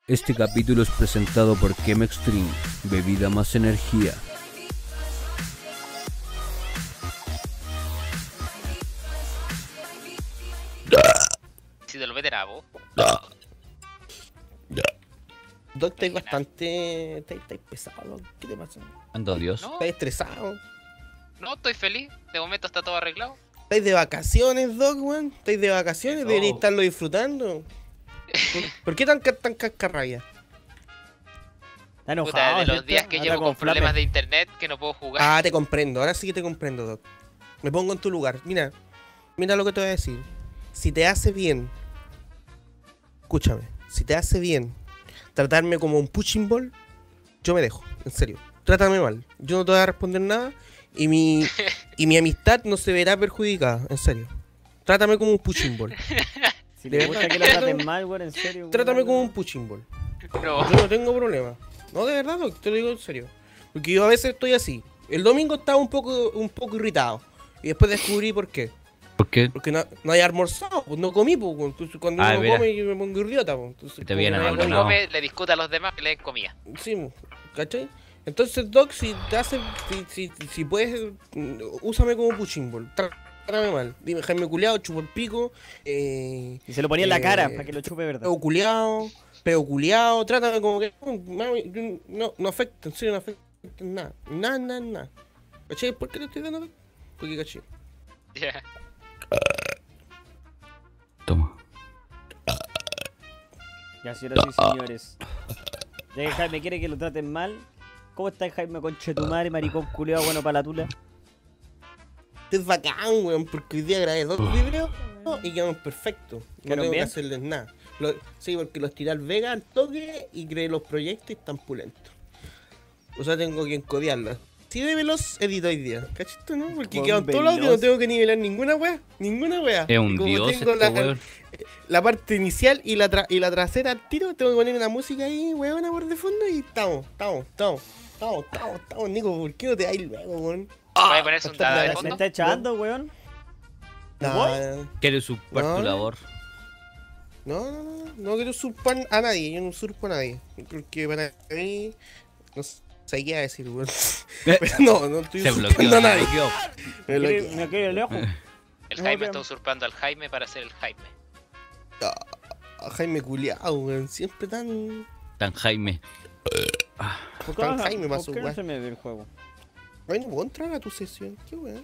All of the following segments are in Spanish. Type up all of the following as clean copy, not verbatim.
Este capítulo es presentado por Chemextreme, bebida más energía. Si te lo metes a vos. Doc, estáis bastante... Estáis pesado, Doc. ¿Qué te pasa? Ando Dios. No, ¿Estáis estresado? no, estoy feliz. De momento está todo arreglado. ¿Estáis de vacaciones, Doc, weón? ¿Estáis de vacaciones? No. Deberíais estarlo disfrutando. ¿Por qué tan cascarrabia? Está enojado. Puta, de los ¿cierto? días que Anda llevo con con problemas flape. de internet que no puedo jugar. Ah, te comprendo. Ahora sí que te comprendo, Doc. Me pongo en tu lugar. Mira lo que te voy a decir. Si te hace bien, escúchame, si te hace bien tratarme como un punching ball, yo me dejo, en serio. Trátame mal. Yo no te voy a responder nada y mi amistad no se verá perjudicada, en serio. Trátame como un punching ball. Si te gusta que lo traten mal, weón, en serio. weón. Trátame como un punching ball. No. Yo no tengo problema. No, de verdad, Doc, te lo digo en serio. Porque yo a veces estoy así. El domingo estaba un poco irritado. Y después descubrí por qué. ¿Por qué? Porque no hay almorzado, pues no comí, pues. Entonces cuando Ah, uno mira. come yo me pongo idiota, pues. Entonces, Te como viene que no hay Cuando abandonado. come, le discuta a los demás que le den comida. Sí, ¿cachai? Entonces, Doc, si te hace, si puedes, úsame como punching ball. Trátame mal. Dime, Jaime culiao, chupo el pico. Y se lo ponía en la cara para que lo chupe, ¿verdad? Peo culiao, trátame como que. No afecta, en serio, no afecta en nada. Nada. ¿Cachai? ¿Por qué te estoy dando? Porque cachai. Ya. Toma. Ya, señoras y señores. Ya que Jaime quiere que lo traten mal. ¿Cómo está Jaime, conchetumare, maricón culeado, bueno para la tula? Es bacán, weón, porque hoy día grabé 2 videos y quedamos perfectos. No ¿Quedaron tengo que bien? hacerles nada. Sí, porque los tiré al Vega al toque y creé los proyectos y están pulentos. O sea, tengo que encodiarlos. Si de veloz edito hoy día, ¿cachito, no? Porque Con quedan todos los audios, veloz. no tengo que nivelar ninguna wea. Es un Como dios tengo este weón. la parte inicial y la trasera al tiro, tengo que poner una música ahí, weona, por de fondo y estamos, Nico, ¿por qué no te das luego, weón? Voy a ponerse un Está dado de bien. ¿Me fondo. está echando, weón? ¿Me voy? Nah. Que eres un tu labor. No quiero usurpar a nadie, yo no usurpo a nadie. Porque para mí, no sé qué decir, weón. Pero no estoy Se usurpando bloqueó, a se nadie. bloqueó. Me bloqueé. Me quedé lejos. El No, Jaime que- está usurpando al Jaime para ser el Jaime. A Jaime culiao, weón, siempre tan... Tan Jaime. ¿Por qué Tan no- Jaime por pasó, qué no weón. se me ve el juego? Ay, no puedo entrar a tu sesión, qué weón.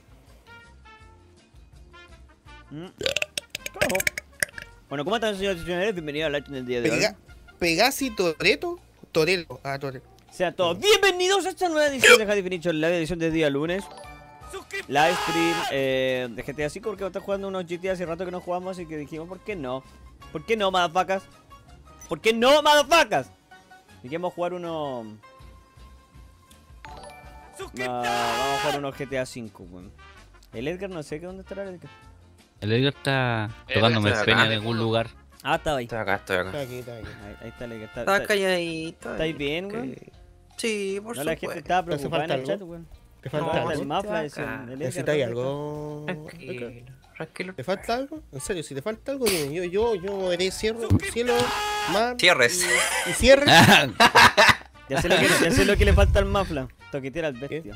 ¿Cómo? Bueno, ¿cómo están, señores y señores? Bienvenidos al live en el día de hoy. Pegasi Torelo. Torelo. Sean todos bienvenidos a esta nueva edición de Hadi Finicho, la edición de día lunes. Live stream de GTA V, porque está jugando unos GTA hace rato que no jugamos, así que dijimos, ¿por qué no? ¿Por qué no, motherfuckers? ¿Por qué no, motherfuckers? Y queremos jugar uno... vamos a jugar unos GTA V, weón. El Edgar, no sé dónde estará el Edgar. El Edgar está tocándome el Edgar, pene en acá. algún lugar. Ah, estaba ahí. Estoy acá. Está aquí. Ahí está el Edgar. Estaba calladito. ¿Estáis bien, weón? Sí, por No, la supuesto. gente estaba ¿Te hace preocupada en falta el chat, algo? weón. ¿Te No, falta No, algo? el Mafla, estoy acá. el Edgar, ¿Necesitáis ¿dónde algo? Tranquilo. ¿Te falta algo? En serio, si te falta algo, dime. Yo moveré cielo, mar... Cierres. Y cierres. Ya sé lo que le falta al Mafla. Toquetear al bestia.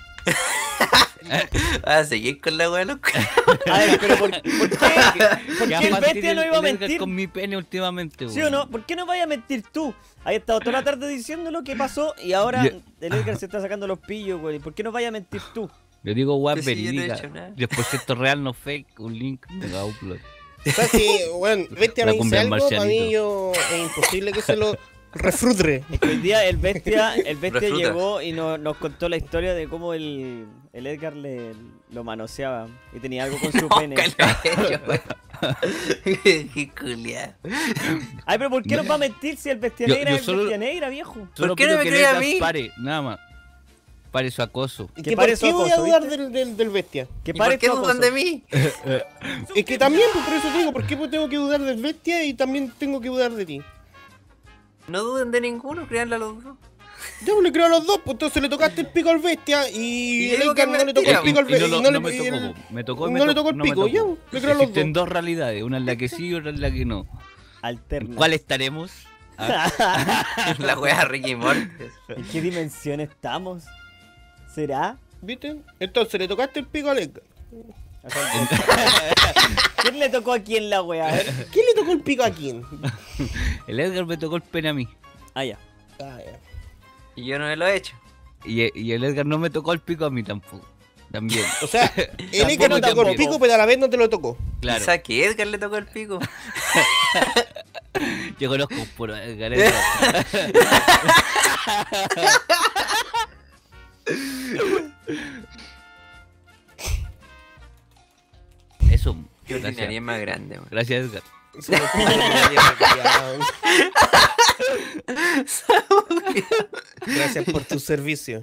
Ah, seguir con la wea loca. A ver, pero ¿por qué? ¿Por qué el bestia no iba a El Edgar mentir? con mi pene últimamente, ¿Sí o no? ¿Por qué no vaya a mentir tú? Has estado toda la tarde diciendo lo que pasó y ahora Ya. el Edgar se está sacando los pillos, güey. ¿Por qué no vaya a mentir tú? Yo digo weón Que si yo no he verídica. hecho nada. Después si esto es real, no fake, un link de upload. ¿Sabes qué? Bueno, Bestia La me dice cumbia algo, para marcianito. mí es imposible que se lo refrutre. Es que hoy día el bestia Refruta. llegó y nos contó la historia de cómo el Edgar lo manoseaba y tenía algo con su pene. Qué culiao. Ay, pero ¿por qué nos va a mentir si el bestia Yo- negra yo es solo- bestia negra, viejo? Solo qué no pido me que crees a Edgar mí? pare, nada más. Pare su acoso. ¿Y Que que pare por su qué voy a acoso, dudar ¿viste? del Bestia? Que ¿Y pare por qué tu dudan acoso. de mí? Es que también, pues, por eso te digo, ¿por qué tengo que dudar del Bestia y también tengo que dudar de ti? No duden de ninguno, créanle a los dos. Yo le creo a los dos, pues entonces le tocaste el pico al Bestia y Y el digo que Edgar no le tocó mentira, el pico al Y Bestia. no, no me tocó, me tocó y no le tocó el no me pico, tocó. ya, le creo a los Existen dos. dos realidades, una es la que sí y otra es la que no. ¿En Alterna. cuál estaremos? La wea Ricky Morty. ¿En qué dimensión estamos? ¿Será? ¿Viste? Entonces le tocaste el pico a Edgar. ¿Quién le tocó aquí en la weá? ¿Quién le tocó el pico a quién? El Edgar me tocó el pene a mí. Ah, ya. Ah, ya. Y yo no me lo he hecho. Y el Edgar no me tocó el pico a mí tampoco. También. O sea, el Edgar no tocó el pico, pero a la vez no te lo tocó. Claro. Quizá que Edgar le tocó el pico. Yo conozco un puro Edgar. Edgar. Eso. Qué ordinaria más grande, weón. Gracias, Edgar. Gracias por tu servicio.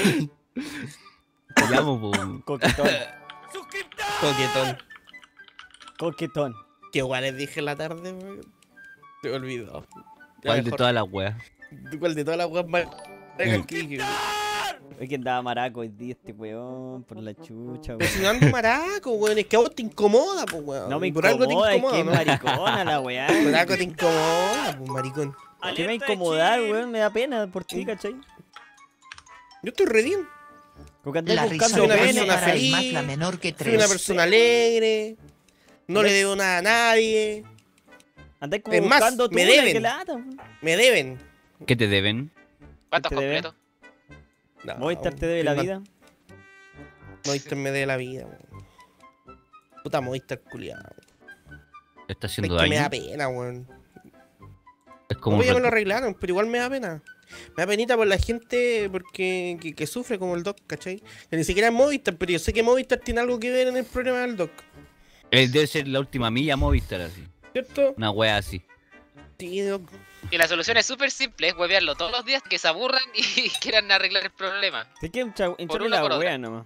Te llamo, po. Coquetón. Coquetón. Coquetón. Que igual les dije en la tarde, weón. Se me olvidó. Ya ¿Cuál de mejor. todas las weas? ¿Cuál de todas las weas más? Que dije, Es que andaba maraco hoy día este weón por la chucha, pero si weón. no ando maraco, weón. Es que a vos te incomoda, pues, weón. No me Por algo te incomoda, es que incomoda, es ¿no? maricona la weá. Por algo te incomoda, pues, maricón. ¿Qué me va a incomodar, weón? Me da pena por ti, ¿cachai? Yo estoy re bien. Porque andáis La buscando risa una no pene. persona para el feliz, más la menor que Soy una 3. persona alegre. No le debo nada a nadie. Andáis como Es más, buscando me tula y deben. que lata, weón. Me deben. ¿Qué te deben? ¿Cuántos ¿Te debe? completos? No, Movistar te debe la vida. Movistar me debe la vida, weón. Puta Movistar culiado. ¿Está Es haciendo que me da daño? pena, weón. Es como Como ya me lo un arreglaron, pero igual me da pena. Me da penita por la gente porque que sufre como el Doc, ¿cachai? Que ni siquiera es Movistar, pero yo sé que Movistar tiene algo que ver en el problema del Doc. debe ser la última milla Movistar así. ¿Cierto? Una wea así. Sí, Doc. Y la solución es súper simple, es huevearlo todos los días, que se aburran y quieran arreglar el problema. Es que hincharle una la por otra. wea nomás.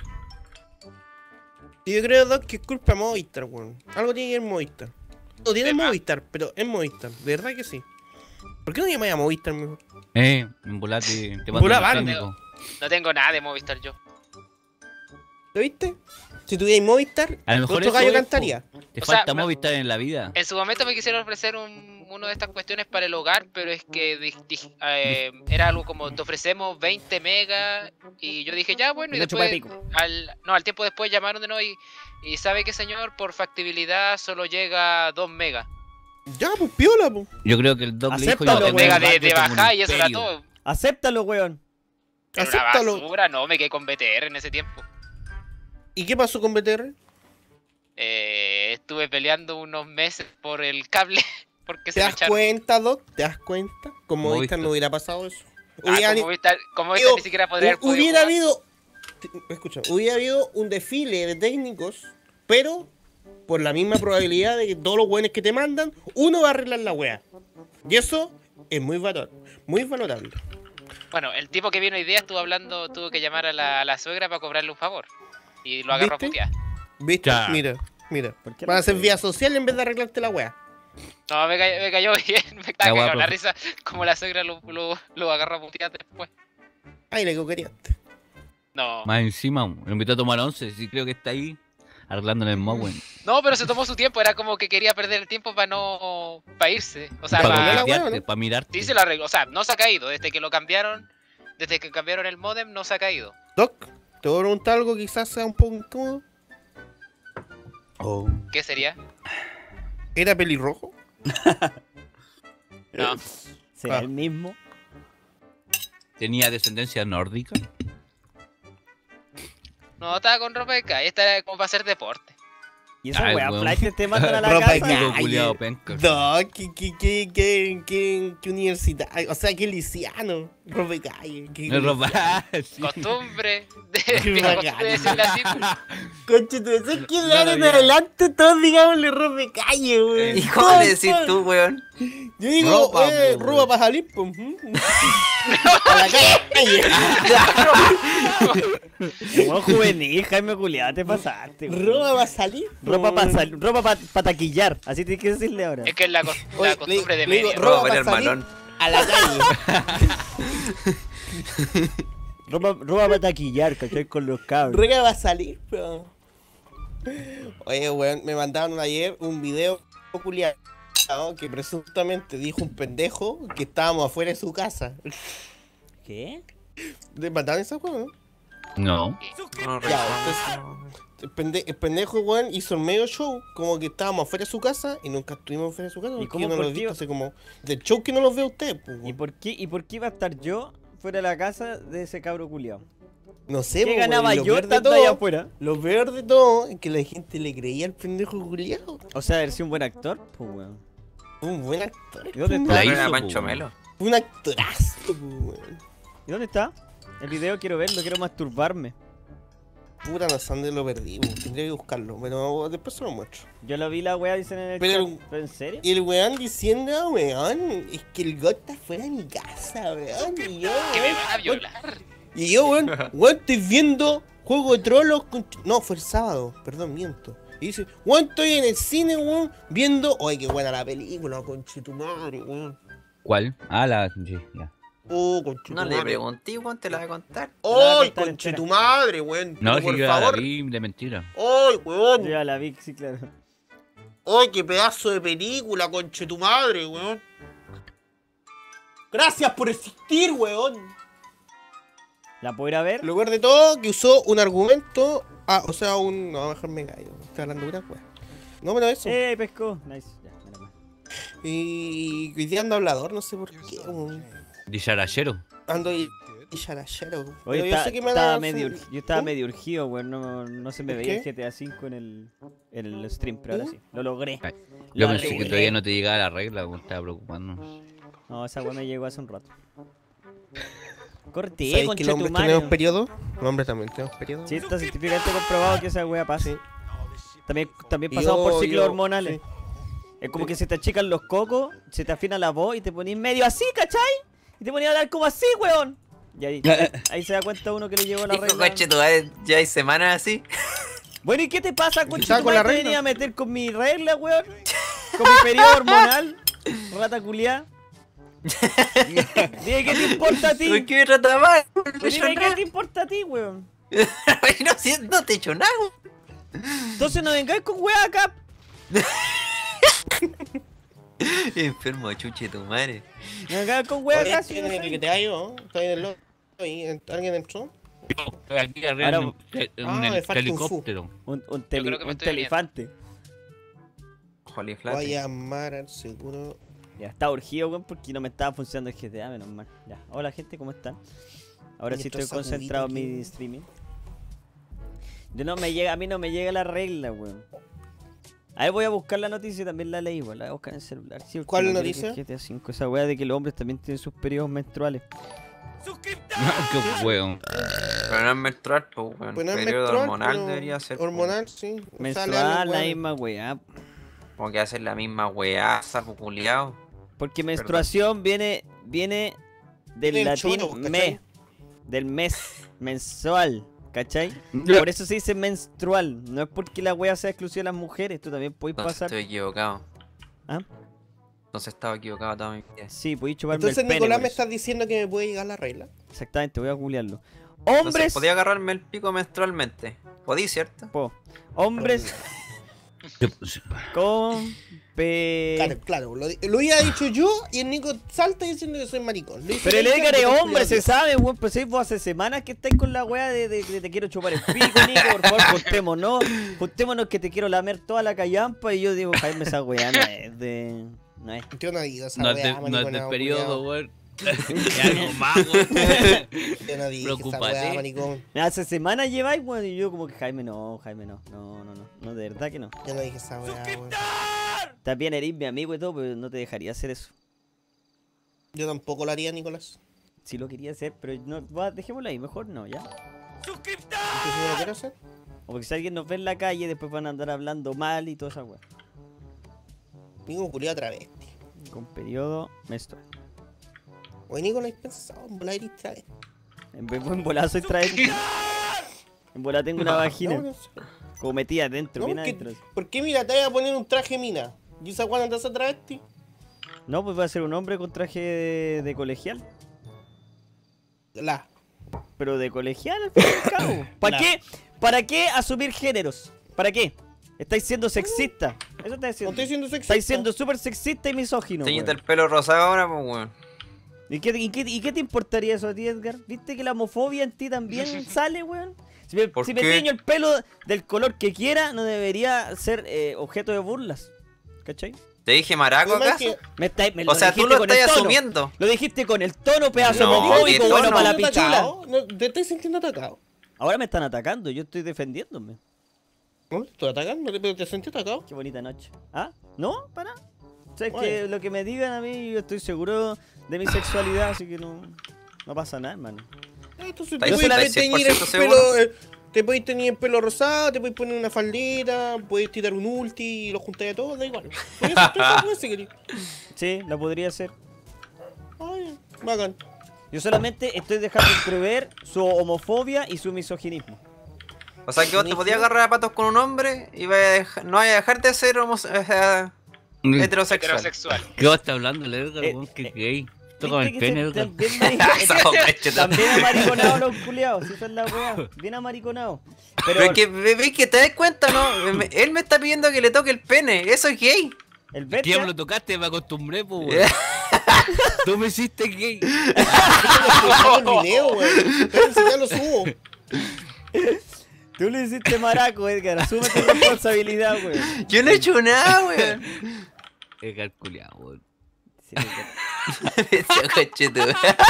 Y yo creo, Doc, que es culpa de Movistar, weón. Algo tiene que ver Movistar. No tiene ¿De más? Movistar, pero es Movistar. De verdad que sí. ¿Por qué no llamáis a Movistar mejor? En volate te Volá, mando vale. un técnico. No tengo nada de Movistar yo. ¿Lo viste? Si tuvierais Movistar, A lo mejor otro eso gallo es, po. cantaría. Te O sea, falta Movistar en la vida. En su momento me quisieron ofrecer uno de estas cuestiones para el hogar, pero es que era algo como te ofrecemos 20 megas y yo dije ya bueno y Y lo chupa de después pico. al tiempo después llamaron de nuevo y sabe que señor por factibilidad solo llega 2 megas. Ya, pues piola, pues. Yo creo que el Doc le dijo Acéptalo, yo tengo Mega un bar, de yo tengo un bajar y eso era imperio. todo. Acéptalo, weón. Era una Acéptalo. basura, no, me quedé con BTR en ese tiempo. ¿Y qué pasó con BTR? Estuve peleando unos meses por el cable porque ¿Te se me das echaron. cuenta, Doc? ¿Te das cuenta? Con Movistar Movistar. no hubiera pasado eso. Ah, como Movistar ni siquiera podría haber podido hubiera jugar. habido. Escucha, hubiera habido un desfile de técnicos, pero por la misma probabilidad de que todos los buenos que te mandan, uno va a arreglar la wea. Y eso es muy valorable. Bueno, el tipo que vino hoy día estuvo hablando, tuvo que llamar a la suegra para cobrarle un favor. Y lo agarró a ¿Viste? putear. ¿Viste? Ya. Mira. ¿Por qué Van a no hacer sé? vía social en vez de arreglarte la wea. No, me cayó bien, me estaba La wea, cagando la profe. risa como la suegra lo agarró a putear después. Ay, le coquereaste. No. Más encima, lo invitó a tomar 11, sí creo que está ahí arreglándole el Mowen. No, pero se tomó su tiempo, era como que quería perder el tiempo para irse. O sea, Para para... comer la wea, mirarte, ¿no? para mirarte. Sí se lo arregló, o sea, no se ha caído, desde que cambiaron el modem no se ha caído. Doc, te voy a preguntar algo que quizás sea un poco incómodo. Oh. ¿Qué sería? ¿Era pelirrojo? No. ¿Será Ah. el mismo? ¿Tenía descendencia nórdica? No, estaba con ropa de calle, esta era como para hacer deporte. Y esa Ay, weá, weón. flight te mandan a la Ropa de casa. calle. Típico culiao penca. Doc, ¿qué universidad? O sea, qué lisiano. Ropa de calle. No ropa. Sí. Costumbre, Qué vieja bacán. costumbre de decirle así. Conche, tú sabes que de ahora en ya. adelante todos digámosle ropa de calle, weón. ¿Y cómo Todos, le decís todos. tú, weón? Yo digo, Ropa, po, ropa para salir, pues. A la calle. Weón juvenil, Jaime Julián, te pasaste. weón. Ropa para salir. po. Ropa para taquillar, así tienes que decirle ahora. Es que es la Oye, costumbre de le digo, medio. ropa Roba para el salir malón. a la calle. Ropa para taquillar, ¿cachai? Con los cabros. Ropa para salir, pero. Oye, weón, me mandaron ayer un video culiado culiao que presuntamente dijo un pendejo que estábamos afuera de su casa. ¿Qué? ¿De mataron esa juego, no? No. No Ya, recuerdo. El pendejo, weón, hizo el medio show como que estábamos afuera de su casa y nunca estuvimos afuera de su casa. ¿Y Porque cómo, yo no por los he qué? visto hace como... Del show que no los veo a ustedes, pues, ¿Y weón. por qué iba a estar yo fuera de la casa de ese cabro culiao? No sé, ¿Qué pues, ganaba weón, y lo yo peor de estando allá todo- afuera? Lo peor de todo es que la gente le creía al pendejo culiao. O sea, haber sido un buen actor, pues weón. Fue un buen actor. ¿Y dónde pues, está? La Pero hizo, era po, Pancho weón. Melo. Fue un actorazo, pues, weón. ¿Y dónde está? El video quiero verlo, quiero masturbarme. Puta, no sé dónde lo perdí, weón. Tendría que buscarlo, pero después se lo muestro. Yo lo vi la weá, dicen en el Pero- chat. ¿Pero en serio? Y el weón diciendo, weón, es que el got está fuera de mi casa, weón. Y yo, Que me weón, van a violar. y yo, weón, estoy viendo Juego de Trolos con... No, fue el sábado, perdón, miento. Y dice, weón, estoy en el cine, weón, viendo... Ay, qué buena la película, conche tu madre, weón. ¿Cuál? Ah, la. Sí, ya. Oh, conche tu No le madre. pregunté, weón, te la voy a contar. la voy a Ay, contar conche entera. tu madre, weón. No, Pero si por yo ya la favor. vi de mentira. Ay, Yo weón. ya la vi, sí, claro. Ay, qué pedazo de película, conche tu madre, weón. Gracias por existir, weón. ¿La puedo ir a ver? Lo peor de todo, que usó un argumento. Ah, o sea, un. No, mejor me callo. Estoy hablando de una weá. No, pero eso. Pescó. Nice. Ya, menos mal. Y hoy día ando hablador, no sé por qué. weón. Dicharachero. Ando y charachero. Oye, Pero yo sé que me estaba da- medio, yo estaba ¿Mm? medio urgido, weón. No se me ¿Por veía qué? el GTA V en el stream, pero ahora ¿Mm? sí. Lo logré. Ay, Yo Lo pensé que logré. todavía no te llegaba la regla, me estaba preocupando. No, esa weá me llegó hace un rato. Corté, ¿Sabéis que concha los tu hombres madre. tenemos periodo? Los hombres también tenemos periodo. Sí, está científicamente comprobado que esa weá pasa. Sí. También pasamos por ciclos hormonales. sí. Es como que se te achican los cocos, se te afina la voz y te ponís medio así, ¿cachai? Y te ponís a hablar como así, weón. Y ahí se da cuenta uno que le llegó la Hijo, regla. coche, tu madre, ya hay semanas así. Bueno, ¿y qué te pasa, concha Estaba tu con la madre? ¿Te regla. venía a meter con mi regla, weón? Con mi periodo hormonal, rata culiá. Dime, ¿qué te importa a ti? ¿Por qué me trata mal? No te he hecho Dime, ¿qué nada. te importa a ti, weón? No te he hecho nada, weón. Entonces no vengáis con weá acá. Enfermo, chuche tu madre. No vengáis con weá Oye, acá. si no ¿quién es el sabes. que te hallo? Estoy en el lobby. ¿Alguien entró? Aquí arriba Ahora- un me falta un helicóptero. Un creo que me estoy telefante. Holy Voy flat. a llamar al seguro. Ya, estaba urgido, weón, porque no me estaba funcionando el GTA, menos mal. Ya, hola gente, ¿cómo están? Ahora sí Mientras estoy sacudito concentrado en aquí. mi streaming. A mí no me llega la regla, weón. A ver, voy a buscar la noticia, también la leí, weón. La voy a buscar en el celular. Sí, porque ¿Cuál no quiero noticia? que GTA 5, esa weá de que los hombres también tienen sus periodos menstruales. Qué weón. Pero no es menstrual, pues, weón. Pues no es Periodo menstrual, hormonal pero debería ser. Hormonal, sí. O sea, le Menstrual, hablan, la weón. misma weá. Como que hacen la misma weá, sapo culiao. Porque menstruación viene del Del latín choro, ¿cachai? mes, del mes, mensual, ¿cachai? Por eso se dice menstrual, no es porque la wea sea exclusiva de las mujeres, tú también podés Entonces pasar. estoy equivocado. ¿Ah? Entonces estaba equivocado toda mi vida. Sí, podés chuparme Entonces, el pene. Nicolás, por me eso. estás diciendo que me puede llegar la regla. Exactamente, voy a googlearlo. Entonces, Hombres, podía agarrarme el pico menstrualmente. Podí, ¿cierto? hombres con Claro, claro. Lo había dicho yo y el Nico salta diciendo que soy maricón. Lo hice Pero el yo, Edgar es porque hombre, estoy se sabe, weón. Pues vos hace semanas que estáis con la weá de te quiero chupar el pico, Nico. Por favor, juntémonos que te quiero lamer toda la callampa. Y yo digo, Jaime, esa weá no es de. No es. Yo no digo esa No es weá, de- no es maricona, del periodo, culiao. weón. Ya algo más, weón. Yo no dije esa Preocúpate. weá, maricón. Hace semanas lleváis, weón. Y yo, como que Jaime, no. No, de verdad que no. Yo no dije esa weá, weón. Estás bien, eres mi amigo y todo, pero no te dejaría hacer eso. Yo tampoco lo haría, Nicolás. Sí lo quería hacer, pero no, dejémoslo ahí, mejor no, ¿ya? Entonces, ¿no lo quiero hacer? O porque si alguien nos ve en la calle, después van a andar hablando mal y toda esa weá. Nico, culiao travesti. Con periodo menstrual. Oye, Nico, ¿no has pensado en volar y travesti? En bola soy travesti. En bola tengo una vagina. No sé. Como metida adentro, No, bien porque- adentro. ¿Por qué, mira, te voy a poner un traje mina? ¿Y esa weá no te hace travesti? No, pues va a ser un hombre con traje de colegial. Pero de colegial al fin y al cabo. ¿Para La. qué? ¿Para qué asumir géneros? ¿Para qué? Estáis siendo sexistas. Eso está No diciendo. estoy siendo sexista. Estáis siendo súper sexista y misógino. Teñite weón. el pelo rosado ahora, pues, weón. ¿Y qué te importaría eso a ti, Edgar? ¿Viste que la homofobia en ti también sale, weón? ¿Por Si me qué? teño el pelo del color que quiera, no debería ser objeto de burlas. ¿Cachai? ¿Te dije maraco Además acaso? que- Me O sea, tú dijiste lo con el estás tono. asumiendo. Lo dijiste con el tono, pedazo No, homofóbico, ¿qué bueno tono? para la ¿Te sientes pichula. atacado? No, ¿te estás sintiendo atacado? Ahora me están atacando, yo estoy defendiéndome. ¿No? ¿Te estoy atacando? ¿Pero te sentí atacado? Qué bonita noche. ¿Ah? ¿No? ¿Para? O sea, es que Bueno. lo que me digan a mí, yo estoy seguro de mi sexualidad, así que no pasa nada, hermano. Entonces ¿Estáis- te puedes estáis teñir el 100% pelo... seguro? Te podéis teñir el pelo rosado, te podéis poner una faldita, podéis tirar un ulti y lo juntáis a todos, da igual. Pues eso, tú puedes seguir. Sí, lo podría hacer. Ay, bacán. Yo solamente estoy dejando entrever su homofobia y su misoginismo. O sea, que vos te podías agarrar a patos con un hombre y no vayas a dejar de ser heterosexual. Heterosexual. ¿Qué vos estás hablando, Edgar? Eh, weón? ¿Qué eh, gay? Tócame el ¿Viste que pene, se- Edgar. Esa boca cheta. También amariconados los culiados, si esa es la weá. Bien amariconados. Pero es que, ¿ves que te das cuenta, no? Él me está pidiendo que le toque el pene. Eso es gay. el Que ya bestia, me lo tocaste, me acostumbré, pues, weón. Tú me hiciste gay. Estoy el video, weón. Espérense, ya lo subo. tú le hiciste maraco, Edgar. Asume tu responsabilidad, weón. Yo no he hecho nada, weón. Edgar culiao, weón. Sí, Edgar. Ese cocheto.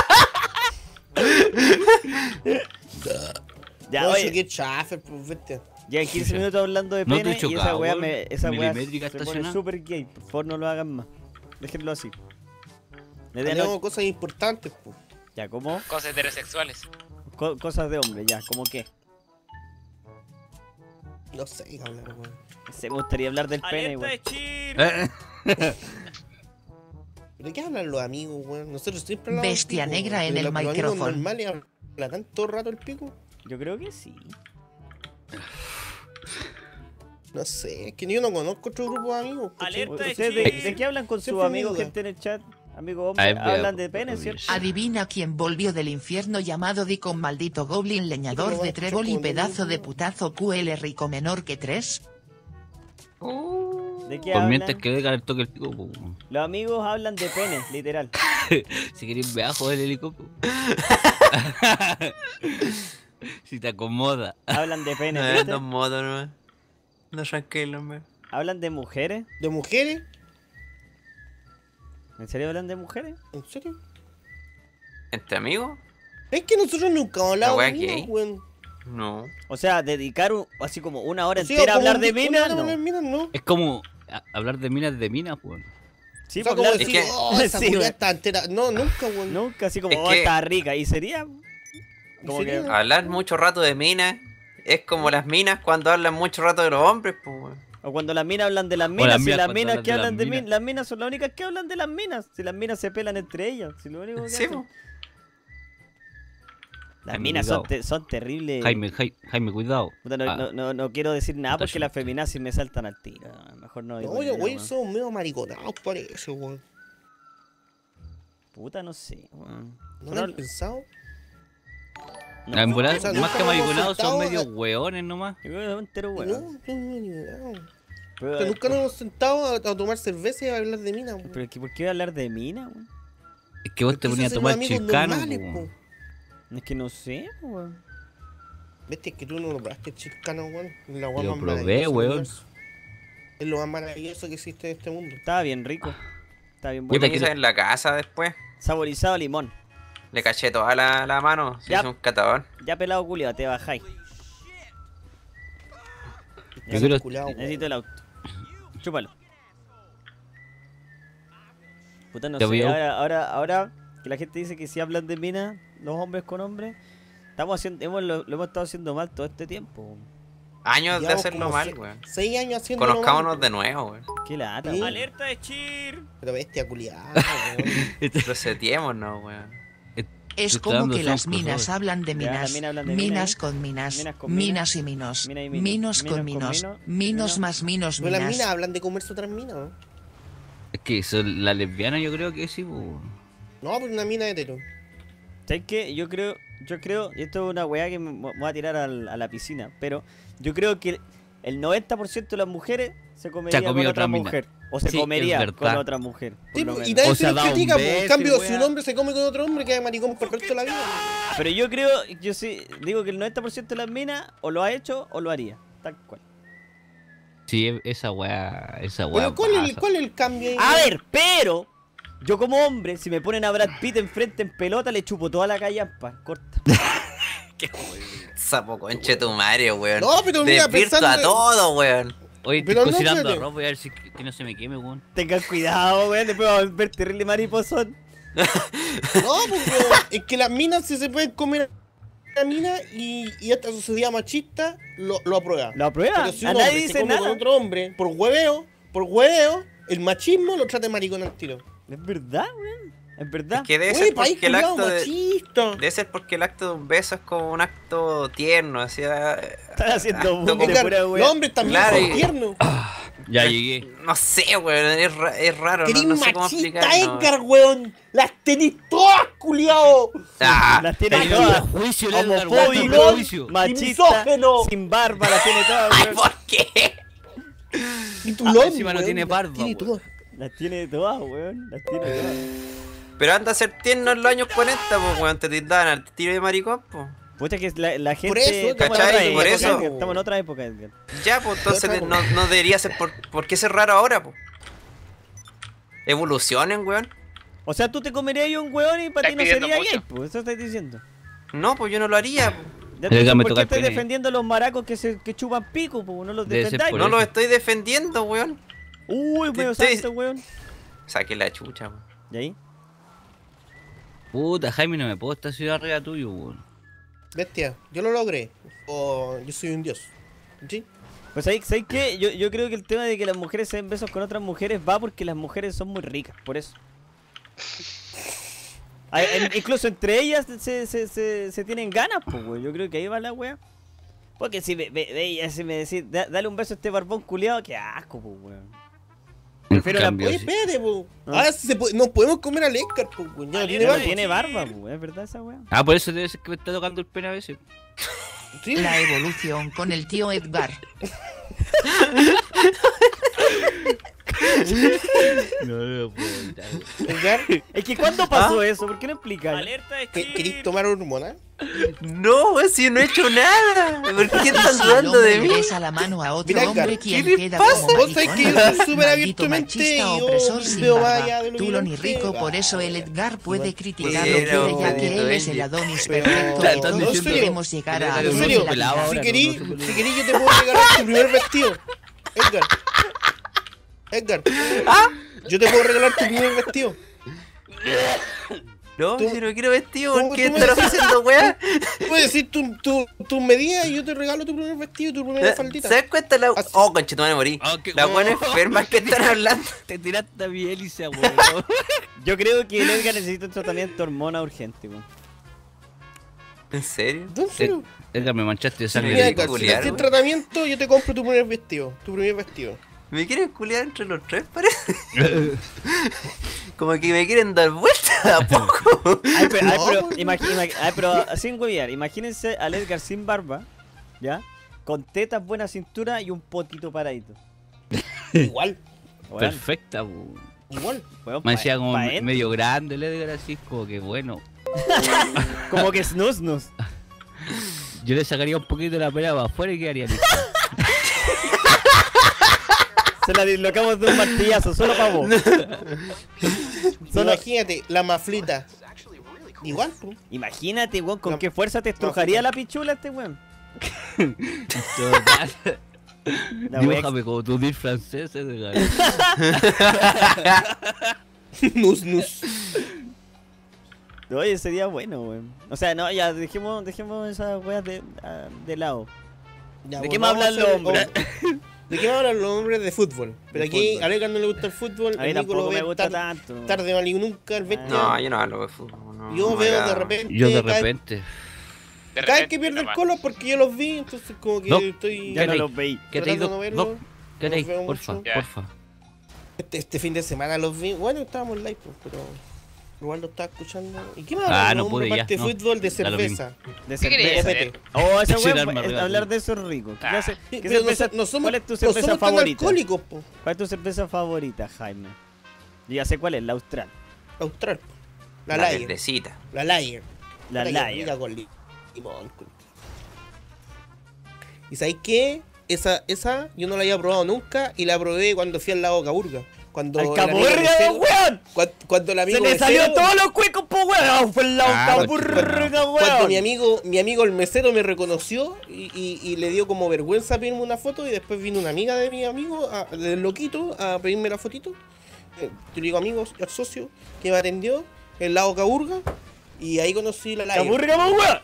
Ya, No, oye, qué chafe, pues, vete. ya 15 minutos hablando de No te pene he y esa chocado, weá, weón. esa weá Milimétrica se pone estacionada. súper gay. Por favor, no lo hagan más. Déjenlo así. Desde Tenemos anoche- cosas importantes, pues. Ya, ¿cómo? Cosas heterosexuales. Cosas de hombre, ya, ¿cómo qué? No sé qué hablar, weón. Se me gustaría hablar del pene, weón. ¿De qué hablan los amigos, weón? Nosotros siempre hablamos Bestia del pico, negra weón. en Pero el los amigos micrófono. normales hablan todo el rato el pico. Yo creo que sí. No sé, es que yo no conozco otro grupo de amigos. ¿cachai? ¿Ustedes de qué hablan con sus Siempre me amigos, duda. gente en el chat? Amigos Ay, hombres, vea, hablan de puta, pene, obvio. ¿cierto? Adivina quién volvió del infierno llamado Dicon, maldito goblin leñador de trébol y pedazo de putazo QL rico menor que 3. ¿De qué Por mientras hablan? que Edgar le toque el pico, pues, weón. Los amigos hablan de pene, literal. Si querés bajo del helicóptero. Si te acomoda. Hablan de pene, No, ¿viste? no modo, no. No tranquilo, hombre. Hablan de mujeres. ¿De mujeres? ¿En serio hablan de mujeres? ¿En serio? ¿Entre amigos? Es que nosotros nunca hemos hablado ¿La de wea minas, gay? weón. No. O sea, dedicar así como una hora O sea, entera a como hablar de una minas, hora no. hablar de minas, no. Es como hablar de minas, pues. Sí, O sea, pues, como hablar- decir, Es que- oh, esa Sí, culiá weón. está entera. No, nunca, weón. Nunca así como, Es oh, que- está rica. Y sería... Como sería- que... Hablar mucho rato de minas es como las minas cuando hablan mucho rato de los hombres, pues, weón. O cuando las minas hablan de las las minas, si minas las cuando minas hablan que de las hablan de minas. minas, las minas son las únicas que hablan de las minas. Si las minas se pelan entre ellas, si lo único que Sí, hacen. pues. Las Jaime, minas cuidado. son terribles. Jaime, cuidado. Puta, no, Ah, no quiero decir nada porque Tacho. las feminazis me saltan al tiro. Mejor no digo Oye, nada, güey, weón. son medio mariconados, parece, weón. Puta, no sé, weón. ¿No lo han pensado? No, en volar, o sea, más nunca que nos hemos mariconados son sentado medio a- hueones nomás. yo creo que es entero, No, weón. no. Pero, Pero nunca nos hemos sentado a tomar cerveza y a hablar de minas, weón. pero ¿por qué voy a hablar de minas, weón? Es que vos te Porque ponías a esos tomar son amigos chilcano, normales, po. po. Es que no sé, weón. Viste que tú no lo probaste chilcano, weón. Es la weá Lo más probé, maravillosa del weón. universo. Es lo más maravilloso que existe en este mundo. Estaba bien rico. Estaba bien Yo bueno. me hice en la casa después. Saborizado a limón. Le caché toda la mano. Se Ya. hizo un catador. Ya pelado culiao, te bajáis. Yo quiero- Culeado, weón. Necesito el auto. Chúpalo. Puta, no Te sé. voy a- Ahora que la gente dice que si hablan de minas, los hombres con hombres, estamos haciendo, lo hemos estado haciendo mal todo este tiempo. Años de Llevamos hacerlo como mal, 6 años haciendo Conozcámonos de nuevo, weón. Qué lata, Sí. weón. Alerta de cheer. Pero bestia culiada, weón. Reseteémonos, weón. Es Estoy como dando que las zoncos, minas ¿sabes? hablan de Ya, minas, las minas hablan de minas minas, con minas, minas con minas, minas y minos, mina y minos, minos con minos minos, con minos, minos minos. más minos, Pero las minas minas. hablan de comerse otras minas, ¿no? Es que son la lesbiana yo creo que sí, po. No, pues una mina hetero. ¿Sabes qué? Yo creo, y esto es una weá que me voy a tirar a la piscina, pero yo creo que el 90% de las mujeres se comería comido con otra otra mina. mujer. O se Sí, comería es verdad. con otra mujer. por Sí, lo y menos. nadie O se sea, lo da un critica, po. En beso, cambio, weá. si un hombre se come con otro hombre, queda maricón por el resto de la vida. Pero yo creo, yo sí, digo que el 90% de las minas o lo ha hecho o lo haría. Tal cual. Sí, esa weá Bueno, ¿cuál es pasa. el cambio ahí? A ver, pero yo como hombre, si me ponen a Brad Pitt enfrente en pelota, le chupo toda la callampa. Corta. Sapo conche tu madre, weón. No, pero mira, Desvirtua pensando- todo, weón. Oye, Pero estoy no, cocinando espérate. arroz, voy a ver si que no se me queme, weón. Tengan cuidado, weón, después vamos a ver terrible mariposón. No, porque es que las minas si se pueden comer a la mina y esta sociedad machista lo aprueba. ¿Lo aprueba? Pero si A un nadie hombre se dice come con nada. otro hombre por hueveo, el machismo lo trata de maricón al tiro. Es verdad, weón. Es verdad. Que debe Oye, ser país porque el culiao acto de... machista. Debe ser porque el acto de un beso es como un acto tierno, así... Están haciendo boom de Edgar, pura los weón. hombres también Claro, son y- tiernos. Ya llegué. No sé, weón, es raro, Querís no sé cómo machista, explicarlo. Edgar, weón. Las tenís todas, culiao. Ah, Las tiene Tiene todas. un prejuicio, el Edgar, weón, Homofóbico, tiene un prejuicio. machista, misógeno. sin barba, las tiene todas, Ay, weón. ¿por qué? Y tu lón, encima no weón, tiene las barba, tiene weón. todas. Las tiene todas, weón. Las tiene todas. Pero anda a ser tierno en los años 40, pues, weón, te tildaban al tiro de maricón, pues. Pucha que la gente... Por eso, estamos en ¿cachai? otra época, Por eso. Edgar, estamos en otra época, Edgar. Ya, pues, entonces Otra no debería ser por qué ser raro ahora, pues. Evolucionen, weón. O sea, tú te comerías un weón y para ti Estás no pidiendo sería mucho. gay, pues. Eso estás diciendo. No, pues yo no lo haría, pues. Ya Edgar, me ¿por toca qué el estás pene. defendiendo a los maracos que chupan pico, pues? No los Debe ser defendáis. por No eso. lo estoy defendiendo, weón. Uy, medio Te- te- santo, weón. Saqué la chucha, weón. ¿Y ahí? Puta, Jaime, no me puedo estacionar arriba tuyo, weón. Bestia, yo lo logré. O yo soy un dios. ¿Sí? Pues ¿sabes qué? Yo creo que el tema de que las mujeres se den besos con otras mujeres va porque las mujeres son muy ricas, por eso. Incluso entre ellas se tienen ganas, pues, weón. Yo creo que ahí va la wea. Porque si si me decís, dale un beso a este barbón culiado, qué asco, pues, weón. En Prefiero la- cambio, Oye, sí. espérate, po. Ah. Ahora sí nos podemos comer al Edgar, po, weón. Ya no tiene No barba. tiene barba, pues, es verdad esa wea. Ah, por eso debe ser que me está tocando el pene a veces. Sí. La evolución con el tío Edgar. No puedo evitar. Edgar, Es que ¿cuándo pasó eso? ¿Por qué no explicas? Alerta de ¿querís tomar hormona? No, weón, si yo no he hecho nada. ¿Por qué Y están si el dudando de hombre mí? le besa la mano a otro Mira, hombre, Edgar, quien ¿qué le queda pasa? como Vos sabés que yo soy súper Maldito abiertamente machista, y yo opresor sin veo barba. vaya de lo Tú que lo yo ni rico, quiera. por eso el Edgar puede criticar Pero, lo que quiere, ya que él es Benji. el Adonis Pero- perfecto Claro, de están todos. diciendo- Debemos llegar a En En Adonis serio, de la pelado vida. ahora, si querís, no se puede. si querís yo te puedo regalar tu primer vestido. Edgar. Edgar. Yo te puedo regalar tu primer vestido. No, Tú- si no quiero vestido, tú- ¿por qué tú me están decís- ofreciendo, weón? Puedes decir tus medidas y yo te regalo tu primer vestido y tu primera faldita. ¿Sabes cuánta la... Así. Oh, conchetumare, morí. Oh, qué- Las buenas enfermas que están hablando. Te tiraste a mi hélice, weón. Yo creo que el Edgar necesita un tratamiento de hormona urgente, weón. ¿En serio? ¿En serio? Edgar, me manchaste de sangre. Mira, de Edgar, si culiar, te haces güey. tratamiento, yo te compro tu primer vestido. Tu primer vestido. ¿Me quieren culiar entre los tres, parece? Como que me quieren dar vuelta a poco. Ay, pero, No, pero sin huevear, imagínense al Edgar sin barba, ¿ya? Con tetas, buena cintura y un potito paradito. Igual, Weón, Perfecta, weón. igual. weón, Me decía como pa' dentro. medio grande el Edgar, así como que bueno. Como que snus. Yo le sacaría un poquito la pera para afuera y quedaría listo. Se la dislocamos de un martillazo, solo para vos. Solo- Imagínate, la maflita. Igual, tú. Imagínate, weón, con No. qué fuerza te estrujaría la pichula este weón. Total. La wea Dibújame como tu dir francés, Edgar. Nus, nus. Oye, sería bueno, weón. O sea, no, ya, dejemos esas weas de lado. Ya, ¿De pues, qué me vamos hablan a los hacer- hombres? ¿De qué me hablan los hombres de fútbol? Pero De aquí fútbol. a Edgar no le gusta el fútbol. A mí el Nico lo tampoco ve me gusta tanto. tarde mal y nunca, el bestia. No, yo no hablo de fútbol. No, Yo no me veo de agrada. repente. Yo de cada- repente. De Cada vez repente, que pierde el nomás. Colo porque yo los vi, entonces como que No. estoy. Ya no ahí. los veí. ¿Qué te Tratando de digo? verlo, Doc, ¿qué te los veo porfa, mucho. Ya. porfa? Este fin de semana los vi. Bueno, estábamos live, pues, pero. Igual lo estaba escuchando. ¿Y qué más Ah, hablan, no hombre, pude ya, aparte de no. fútbol, de Da lo mismo. cerveza? De ¿Qué querías cerveza. hacer? Oh, esa Sí, weón, darme arriba, hablar de eso es rico. ¿Qué, qué Pero cerveza, no somos, ¿Cuál es tu no cerveza somos tan favorita? alcohólicos, po. ¿Cuál es tu cerveza favorita, Jaime? Yo ya sé cuál es, la Austral. Austral, po. La La Lager. verdecita. La Lager. La Puta que Lager. rica con limón. ¿Y sabéis qué? Esa yo no la había probado nunca y la probé cuando fui al lago Caburga. Cuando ¡Al el amigo Caburga, mesero- weón! Cuando el amigo ¡Se le mesero- salió todos los cuecos, po, weón! ¡Fue el Ah, Caburga, Cuando weón! mi amigo el mesero me reconoció y le dio como vergüenza pedirme una foto y después vino una amiga de mi amigo, del loquito, a pedirme la fotito. Te digo amigos, el socio que me atendió, el lago Caburga, y ahí conocí la Lager. ¡Caburga, po, weón!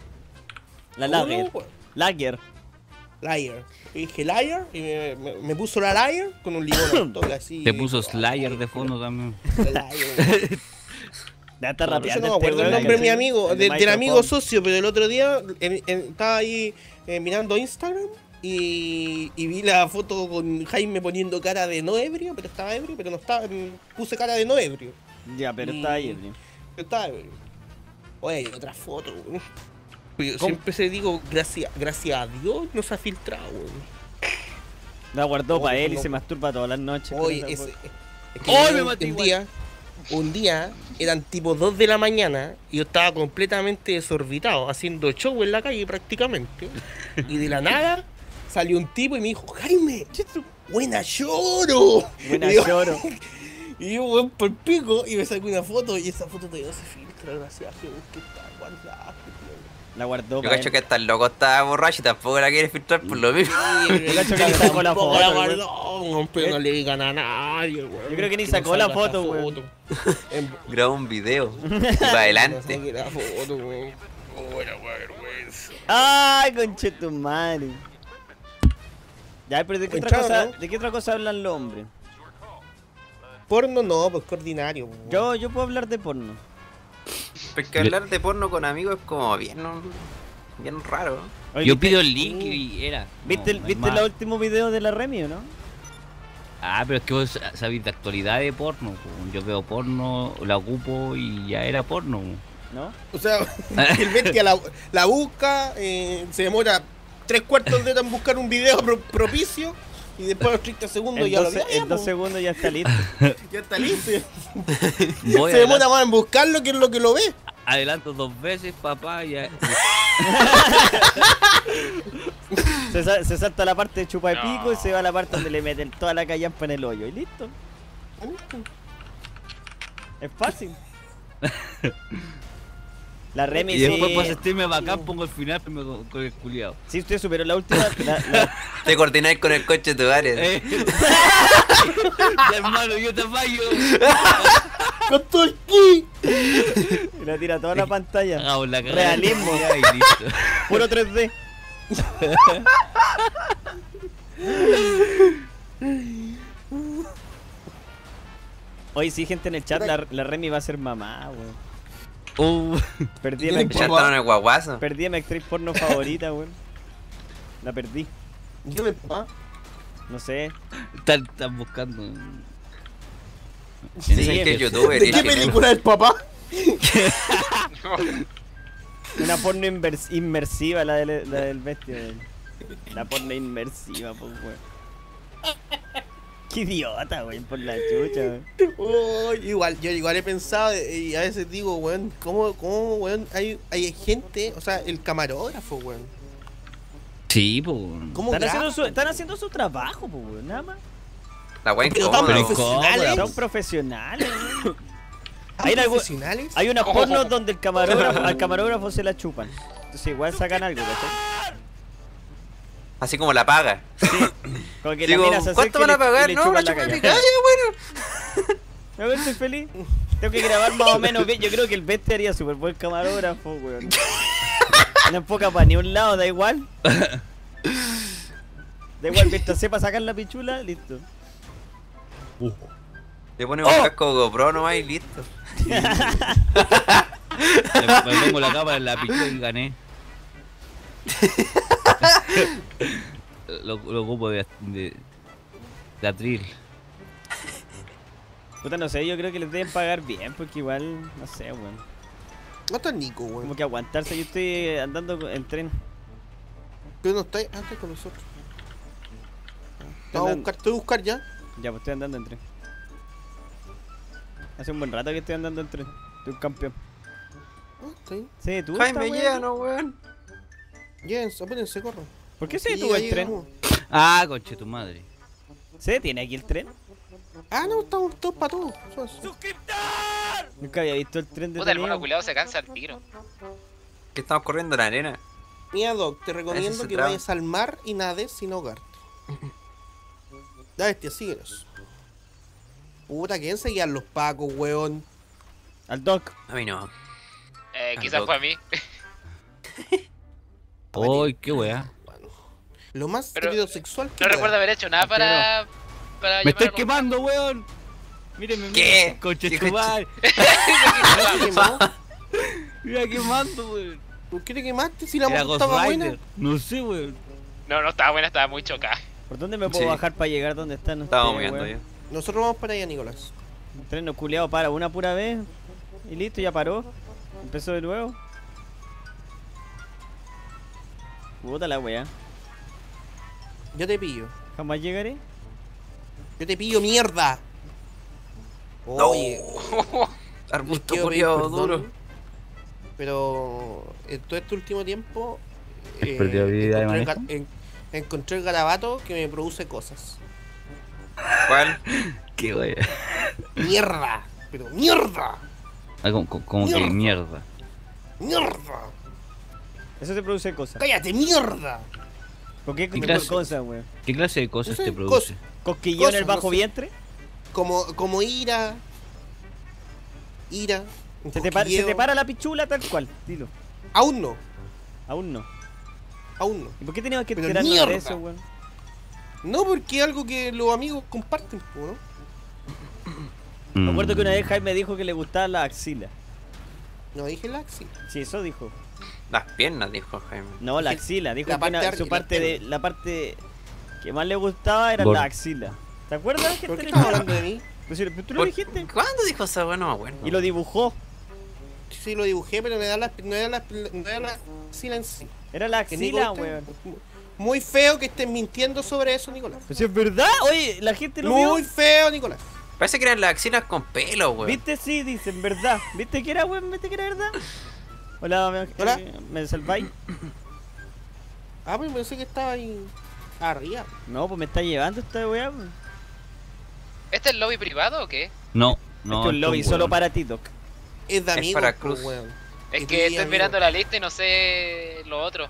La ¿Cómo Lager. no, weón? Lager. Lager. Y dije Lager y me puso la Lager con un limón al toque así. Te puso Slayer de fondo también. Lager. Ya está Yo rapeando. no me acuerdo el nombre de mi amigo, del amigo socio. socio, pero el otro día estaba ahí mirando Instagram y vi la foto con Jaime poniendo cara de no ebrio, pero estaba ebrio, pero no estaba, puse cara de no ebrio, Ya, pero Y- está ahí, ebrio. pero estaba ebrio. Oye, hay otra foto, weón. Yo ¿Cómo? siempre se digo, gracias a Dios no se ha filtrado, weón. La guardó No, para él y no. se masturba todas las noches. con Oye, esa ese, foto. es que ¡Ay, yo me maté igual! un día eran tipo 2 de la mañana y yo estaba completamente desorbitado, haciendo show en la calle prácticamente. Y de la nada salió un tipo y me dijo, Jaime, buena lloro. Buena Y yo- lloro. Y yo, weón, por pico, y me saqué una foto y esa foto todavía se filtra, gracias a Dios que está guardada. La guardó Yo para cacho él. que hasta el loco estaba borracho y tampoco la quiere filtrar por lo mismo. Yo cacho que ni sacó la Tampoco foto, la weón. guardó, weón, pero no le digan a nadie, weón. Yo creo que ni no sacó la salga esa foto, weón. Grabó un video. Y para adelante. No saque la foto, weón. Oh, era una vergüenza. ¡Ay, conchetumare! Ya, pero Buen chavo, ¿no? ¿de qué otra cosa hablan los hombres? Porno no, pues que ordinario. weón. Yo puedo hablar de porno. Porque hablar de porno con amigos es como bien raro. Oye, Yo ¿viste- pido el link y era. ¿Viste, No, no hay ¿viste más. el último video de la Remy o no? Ah, pero es que vos sabés de actualidad de porno. Po. Yo veo porno, la ocupo y ya era porno. Po. ¿No? O sea, el bestia la busca, se demora 3/4 de hora en buscar un video propicio y después a los 30 segundos ya lo vio. En 2 segundos ya está listo. Ya está listo. Voy Se demora más en buscarlo que en lo que lo ve. adelanto 2 veces, papá, ya. Se salta la parte de chupa de pico No. y se va a la parte donde le meten toda la callampa en el hoyo. Y listo. Es fácil. La Remy Y después sí. para sentirme bacán pongo el final con el culiado. Sí, usted superó la última. Te coordináis con el coche de tu área. Hermano, yo te fallo. Con todo el ki. la tira toda la pantalla. Hagamos la cagada. Realismo. Ya, y listo. Puro 3D. Hoy sí, gente en el chat, la Remy va a ser mamá, weón. Perdí a mi ¿Quién actriz, Ya estaban en el guaguazo. perdí a mi actriz porno favorita, weón. La perdí. ¿Qué me pasa? No sé. Están buscando. Dicen Sí, que es youtuber. ¿De y qué que- película es papá? Una porno inmersiva, la del bestia, weón. La porno inmersiva, pues, weón. Qué idiota, weón, por la chucha, weón. Oh, yo igual he pensado y a veces digo, weón, ¿cómo weón? Hay gente, o sea, el camarógrafo, weón. Sí, pues. ¿Cómo graba? Están haciendo su trabajo, pues, weón, nada más. La wea Pero tan incómoda. profesionales. Son profesionales, weón. ¿Tan Hay algo- profesionales? Hay unas pornos donde al camarógrafo se la chupan. Entonces igual sacan algo, ¿cachai? Así como la paga. Como que Digo, la mina se ¿cuánto acerca van a pagar? y le No, chupan la la chupa mi calle. calle, bueno. A ver, estoy feliz. Tengo que grabar más o menos bien. Yo creo que el bestia haría súper buen camarógrafo, weón. No enfoca para ni un lado, da igual. Da igual, mientras sepa sacar la pichula, listo. Le pones un casco GoPro nomás y listo. Me pongo la capa en la pichula y gané. lo ocupo de atril. Puta, no sé, yo creo que les deben pagar bien, porque igual, no sé, weón. No está Nico, weón. Como que aguantarse, yo estoy andando en tren. Tú no estás antes con nosotros. Te voy a buscar, te voy a buscar ya. Ya, pues estoy andando en tren. Hace un buen rato que estoy andando en tren. Estoy un campeón. Ah, está bien. ¿Se detuvo Jaime, esta weá? lleno, weón. Llévense, apúrense, corran. ¿Por qué se Sí, detuvo ahí el tren? llegamos. Ah, conche tu madre. ¿Se detiene aquí el tren? Ah, no, estamos todos para todos. Nunca había visto el tren Puta, el mono detenido. culiado se cansa al tiro. Que estamos corriendo en la arena. Mira, Doc, te recomiendo Ese se que traba. vayas al mar y nades sin ahogarte. Ya, bestia, síguenos. Puta, ¿quién seguían los pacos, weón? Al Doc. A mí no. Quizás Doc. fue a mí. Uy, qué wea. Bueno, lo más Pero, heterosexual que No recuerdo haber hecho nada para Me llamar estoy a los- quemando, weón. Mírenme, ¿Qué? Conche ¿Qué tu madre. ¿Te quemó? Mira quemando, weón. ¿Por qué te quemaste si la Era moto Ghost estaba Rider. buena? No sé, weón. No, no estaba buena, estaba muy chocada. ¿Por dónde me puedo Sí. bajar para llegar donde están ustedes, Estábamos viendo weón? yo. Nosotros vamos para allá, Nicolás. El tren no culeado para una pura vez. Y listo, ya paró. Empezó de nuevo. Puta la weá. Yo te pillo. Jamás llegaré. Yo te pillo, mierda. Oye, Arbusto quiero pedir culiao perdón, duro. pero en todo este último tiempo Perdió habilidad de encontré, manejo. encontré el garabato que me produce cosas. ¿Cuál? Qué wea. Mierda, pero mierda, Ah, como que mierda. mierda. Eso te produce cosas. Cállate, mierda. ¿Por qué ¿Qué con clase? cosas, weón? ¿Qué clase de cosas No sé, te produce? ¿Cosquillón en el Cosas, bajo no sé. vientre? Como ira, un ¿Se te cosquilleo. para la pichula tal cual? Dilo. Aún no, Aún no. aún no. ¿Y por qué teníamos que Pero enterarnos mierda. de eso, weón? No, porque es algo que los amigos comparten, ¿no? Me acuerdo que una vez Jaime dijo que le gustaba la axila. No dije laxi. Sí, eso dijo. Las piernas, dijo Jaime. No, la Dije axila. Dijo la que parte una- arriba, su la parte de pierna. la parte que más le gustaba era Gordo. la axila. ¿Te acuerdas que ¿Por qué te estás hablando de mí? Pues sí, tú lo ¿Por- dijiste. ¿Cuándo dijo esa weá? No me acuerdo. Y lo dibujó. Sí, lo dibujé, pero no era la axila en sí. Era la Que axila, Nico, weón. Muy feo que estés mintiendo sobre eso, Nicolás. Pues si es verdad, oye, la gente lo vio. Muy feo, Nicolás. Parece que eran las axilas con pelo, weón. ¿Viste? Sí, dicen, verdad. ¿Viste que era, weón? ¿Viste que era verdad? Hola, Hola. ¿me salváis? Ah, pues pensé que estaba ahí arriba. No, pues me está llevando esta weá. weón. ¿Este es lobby privado o qué? No, Esto no. es un esto lobby es solo weón. para ti, Doc. Es de Es amigos, para po, Cruz. weón. Es Y que tú estoy amigo. mirando la lista y no sé lo otro.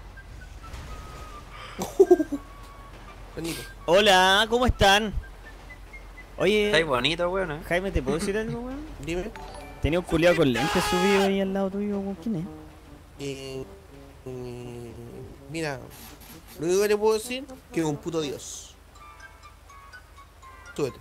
Nico. Hola, ¿cómo están? Oye, Está ahí bonito, weón. Jaime, ¿te puedo decir algo, weón? Dime. Tenía un culiado con lentes subido ahí al lado tuyo, weón. ¿Quién es? Eh, mira, lo único que te puedo decir que es un puto dios. Súbete.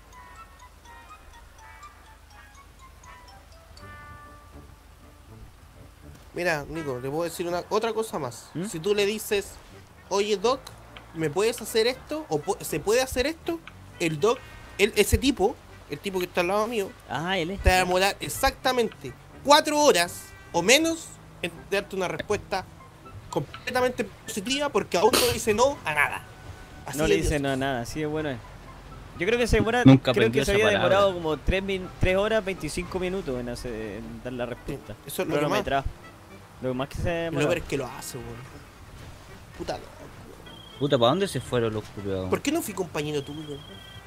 Mira, Nico, te puedo decir otra cosa más. ¿Mm? Si tú le dices, oye Doc, ¿me puedes hacer esto? ¿O se puede hacer esto? El Doc, ese tipo, el tipo que está al lado mío, Ah, él es. te va a demorar exactamente 4 horas o menos en darte una respuesta completamente positiva porque aún no dice no a nada. Así No de le dice Dios. no a nada, así de bueno es. Yo creo que se demora, Nunca creo aprendió que se esa había palabra. demorado como 3 horas 25 minutos en dar la respuesta. Eso es lo que más. Cronometrado. Lo más que se Lo demora. peor es que lo hace, weón. Puta loco. Puta, ¿para dónde se fueron los culiados? ¿Por qué no fui compañero tuyo?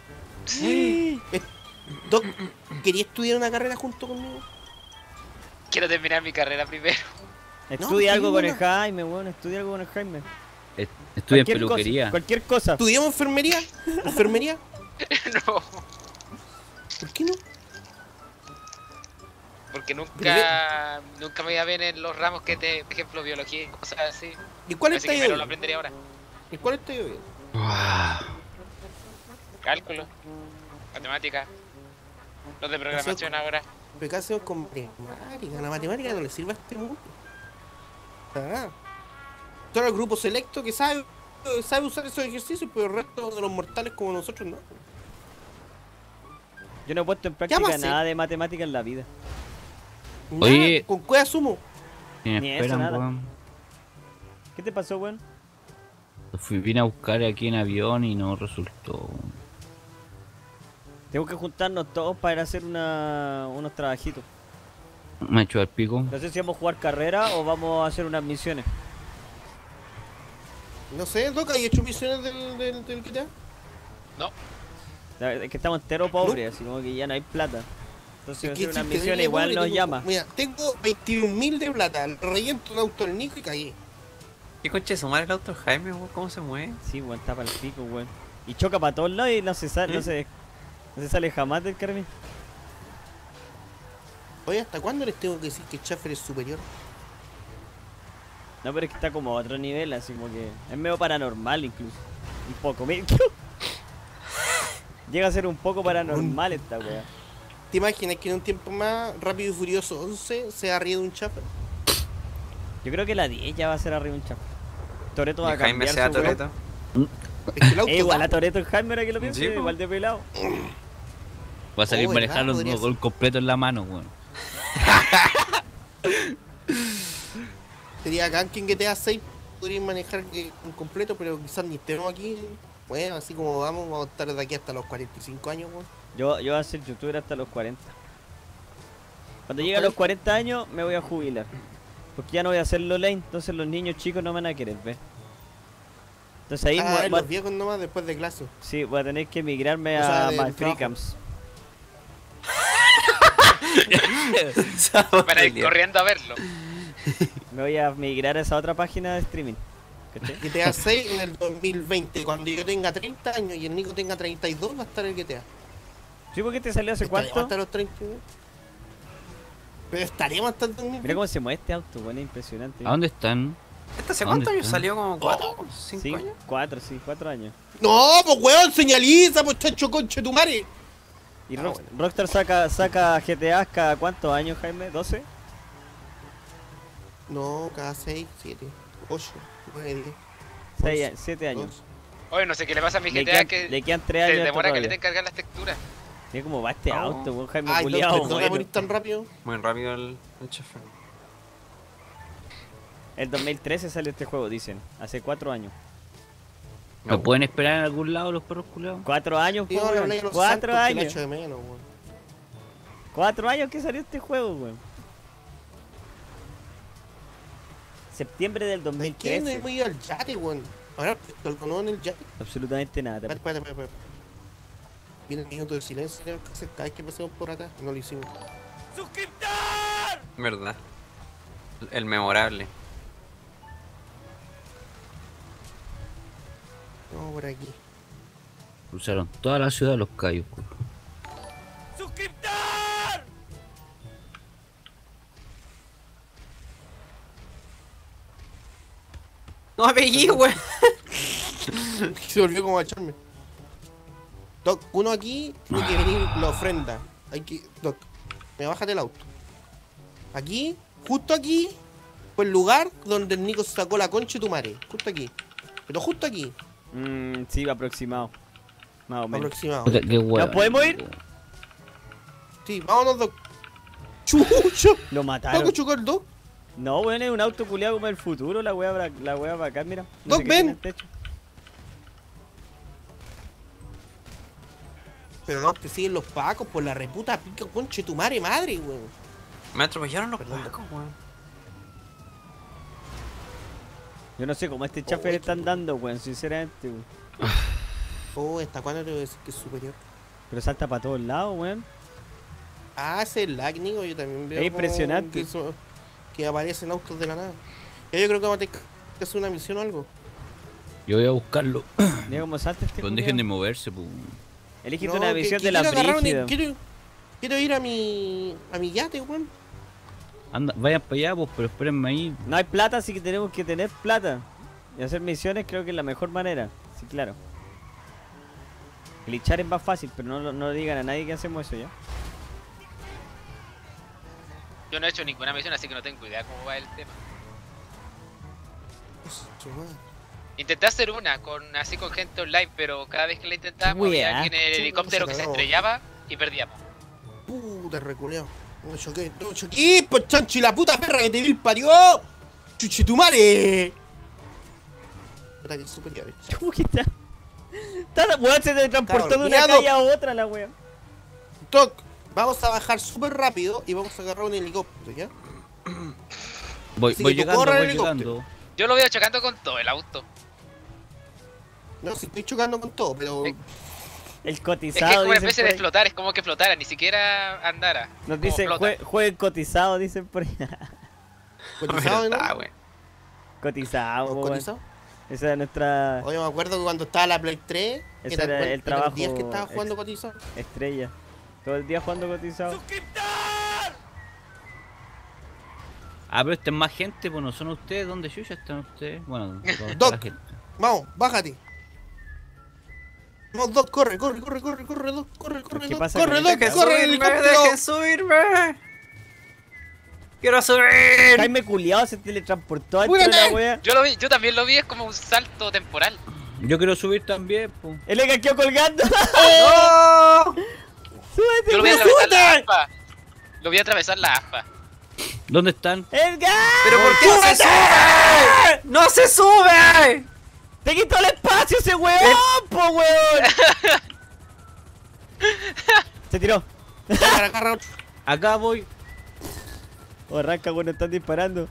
Doc, ¿quería estudiar una carrera junto conmigo? Quiero terminar mi carrera primero. Estudia No, algo con el ninguna. Jaime, weón. Estudia algo con el Jaime. Estudia en Cualquier peluquería. Cosa, cualquier cosa. ¿Estudiamos enfermería? ¿Enfermería? No, ¿Por qué no? porque nunca me iba bien en los ramos que te, por ejemplo, biología y cosas así. ¿Y cuál Así está que primero lo bien? aprendería ahora. ¿Y cuál está bien? Cálculo, matemática, los de programación ahora. ¿Pero qué hacemos con matemática? La matemática no le sirve a este mundo. Ah. Todo el grupo selecto que sabe usar esos ejercicios, pero el resto de los mortales como nosotros no. Yo no he puesto en práctica pasé. nada de matemática en la vida. Oye. Nada, con cueva sumo. Me Ni eso, esperan, nada. weón. ¿Qué te pasó, weón? Vine a buscar aquí en avión y no resultó. Tengo que juntarnos todos para ir a hacer unos trabajitos. Me ha hecho al pico. No sé si vamos a jugar carrera o vamos a hacer unas misiones. No sé, Doc, ¿hay hecho misiones del GTA? No. Es que estamos enteros pobres, así como que ya no hay plata. Entonces, Es que hacer unas si te misiones doy igual pobre, nos tengo- llama. Mira, tengo 21.000 de plata. Reviento un auto al Nico y caí. ¿Qué coche su madre el auto Jaime, weón? ¿Cómo se mueve? Sí, weón, está para el pico, weón. Y choca para todos lados y no se sale, no se sale jamás del carmen. Oye, ¿hasta cuándo les tengo que decir que Schaffer es superior? No, pero es que está como a otro nivel, así como que es medio paranormal incluso. Un poco, mira. Llega a ser un poco paranormal esta weá. ¿Te imaginas que en un tiempo más, Rápido y Furioso 11 se arriba de un Schaffer? Yo creo que la 10 ya va a ser arriba un chapo. Toreto va Y a Jaime cambiar sea su weá. Toreto. Es que el auto Igual da, a Toreto en Jaime ahora que lo pienso, Sí, po. igual de pelado. Va a salir Oh, manejando ¿verdad? un Podría gol completo en la mano, weón. sería acá en GTA 6 podrían manejar un completo, pero quizás ni estemos aquí. Bueno, así como vamos a estar de aquí hasta los 45 años, weón. Yo voy a ser youtuber hasta los 40. Cuando llegue a los 40 años me voy a jubilar. Porque ya no voy a hacerlo lane, entonces los niños chicos no me van a querer ver. Entonces ahí Los viejos nomás después de clase. sí, voy a tener que migrarme O sea, a del My Free trabajo. Camps. Para ir corriendo a verlo. Me voy a migrar a esa otra página de streaming. ¿Cachai? GTA 6 en el 2020, cuando yo tenga 30 años y el Nico tenga 32, va a estar el GTA. ¿Sí? ¿Por qué te salió hace ¿Estaremos cuánto? hasta los 30? Pero estaremos hasta el 2020. Mira cómo se mueve este auto, bueno, es impresionante. ¿A dónde están? ¿Este hace ¿A dónde cuántos años está? salió? ¿Como 4? 5 Sí, años? 4 años. No, pues weón, señaliza, pues chacho conche tu madre. ¿Y Ah, bueno. Rockstar saca GTA cada cuántos años, Jaime? ¿12? No, cada 6, 7, 8, 9, 10. 7 años. 12. Oye, no sé qué le pasa a mi Le GTA quedan que 3 años. se demora que todavía. le den cargar las texturas. Mira cómo va este Oh. auto, weón, Jaime Ay, no, culiao, perdón, bueno. morir tan rápido. Muy rápido el chofer. El 2013 salió este juego, dicen. Hace 4 años. ¿Lo pueden esperar en algún lado los perros culiados? 4 años, Y po, ahora weón. hablé de los 4 saltos que le años. echo de menos, weón. 4 años que salió este juego, weón. Septiembre del ¿Por qué no 2013. hemos ido al yate, weón? Ahora, algo nuevo en el yate. Absolutamente nada. Espérate. Viene el minuto de silencio que hacer cada vez que pasemos por acá. No lo hicimos. ¿Verdad? El memorable. No, por aquí. Cruzaron toda la ciudad los callos, culo. No me pegué, weón. Se volvió como a echarme. Doc, uno aquí tiene que venir la ofrenda. Hay que. Doc, me bájate el auto. Aquí, justo aquí, fue el lugar donde el Nico sacó la concha de tu madre. Justo aquí. Pero justo aquí, Sí, aproximado. Más o menos. aproximado. Puta, qué hueá. ¿No podemos ir? Sí, vámonos, Doc. ¡Chucho! Lo ¿Doc mataron. chocó el Doc? No, weón, es un auto culiado como el futuro. La wea va acá, mira. Doc, qué ven. tiene el techo. Pero no, te siguen los pacos por la reputa pica concha de tu madre, weón. Me atropellaron los Perdón. pacos, weón. Yo no sé cómo este chafer Uy, están dando, weón, sinceramente, weón. Oh, ¿hasta cuándo te voy a decir que es superior? Pero salta para todos lados, weón. Ah, ese es el lag, Nico, yo también veo. Es como impresionante. que aparecen autos de la nada. Ya yo creo que vamos a tener que hacer una misión o algo. Yo voy a buscarlo. Mira cómo salta este Cuando dejen de culiao. moverse, pues. Elegiste No, una que visión de la quiero agarrar un- brígida. quiero ir a mi yate, weón. Anda, vayan para allá, pues, pero espérenme ahí. No hay plata, así que tenemos que tener plata. Y hacer misiones creo que es la mejor manera. Sí, claro. Glitchar es más fácil, pero no digan a nadie que hacemos eso ya. Yo no he hecho ninguna misión, así que no tengo idea cómo va el tema. Su madre. Intenté hacer una así con gente online, pero cada vez que la intentaba Qué weá. había alguien en el Sí, helicóptero no que se se acabó. estrellaba y perdíamos. Puta, reculeado. No choqué, no choqué. Pues chanchi, la puta perra que te vi parió. Chuchitumare. Puta que superior. ¿Cómo que está? Está, weón, se transportó de una Cuidado. calle a otra la weón. Toc, vamos a bajar súper rápido y vamos a agarrar un helicóptero, ¿ya? Voy Así voy que tú llegando, corre el voy helicóptero. llegando. Yo lo veo chocando con todo el auto. No, si estoy chocando con todo, pero... El Es que es cotizado, como una dicen especie por de ahí. flotar, es como que flotara, ni siquiera andara. Nos como dice, flota. jueguen cotizado, dicen por ahí. ¿Cotizado, no? Verdad, weón. Cotizado, weón. ¿Cotizado? Esa es nuestra Oye, me acuerdo que cuando estaba la Play 3, Ese era el los trabajo días que estaba jugando cotizado. estrella. Todo el día jugando cotizado. Ah, pero esta es más gente, pues no son ustedes. ¿Dónde chucha están ustedes? Bueno, ¿dónde está Doc. la gente? Vamos, bájate. Vamos, Doc, corre, Doc, corre, ¿Qué Doc, pasa corre, con Doc, este corre, el helicóptero. ¡Dejen subirme! ¡Quiero subir! Jaime culiao se teletransportó dentro de ¡Apúrate! la wea. Yo también lo vi, es como un salto temporal. Yo quiero subir también, pues. Él le quedó colgando. ¡Oh! ¡Súbete! Yo lo vi atravesar la aspa. Lo vi atravesar la aspa. ¿Dónde están? ¡Edgar! ¿Pero por qué no se sube? ¡No se sube! ¡Te quitó el espacio ese weón, po weón! Se tiró. Agarra, Acá voy. Oh, arranca cuando están disparando.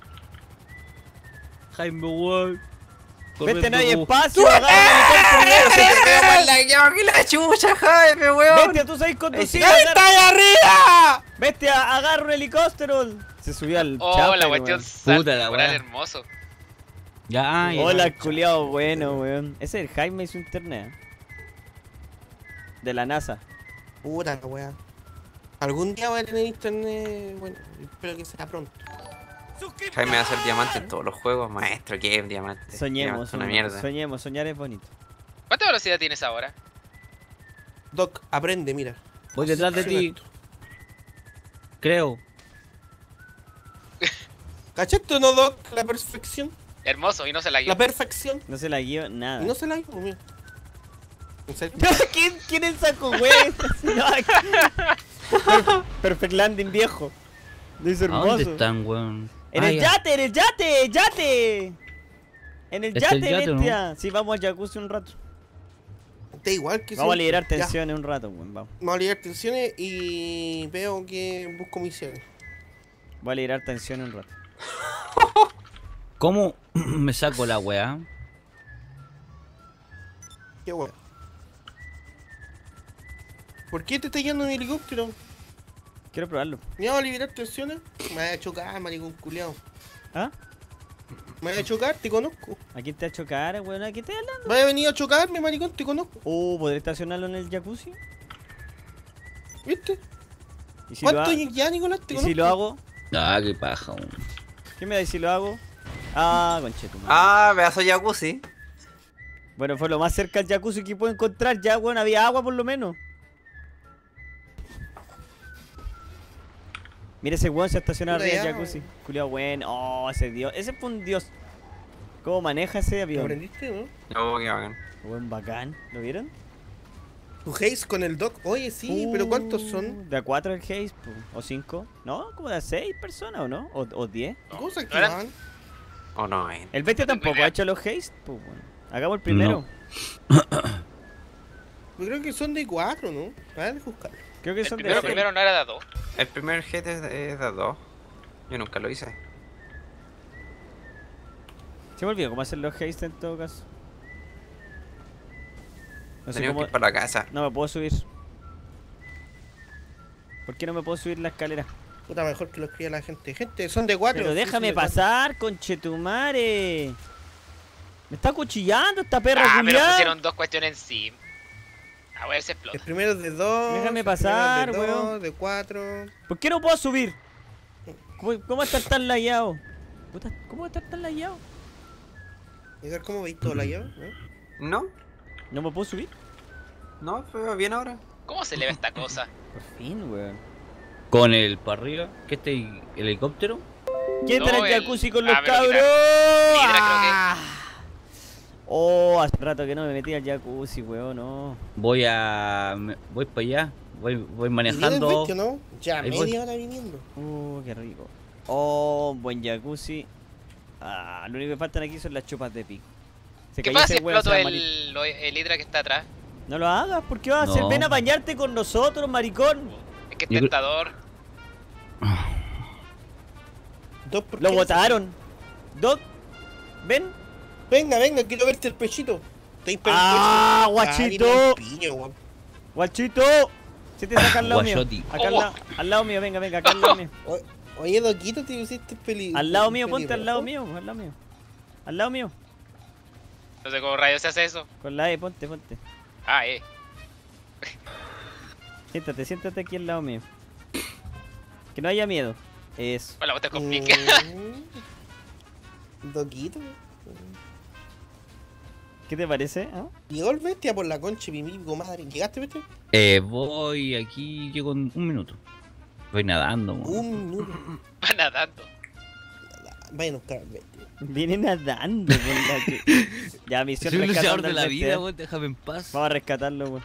Jaime, weón. Vete, no hay Corriendo, espacio. Agarra el helicóptero. ¡Se te veo más lagueado que la chucha, Jaime, weón! Bestia, tú sabes conducir. ¡Está agarra- ahí arriba! Bestia, agarra un helicóptero. Se subió al Oh, chapa, la weón. cuestión salto Puta la temporal wea. hermoso. Ya, ya. Hola, culiao bueno, weón. Ese es el Jaime y su internet. De la NASA. Puta la weá. Algún día voy a tener internet. Bueno, espero que sea pronto. Jaime va a ser diamante en todos los juegos, maestro, ¿qué es diamante? Soñemos, Diamante es una mierda. soñemos, soñar es bonito. ¿Cuánta velocidad tienes ahora? Doc, aprende, mira. Voy detrás de ti. Creo. ¿Cachaste o no, Doc? La perfección. Hermoso, y no se la La guió. perfección. No se la guío nada. Y no se la hizo, mira. En serio. ¿Quién es el saco, güey? Perfect landing viejo. Dice ¿A dónde hermoso. están, weón? En Ah, el ya. yate, en el yate, yate. En el ¿Está yate, el yate o no? bestia. Sí, vamos al jacuzzi un rato. Da igual que Vamos a sea- liberar Ya, tensiones un rato, weón. Vamos. Vamos a liberar tensiones y veo que busco misiones. Voy a liberar tensiones un rato. ¿Cómo me saco la weá? Qué bueno. ¿Por qué te está yendo un helicóptero? Quiero probarlo. ¿Me vas a liberar tensiones? Me vas a chocar, maricón culiao. ¿Ah? ¿Me vas a chocar? Te conozco. ¿A quién te va a chocar, weón? ¿A quién te hablando? ¿Vas a venir a chocarme, maricón? Te conozco. ¿Podré estacionarlo en el jacuzzi? ¿Viste? ¿Y si lo, ¿Cuánto ha- ya, Nicolás? Te ¿Y conozco. si lo hago? Ah, qué paja, weón. ¿Qué me da si lo hago? Ah, conchetumadre. Ah, pedazo de jacuzzi. Bueno, fue lo más cerca al jacuzzi que puedo encontrar. Ya, weón, había agua por lo menos. Mira ese weón se estaciona Puta, arriba del ya, jacuzzi. Culiao, bueno. Oh, ese dios. Ese fue un dios. ¿Cómo maneja ese ¿Lo avión? aprendiste, no? Oh, qué bacán. Buen bacán. ¿Lo vieron? Tu haze con el Doc. Oye, sí, pero ¿cuántos son? De a 4 el haze, o 5. No, como de a 6 personas, ¿o no? O 10. ¿Cómo se ¿no eran? activaban? Oh, no, El bestia tampoco ha hecho los haze, pues bueno. Hagamos el primero. Yo creo que son de 4, ¿no? A ver, buscar. Creo que El son de primero, 6. primero no era de 2. El primer jet es de 2. Yo nunca lo hice. Se me olvidó cómo hacer los haze en todo caso. No sé Teníamos cómo... que ir para la casa. No me puedo subir. ¿Por qué no me puedo subir la escalera? Puta, mejor que lo escriba la gente. Gente, son de 4. Pero déjame pasar, conchetumare. Me está cuchillando esta perra Ah, pero culiada. pusieron dos cuestiones encima. A ver, se explota. El primero es de 2. Déjame pasar, de weón. de 4. ¿Por qué no puedo subir? ¿Cómo va a estar tan lagueado? Puta, ¿cómo va a estar tan lagueado? A ver cómo veis todo la llave, ¿no? ¿No? ¿No me puedo subir? No, pero bien ahora. ¿Cómo se le ve esta cosa? Por fin, weón. Con el para arriba. ¿Qué está ahí? ¿El helicóptero? ¿Quién No, está en el el- jacuzzi con los Ah, pero cabros? Mira, creo que- ¡Ah! Oh, hace rato que no me metí al jacuzzi, weón, no. Voy para allá. voy ¿Y manejando. vienes, bestia, no? Ya, Ahí voy. media hora viniendo. Qué rico. Oh, buen jacuzzi. Lo único que faltan aquí son las chupas de pico. Se ¿Qué cayó pasa si ese weón, exploto se va a morir. el hidra que está atrás? No lo hagas, ¿por qué vas a hacer? No. Ven a bañarte con nosotros, maricón. Es que es Yo creo- tentador. Doc, ¿por Lo qué? botaron. Doc, ven. Venga, venga, quiero verte el pechito. Estoy Ah, pecho. guachito. viene el piño, weón. Guachito. Se te saca al lado mío. Guachoti. Acá al lado mío, venga, acá al lado mío. Oye, Doquito, te pusiste peligro. Al lado mío, ponte al lado mío, al lado mío. Al lado mío. No sé cómo rayos se hace eso. Con la E, ponte. Ah, Siéntate aquí al lado mío. Que no haya miedo. Eso. Bueno, vos te complica. Doquito. ¿Qué te parece? ¿Ah? Llegó el bestia por la concha, mi comadre. ¿Llegaste, bestia? Voy aquí, llego en 1 minuto. Voy nadando, weón. Un minuto. Va nadando. Vayan a buscar al bestia. Viene nadando por la que... Ya, misión Soy un luchador rescatando de al la bestia. vida, weón, déjame en paz. Vamos a rescatarlo, weón.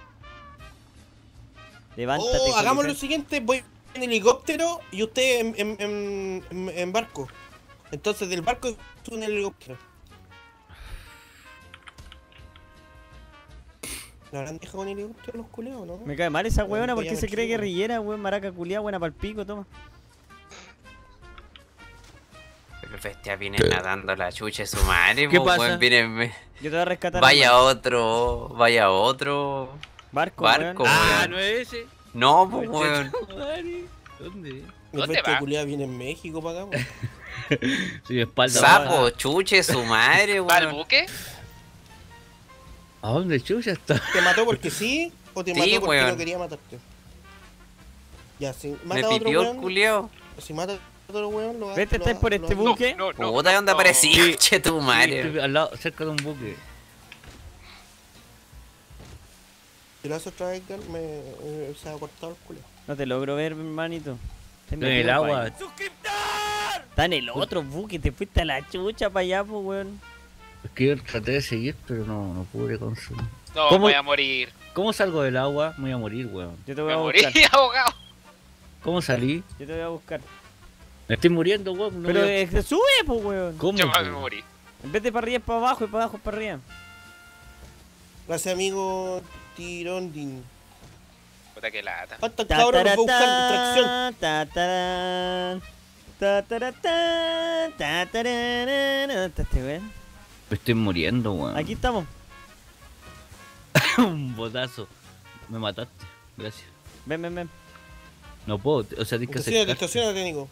Levántate. Hagamos lo Coliseo. siguiente. Voy en helicóptero y usted en barco. Entonces, del barco tú en el helicóptero. ¿La habrán dejado con helicóptero los culeos, no? Me cae mal esa weona, ¿por Voy qué a se ver cree qué, weón. guerrillera, weón? Maraca culiada, buena pa'l pico, toma. Pero el bestia viene nadando la chucha de su madre, ¿Qué po, pasa? weón, viene... Yo te voy a rescatar. Vaya hermano. otro Barco, barco, weón. weón. no es ese. No, pues weón. Madre, ¿dónde? El ¿Dónde bestia va? culiado viene en México para acá, weón. Sí, mi espalda. Sapo, chuche su madre, ¿Va al weón. buque? ¿A dónde chucha está? ¿Te mató porque sí o te Sí, mató porque weón. no quería matarte? Ya, si Me mata a otro pipió el weón, culiao. si mata a otro weón, lo Vete, lo- estáis por este lo- buque. No, no. Puta, ¿dónde no. aparecí? Che tu Sí, madre. estoy al lado, cerca de un buque. Si lo haces otra vez, Edgar, se ha cortado el culo. No te logro ver, hermanito. Te Estoy en metido el pa' agua. ahí. Está en el otro buque, te fuiste a la chucha para allá, pues, weón. Es que yo traté de seguir, pero no pude consumir. No, ¿Cómo? voy a morir. ¿Cómo salgo del agua? Me voy a morir, weón. Yo te Voy voy a a morir buscar. ahogado. ¿Cómo salí? Yo te voy a buscar. Me estoy muriendo, weón. No Pero voy a- sube, pues, weón. ¿Cómo? Yo me voy a weón? morir. En vez de para arriba es para abajo y para abajo es para arriba. Gracias, amigo Tirondin. Puta que lata. ¿Cuántos cabros nos va a buscar tracción? Tatarán, tatarán, tatarán. ¿Está este weón? Me estoy muriendo, weón. Aquí estamos. Un botazo. Me mataste. Gracias. Ven. No puedo, o sea, tienes que Estacionate, acercarte. estacionate, Nico.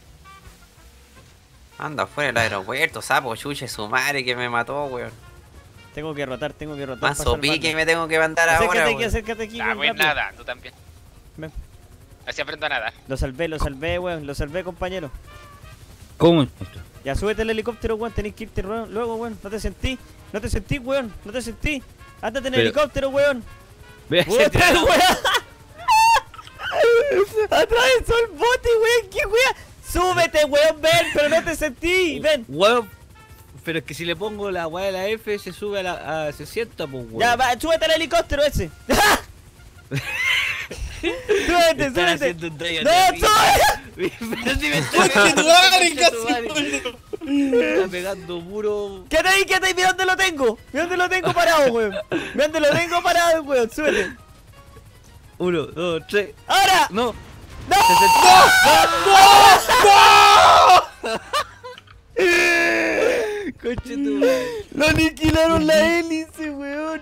Anda afuera del aeropuerto, sapo, chuche su madre que me mató, weón. Tengo que rotar pa' Más salvarlo. pique me tengo que mandar ahora, Acércate weón. aquí, Ah, weón, voy rápido. nadando también. Ven. Así aprendo a nadar. Lo salvé, weón. Lo salvé, compañero. ¿Cómo? Ya súbete al helicóptero, weón. Tenés que irte luego, weón. No te sentí, weón. No te sentí. Ándate en el Pero- helicóptero, weón. Ve, ¡Puta, weón! Atravesó el bote, weón. ¿Qué weón? Súbete, weón. Ven, pero no te sentí. Ven. Weón. Pero es que si le pongo la weá de la F se sube a 60, pues weón. Ya, va, súbete al helicóptero ese. Súbete. Están haciendo un try ¡No, and sube! Pero si me está ¡Conche tu madre, Conche tu casi! madre. Me está pegando puro. Quédate ahí, mira dónde lo tengo. Mira dónde lo tengo parado, weón. Mira dónde lo tengo parado, weón. Súbete. 1, 2, 3. ¡Ahora! No. ¡No! Conche tu madre. ¡Lo aniquilaron la hélice, weón!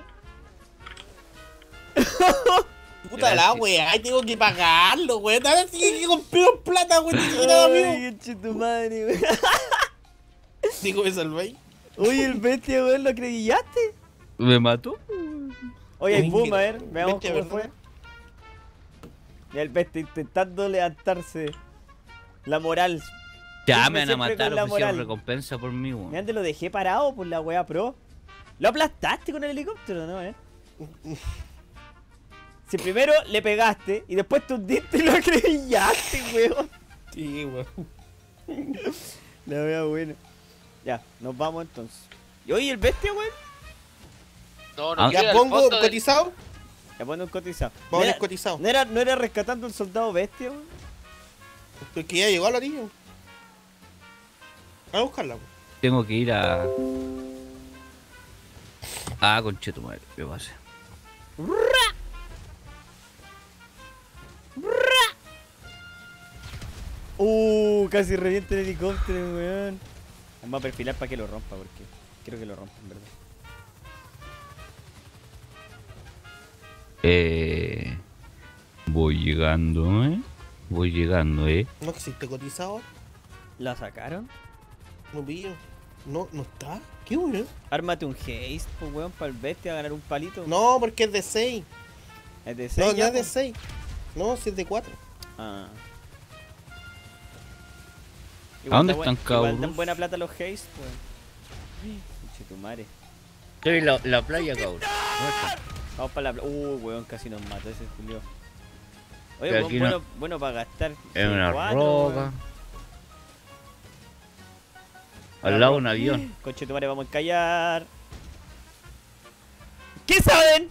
Puta la weá, tengo que pagarlo, weón. Ahora sí que compré plata, weón. Ni siquiera, amigo. Ay, conche tu madre, weón. Digo, me salvé. Oye, el bestia, weón, ¿lo acredillaste? Me mató. Oye, hay Oye, boom, a ver, veamos bestia, cómo ¿verdad? fue. Ya el bestia intentando levantarse. La moral. Ya Siempre, me van a siempre matar, con la ofrecieron moral. recompensa por mí, weón. Mira dónde lo dejé parado por la weá pro. Lo aplastaste con el helicóptero, ¿no, Si primero le pegaste y después te hundiste y lo acredillaste, weón. Sí, weón. La wea buena. Ya, nos vamos entonces. Y oye, el bestia, weón. No, Ah. no quiero ir Ya al pongo fondo del- cotizado. Ya pone un cotizado. Vamos a ir cotizado. ¿No era rescatando el soldado bestia, weón? Porque ya llegó a la orilla. A buscarla, weón. Tengo que ir a... Ah, conchetumadre, ¿qué pasa? Casi revienta el helicóptero, weón. Vamos a perfilar para que lo rompa, porque quiero que lo rompa, en verdad. Voy llegando, Voy llegando, No existe cotizado. ¿La sacaron? No pillo. No está. ¿Qué weón? Ármate un haste, pues, weón, para el bestia a ganar un palito. No, porque es de 6. ¿Es de No, 6? no es de 6. No, si es de 4. Ah. ¿A dónde Igual están, cabros? dan buena plata los haste, weón. Chetumare. Estoy en la playa, cabrón. Vamos para la playa. Weón, casi nos mató ese Julio. Oye, Pero weón, aquí bueno para gastar. Es una C4, roca. weón. Al lado de un avión. Conchetumare, vamos a encallar. ¿Qué saben?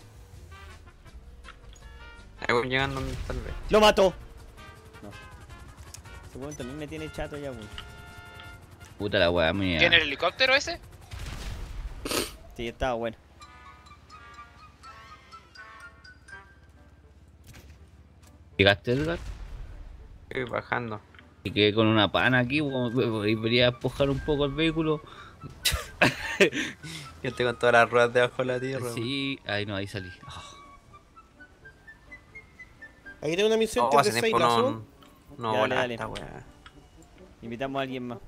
Ahí voy llegando tal vez. ¡Lo mató! No. Ese weón también me tiene chato ya, weón. Puta la weá mía. ¿Tiene el helicóptero ese? Sí, estaba bueno. ¿Llegaste, Edgar? Estoy bajando. Y quedé con una pana aquí, y quería despojar un poco el vehículo. Yo estoy con todas las ruedas debajo de la tierra. Sí, ahí no, ahí salí. Aquí tengo una misión que Oh, es de hace 6. tiempo ¿La no. subo? No, Ya, hola, dale. esta weá. Invitamos a alguien más.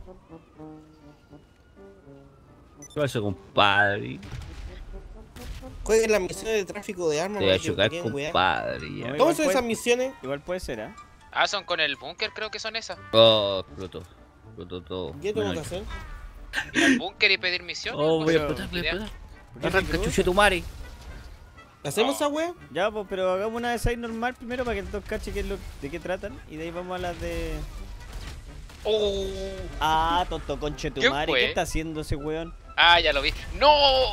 ¿Qué pasa, compadre? Jueguen las misiones de tráfico de armas. Te voy a para que chocar, tengan cuidado. compadre. ya. No, ¿Cómo igual son puede- esas misiones? Igual puede ser, ¿eh? Ah, son con el búnker, creo que son esas. Oh, explotó. Explotó todo. ¿Qué tengo que Bueno, hacer? Ir al búnker y pedir misiones. Oh, voy a no sé, explotar, voy a idea. explotar. ¿Por qué Arranca, se cruzó? chuche tu madre. ¿Hacemos esa wea? Ya, pues, pero hagamos una de 6 normal primero para que el dos cache de qué tratan. Y de ahí vamos a las de. Oh. Ah, tonto conchetumare. fue? ¿Qué está haciendo ese weón? Ah, ya lo vi. ¡No!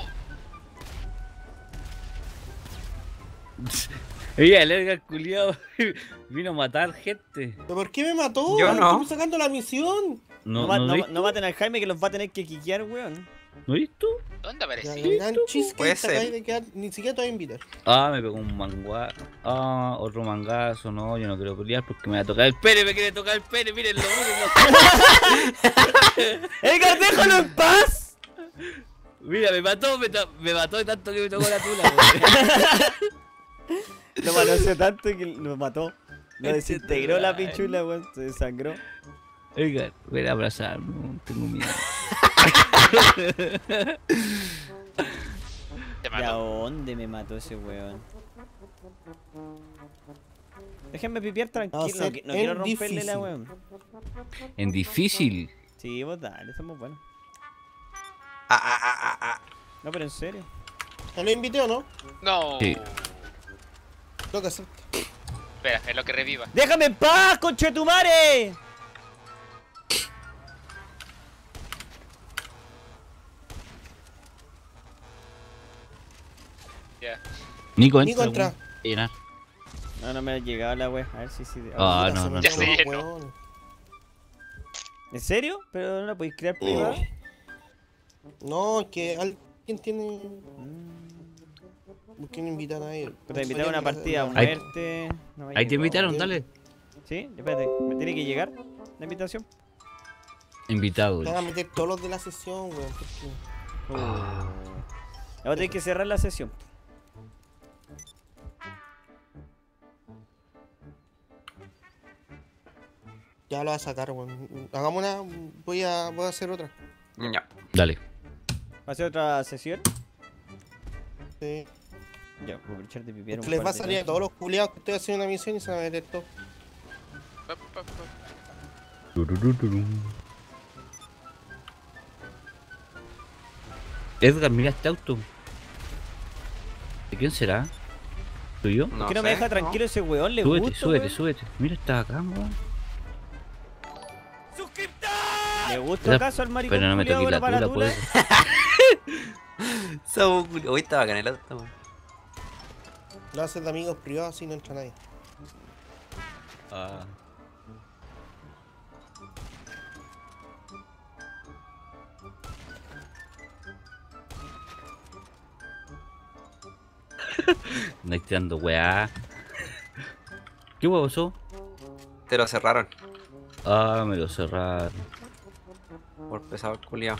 Oye, el Edgar culiado vino a matar gente. ¿Pero por qué me mató? Yo no. Estoy sacando la misión. No, No, no, no, viste? no maten al Jaime que los va a tener que quiquear, weón. ¿No viste? ¿Dónde Ya, aparecí? gran cheesecake, Puede te acabas ser. de quedar. Ni siquiera te voy a invitar. Ah, me pegó un mangua. Ah, otro mangazo. No, yo no quiero pelear porque me va a tocar el pene. Me quiere tocar el pene. Mírenlo, mírenlo. ¡Edgar, déjalo en paz! Mira, me mató de tanto que me tocó la tula. weón. Lo manoseó tanto que lo mató. Lo desintegró la pichula, weón. Se desangró. Edgar, ven a abrazarme. No tengo miedo. Te ¿Y a mato. dónde me mató ese weón? Déjenme pipiar tranquilo. Va a No, ser no quiero en romperle la difícil. weón. En difícil. Sí, vos dale, somos buenos. Ah. No, pero en serio. ¿Te lo invité o no? No. Sí. Tengo que hacer. Espera, es lo que reviva. ¡Déjame en paz, conchetumare! Ya. Nico, Nico, entra. entra. weón. Llenar. No, no me ha llegado la wea. A ver si. Ah, Puta, no, se no. me Ya fueron se los llenó. hueones. ¿En serio? ¿Pero no la podéis crear privada? No, es que alguien tiene. ¿Por qué no invitan a él? Te invitaron a una partida a Ahí- muerte. No me ha Ahí te llegado. invitaron, dale. ¿Sí? Espérate, ¿me tiene que llegar la invitación? Invitado. Van a meter todos los de la sesión, weón. porque- Ahora tenés que cerrar la sesión. Ya lo va a sacar, weón. Hagamos una. Voy a hacer otra. Ya. Dale. ¿Va a ser otra sesión? Sí. Ya, voy a aprovechar de pipiar un Les par va a de salir a veces. todos los culiados que estoy haciendo una misión y se van a meter todo. Pa, pa, pa. Edgar, mira este auto. ¿De quién será? ¿Tuyo? ¿Por qué no me sé, deja tranquilo ese weón? ¿Le Súbete, gusta, súbete, weón? súbete. Mira, está acá, weón. ¿Le gusta Esa- acaso al maricón Pero no me culiao toques de la tula, paratula? pues. Hoy estaba bacán el auto, weón. Lo haces de amigos privados y no entra nadie. Ah. No estoy dando weá. ¿Qué huevo pasó? Te lo cerraron. Ah, me lo cerraron. Por pesado el culiao.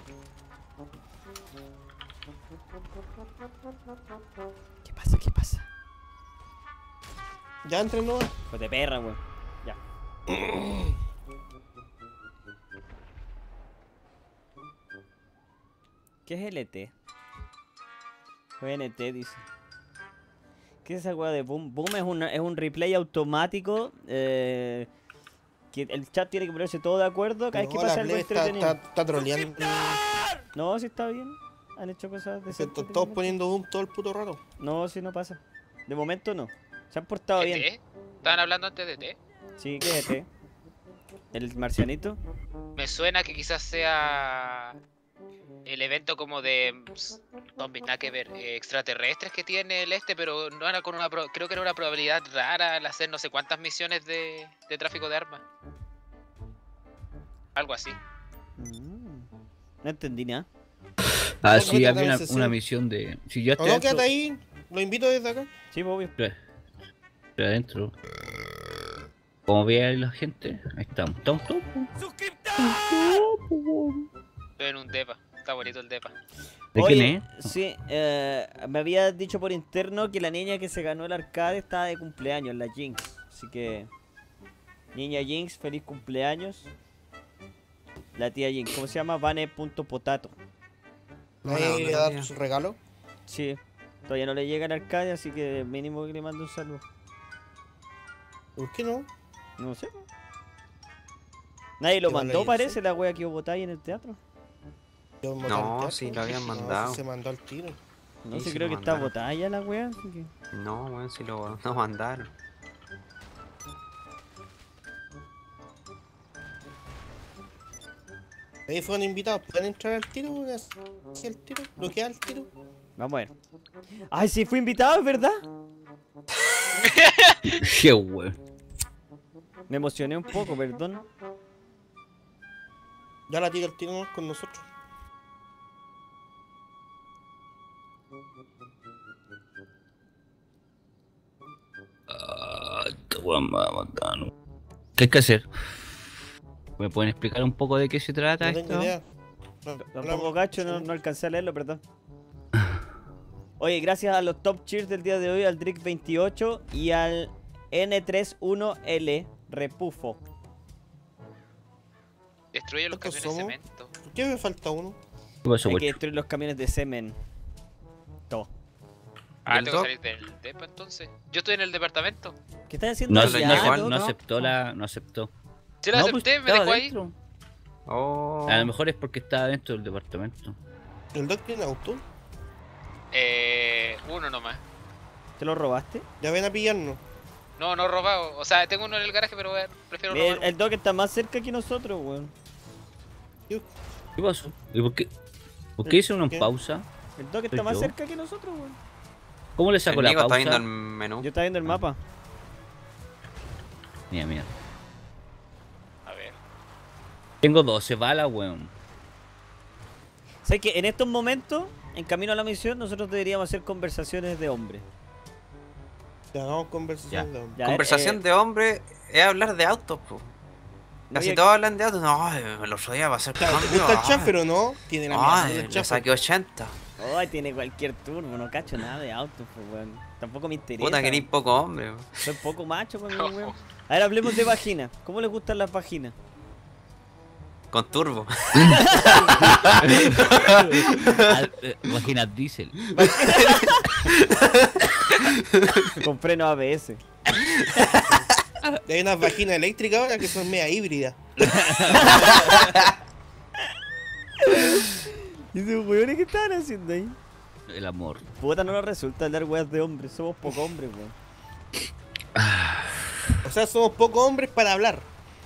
¿Qué pasa? ¿Qué pasa? Ya entren nomás. Pues de perra, weón. Ya. ¿Qué es LT? ONT dice. ¿Qué es esa weá de Boom? Boom es un replay automático. Que el chat tiene que ponerse todo de acuerdo. Cada vez que No, pasa la algo plebe entretenido. está troleando. No, si está bien. Han hecho cosas de Todos poniendo boom todo el puto rato. No, si no pasa. De momento no. Se han portado bien. ¿ET? ¿Estaban hablando antes de T? Sí, ¿qué es este? ¿El marcianito? Me suena que quizás sea el evento como de zombies, nada que ver, extraterrestres que tiene el pero no era con creo que era una probabilidad rara al hacer no sé cuántas misiones de tráfico de armas. Algo así. No entendí nada. Ah, No, sí, no, había no, una misión de. Si yo O estoy no, quédate ahí. Lo invito desde acá. Sí, obvio. Estoy adentro. Como ve ahí la gente, ahí estamos. Estamos todos. Estoy en un depa. Está bonito el depa. ¿De Oye, quién es? Sí, me había dicho por interno que la niña que se ganó el arcade estaba de cumpleaños, la Jinx. Así que, niña Jinx, feliz cumpleaños. La tía Jinx, ¿cómo se llama? Vane.potato. ¿Nadie le va a dar su regalo? Sí, todavía no le llega el arcade, así que mínimo que le mando un saludo. ¿Por qué no? No sé. Nadie lo ¿Qué mandó, vale eso? parece, la wea que hubo ahí en el teatro. Yo me No, boté al sí, teatro. lo habían No, mandado. sí se mandó al tiro. No Sí, sé, sí creo lo que está mandaron. botada ya la wea. Así que... No, weón, si lo mandaron. Ahí fueron invitados. ¿Pueden entrar al tiro? ¿Hacia el tiro? ¿Bloquear el tiro? Vamos a ver. Ay, sí, fui invitado, ¿es verdad? Qué weón. Me emocioné un poco, perdón. Ya la tira el tiro nomás con nosotros. Ah, esta weón me va a matar, ¿no? ¿Qué hay que hacer? ¿Me pueden explicar un poco de qué se trata No esto? tengo idea. No, Tampoco gacho, no alcancé a leerlo, perdón. Oye, gracias a los top cheers del día de hoy, al Drick28 y al N31L Repufo. Destruye los ¿Cuántos camiones de somos? cemento. ¿Por qué me falta uno? ¿Qué pasó, Hay que weón? destruir los camiones de semen. Todo. Ah, ¿El tengo doc? que salir del depa entonces. Yo estoy en el departamento. ¿Qué estás haciendo? No, Pero allá, ya no, igual, Doc? no aceptó la. No aceptó. Si la No, acepté, pues, me estaba dejó ahí. dentro. Oh. A lo mejor es porque estaba dentro del departamento. ¿El Doc tiene auto? Uno nomás. ¿Te lo robaste? Ya ven a pillarnos. No, no robado. O sea, tengo uno en el garaje, pero prefiero El, robar. el Doc está más cerca que nosotros, weón. ¿Qué pasó? ¿Y por qué? ¿Por qué hice una ¿Qué? pausa? El Doc está ¿Soy más yo? cerca que nosotros, weón. ¿Cómo le El saco la Nico está pausa? viendo el menú. Yo estaba viendo el mapa. Mira, mira. A ver. Tengo 12 balas, weón. Sé que en estos momentos, en camino a la misión, nosotros deberíamos hacer conversaciones de hombre. Ya hagamos conversación Ya. de hombre. Ya, Conversación de hombre es hablar de autos, po. Casi Oye, todos hablan de autos. No, me lo otro día va a ser Claro, te cambio. gusta el chat, pero no. Tiene la mierda del le chat. saqué 80. Ay, tiene cualquier turbo, no cacho nada de autos, pues, weón. Tampoco me interesa. Puta, querís poco hombre. Po. Soy poco macho conmigo, weón. A ver, hablemos de vagina. ¿Cómo les gustan las vaginas? Con turbo. Máquina diésel. Con freno ABS. Hay unas vaginas eléctricas ahora que son media híbridas. ¿Y esos weones qué estaban haciendo ahí? El amor. Puta, no nos resulta hablar weas de hombres. Somos poco hombres, weón. O sea, somos pocos hombres para hablar.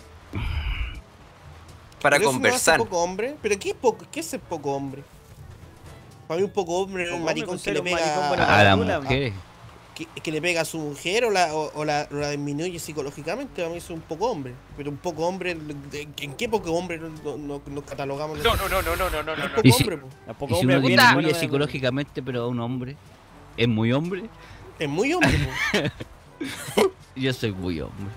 Para Pero eso no hace conversar. poco hombre. ¿Pero qué es, poco, qué es ser poco hombre? Para mí un poco hombre es un Poco maricón hombre, que le pues, ser un maricón pega buena A las película, mujeres. que le pega a su mujer o la disminuye psicológicamente, a mí es un poco hombre. Pero un poco hombre, ¿en qué poco hombre nos catalogamos? No. Es poco Y si- hombre, po. Tampoco Y si hombre uno bien, puta. disminuye bueno, psicológicamente, pero a un hombre, ¿es muy hombre? Es muy hombre, po. Yo soy muy hombre.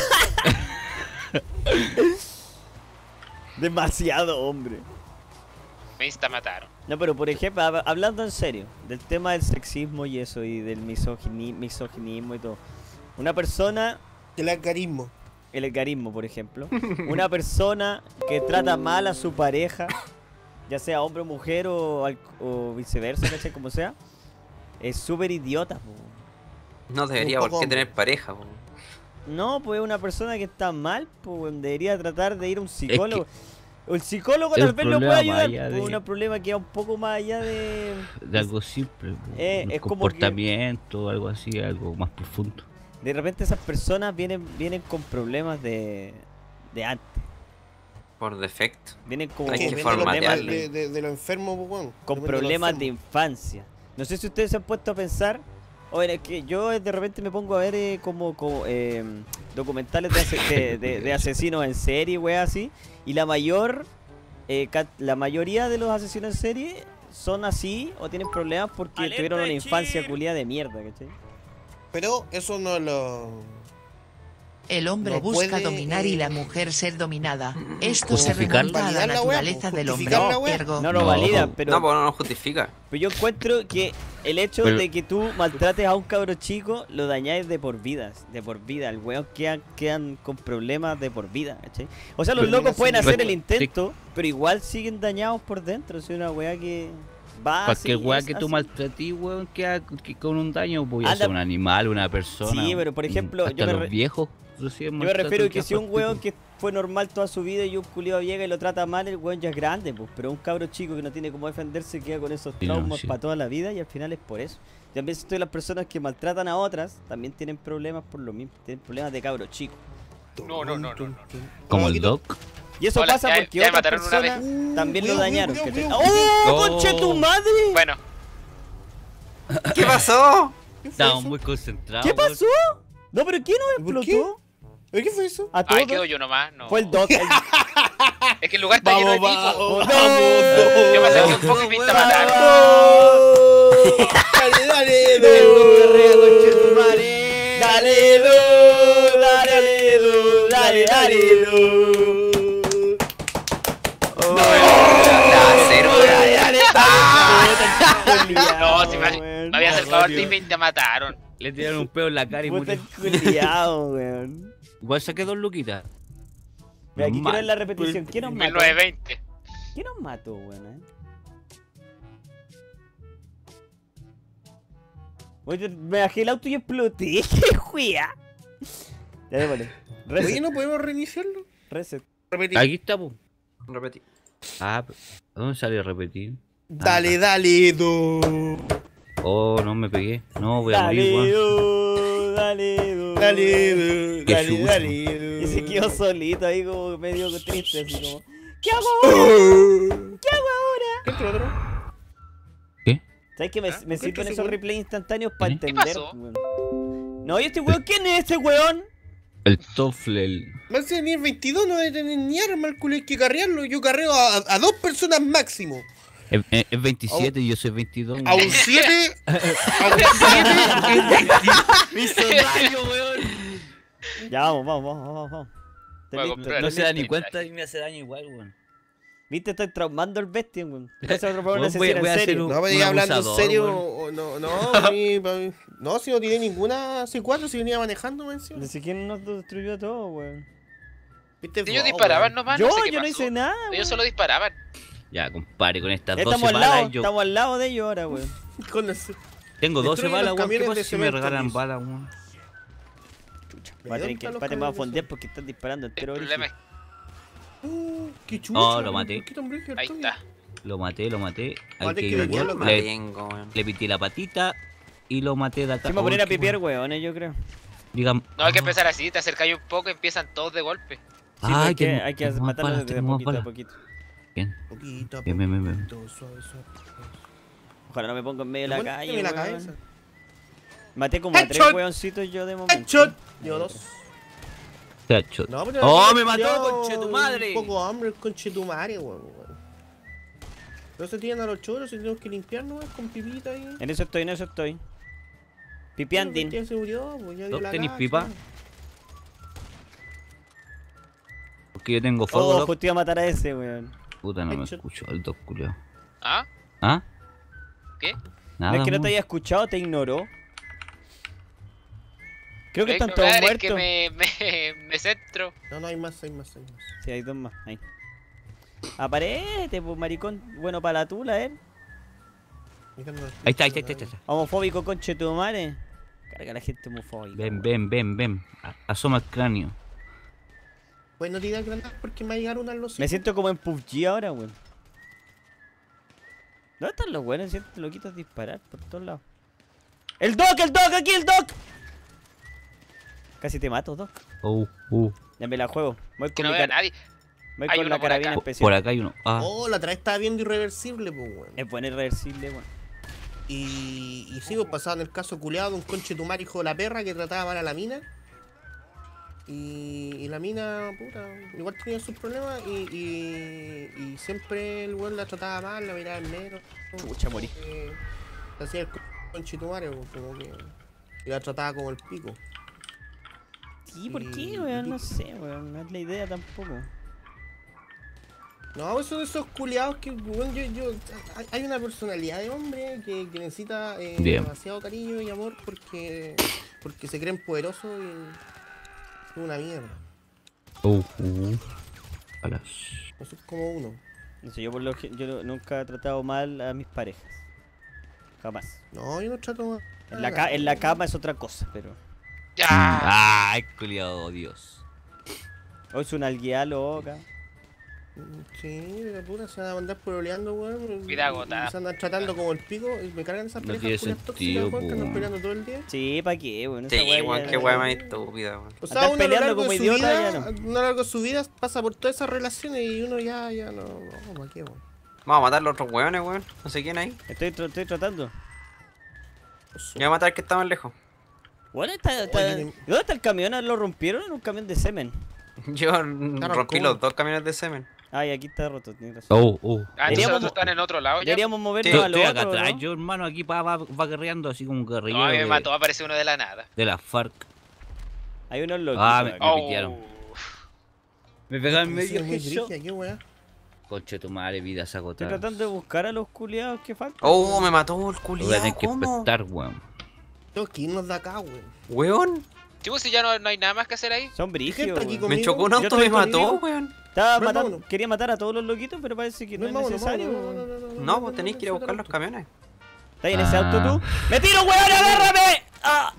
demasiado hombre. Me insta-mataron. No, pero por ejemplo, hablando en serio, del tema del sexismo y eso, y del misoginismo y todo. Una persona, El algarismo. el edgarismo, por ejemplo. Una persona que trata mal a su pareja, ya sea hombre o mujer o viceversa, ¿cachai? Como sea, es súper idiota, po. No debería Un por poco qué hombre. tener pareja, po. No, pues es una persona que está mal, pues debería tratar de ir a un psicólogo. O el psicólogo es tal un vez lo puede problema ayudar, más allá pues, de- un problema que va un poco más allá de... De algo simple, po, un es como que- comportamiento, algo así, algo más profundo. De repente esas personas vienen con problemas de antes. Por defecto. Vienen como Hay Que que viene de lo- formatearlo. de lo enfermo, po, weón. con Depende de lo problemas de enfermo. infancia. No sé si ustedes se han puesto a pensar. Oye, es que yo de repente me pongo a ver como documentales de asesinos en serie, wea así. Y la mayoría de los asesinos en serie son así o tienen problemas porque tuvieron una infancia culiada de mierda, ¿cachai? Pero eso no lo... El hombre No busca puede, dominar y la mujer ser dominada. Esto se Justificarlo. remonta a la Validar la wea, naturaleza po, del hombre. justificar la wea. Ergo, No lo No. validan, pero... No, pues no lo justifica. Pero yo encuentro que el hecho Pero- de que tú maltrates a un cabro chico lo dañáis de por vida. De por vida. El weón quedan con problemas de por vida, ¿cachai? O sea, los Pero locos pueden mira, hacer sí. el intento, pero igual siguen dañados por dentro. Es una weá que va Cualquier así, weá es que tú así. maltratís, weón, queda con un daño, voy a Anda- ser un animal, una persona. Sí, pero por ejemplo, hasta yo me los re- viejos reciben Yo me maltrato refiero a en que si un todas weón partes, que fue normal toda su vida y un culiado llega y lo trata mal, el weón ya es grande, pues. Pero un cabro chico que no tiene cómo defenderse queda con esos Sí, no, traumas sí. para toda la vida y al final es por eso. También siento que las personas que maltratan a otras también tienen problemas por lo mismo. Tienen problemas de cabro chico. No. como el Paquito. Doc. Y eso Hola, pasa ya- porque ya me otras mataron una vez. personas también lo Cuidado, dañaron. cuidado, ¿cachai? cuidado, ¡Oh, cuidado. conche tu madre! Bueno, ¿Qué pasó? ¿Qué fue Estábamos eso? muy concentrados. ¿Qué weón. pasó? No, pero ¿quién nos ¿Por explotó? ¿Qué fue eso? A ay, todos. quedo yo nomás. No. Fue el Doc. Es que el lugar está lleno de tipos. vamos, Yo me acerqué un poco y me insta-mataron. Dale, dale, Dale, No, si me había acercado al team y me mataron. Le tiraron un pedo en la cara y Puta murió. el culiao, weón. Igual saqué 2 luquitas. Mira, aquí quiero Normal. ver la repetición. ¿Quién nos mató? 1920. ¿Quién nos mató, weón? Oye, me bajé el auto y exploté. ¡Qué juía! Ya démosle. Oye, Reset. ¿no podemos reiniciarlo? Reset. Repetir. Aquí está, po. Repetí. Ah, ¿dónde sale repetir? Dale, dale, do. Oh, no me pegué. No, voy a morir, Dale, weón. dale, Dale, do. Qué Dale, chucha. dale, Y se do. quedó solito ahí como medio triste, así como... ¿Qué hago ahora? ¿Qué hago ahora? ¿Qué otro? ¿Qué? ¿Sabes que me ¿Qué sirven otro esos weón? replays instantáneos para ¿Qué entender? pasó? weón? No, ¿y este weón? ¿Quién es este weón? El Toffle. Más de tener 22, no debe tener ni arma, el culo hay que carrearlo. Yo carreo a 2 personas máximo. Es 27 y yo soy 22. A un 7. A un 7. Me hizo daño, weón. Ya, vamos. ¿Estás Voy a listo? comprar. No se da ni Mensaje. cuenta y me hace daño igual, weón. ¿Viste? Estoy traumando al bestia, weón. Entonces otro programa Weón, voy en a hacer serio. un- No, pero ya hablando en abusador, serio. weón. No, no, si no tiene ninguna C4, si venía manejando, me encima. Desde quién nos destruyó todo, weón. ¿Viste? Ellos vos, disparaban weón. nomás, Yo, no sé qué yo no pasó. hice nada, Ellos weón. solo disparaban. Ya, compadre, con estas Estamos 12 al lado, balas yo estamos al lado de ellos ahora, weón. Con las- tengo 12 Destruye balas, los weón. ¿Qué camiones pasa de si me cemento, regalan Luis. balas, weón? Va a tener que, ¿Dónde Pate, están me va a los fondear camiones porque están disparando El entero problema origen. es Qué chucha. No, lo maté. ¿Por qué tan brígido el ahí tuyo? está. Lo maté. Al Mate que que venía yo lo le, Matengo, weón. le pití la patita y lo maté de acá. Se me va a poner a Oh, qué pipiar, weón. weón, yo creo. Digan. No hay que empezar así, te acercáis un poco y empiezan todos de golpe. Sí, pues Ay, hay que matarlos de poquito a poquito. Bien. Poquito a Bien, bien, bien, bien. poquito, suave, suave. Ojalá no me ponga en medio de la calle, Pónteme la weón. cabeza. Maté como a 3 Headshot. weoncitos yo de momento. Headshot. Yo 2. Chacho. No, pero ¡Oh, el me mató, culiao, conche tu madre! Un poco hambre el conche tu madre, weón. No se tiran a los choros, si tenemos que limpiar nomás con pipita ahí. En eso estoy. Ya Pipiandin. se murió, pues ya dio ¿Vos la tenés cacha. pipa? Porque yo tengo fuego, Oh, Doc. justo iba a matar a ese, weón. Puta, no me Headshot. escucho, el Doc culiao. ¿Ah? ¿Ah? ¿Qué? Nada, No es que no weón. te haya escuchado, te ignoró. Creo que Ey, están no, todos madre, es muertos. que me centro. No, hay más. Sí, hay 2 más. Ahí. Aparece, pues maricón. Bueno para la tula, Ahí está. Homofóbico, conche tu madre. Carga la gente homofóbica. Ven. Asoma el cráneo. Pues no tiras granadas porque me va a llegar una en los Me siento como en PUBG ahora, weón. ¿Dónde están los buenos? Siento loquitos disparar por todos lados. ¡El Doc! ¡Aquí el Doc! Casi te mato, Doc. Ya me la juego. Voy Que con, no mi vea a nadie. voy Hay con uno la por carabina acá. especial. Por acá hay uno. Ah, Oh, la otra vez estaba viendo Irreversible, pues, weón. Es bueno irreversible, weón. Y sí, pues pasaba en el caso culeado de un conche tu madre, hijo de la perra, que trataba mal a la mina. Y la mina, puta, igual tenía sus problemas y siempre el weón la trataba mal, la miraba en negro. Chucha, morí. Se hacía el conche tu madre, pues, como que. Y la trataba como el pico. Sí, ¿por qué, weón? No sé, weón. No es la idea tampoco. No, eso de esos culiados que, bueno, hay una personalidad de hombre que necesita Bien. demasiado cariño y amor porque se creen poderosos y es una mierda. Alas. Eso es como uno. No sé, yo nunca he tratado mal a mis parejas. Jamás. No, yo no trato mal. En la cama es otra cosa, pero. Ya. Ay, culiao, Dios. Hoy es una alguía loca. Sí, de la puta, se van a mandar pololeando, weón. Vida agotada. Se andan tratando como el pico y me cargan esas No parejas tiene culias sentido, tóxicas, weón, que andan po. peleando todo el día. Sí, ¿pa' qué, weón? Sí, Esa weá weón, ya- qué weá más estúpida, weón. O Andar sea, uno a lo peleando largo como de su idiota, vida, ya no. a lo largo de su vida pasa por todas esas relaciones y uno ya no, ¿para qué, weón? Vamos a matar a los otros weones, weón. No sé quién hay. Estoy tratando. Yo voy a matar al que está más lejos. Bueno, Oye, ¿dónde está el camión? ¿Lo rompieron en un camión de semen? Yo rompí los 2 camiones de semen. Ay, aquí está roto, tienes razón. Ah, entonces Deberíamos- los otros están en otro lado ya. Deberíamos movernos Estoy, a lo estoy acá otro, atrás, ¿no? yo hermano aquí va guerreando así como un guerrillero No, a mí me de, mató, aparece uno de la nada. de la FARC. Hay unos loquitos Ah, acá. Me pitearon. Me pegaron Sí, medio muy headshot. brígida, qué weá. Conche tu madre, vidas Estoy agotadas. tratando de buscar a los culiados que faltan. Oh, me mató el Lo voy a culiao, tener que ¿cómo? expectar, weón. Tengo que irnos de acá, weón. Weón, Chicos, si ya no hay nada más que hacer ahí. Son ¿Qué brígidos, está aquí weón. conmigo? me chocó un Yo auto, estoy me mató, conmigo. weón. Estaba Ven, matando, vámonos. quería matar a todos los loquitos, pero parece que no es Vámonos, necesario. vámonos, weón. No, pues tenéis que ir a buscar los camiones. ¿Estás en ese auto Ah. tú? ¡Me tiro, weón! ¡Agárrame! ¡Ah!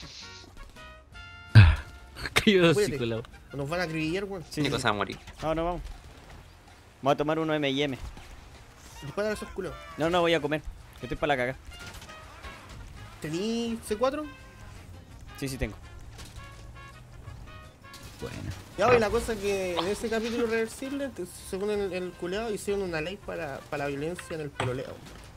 Cayó de Cuídate. psicólogo. Nos van a acribillar, weón. Sí, Nico sí. se va a morir. Vamos, vamos. Vamos a tomar uno M&M. Dispara a esos culos. No voy a comer. Yo estoy para la caga. ¿Tení C4? Sí, tengo. Bueno. Ya, y la cosa que en ese capítulo reversible, según el culeado, hicieron una ley para la violencia en el pololeo.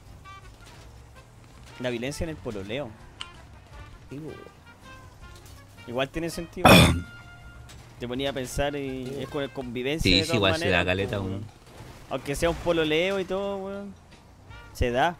La violencia en el pololeo. Sí, weón. Igual tiene sentido. Te ponía a pensar y es con convivencia. Sí, de sí, todas igual se da maneras, caleta po, un. weón. Aunque sea un pololeo y todo, weón. Se da.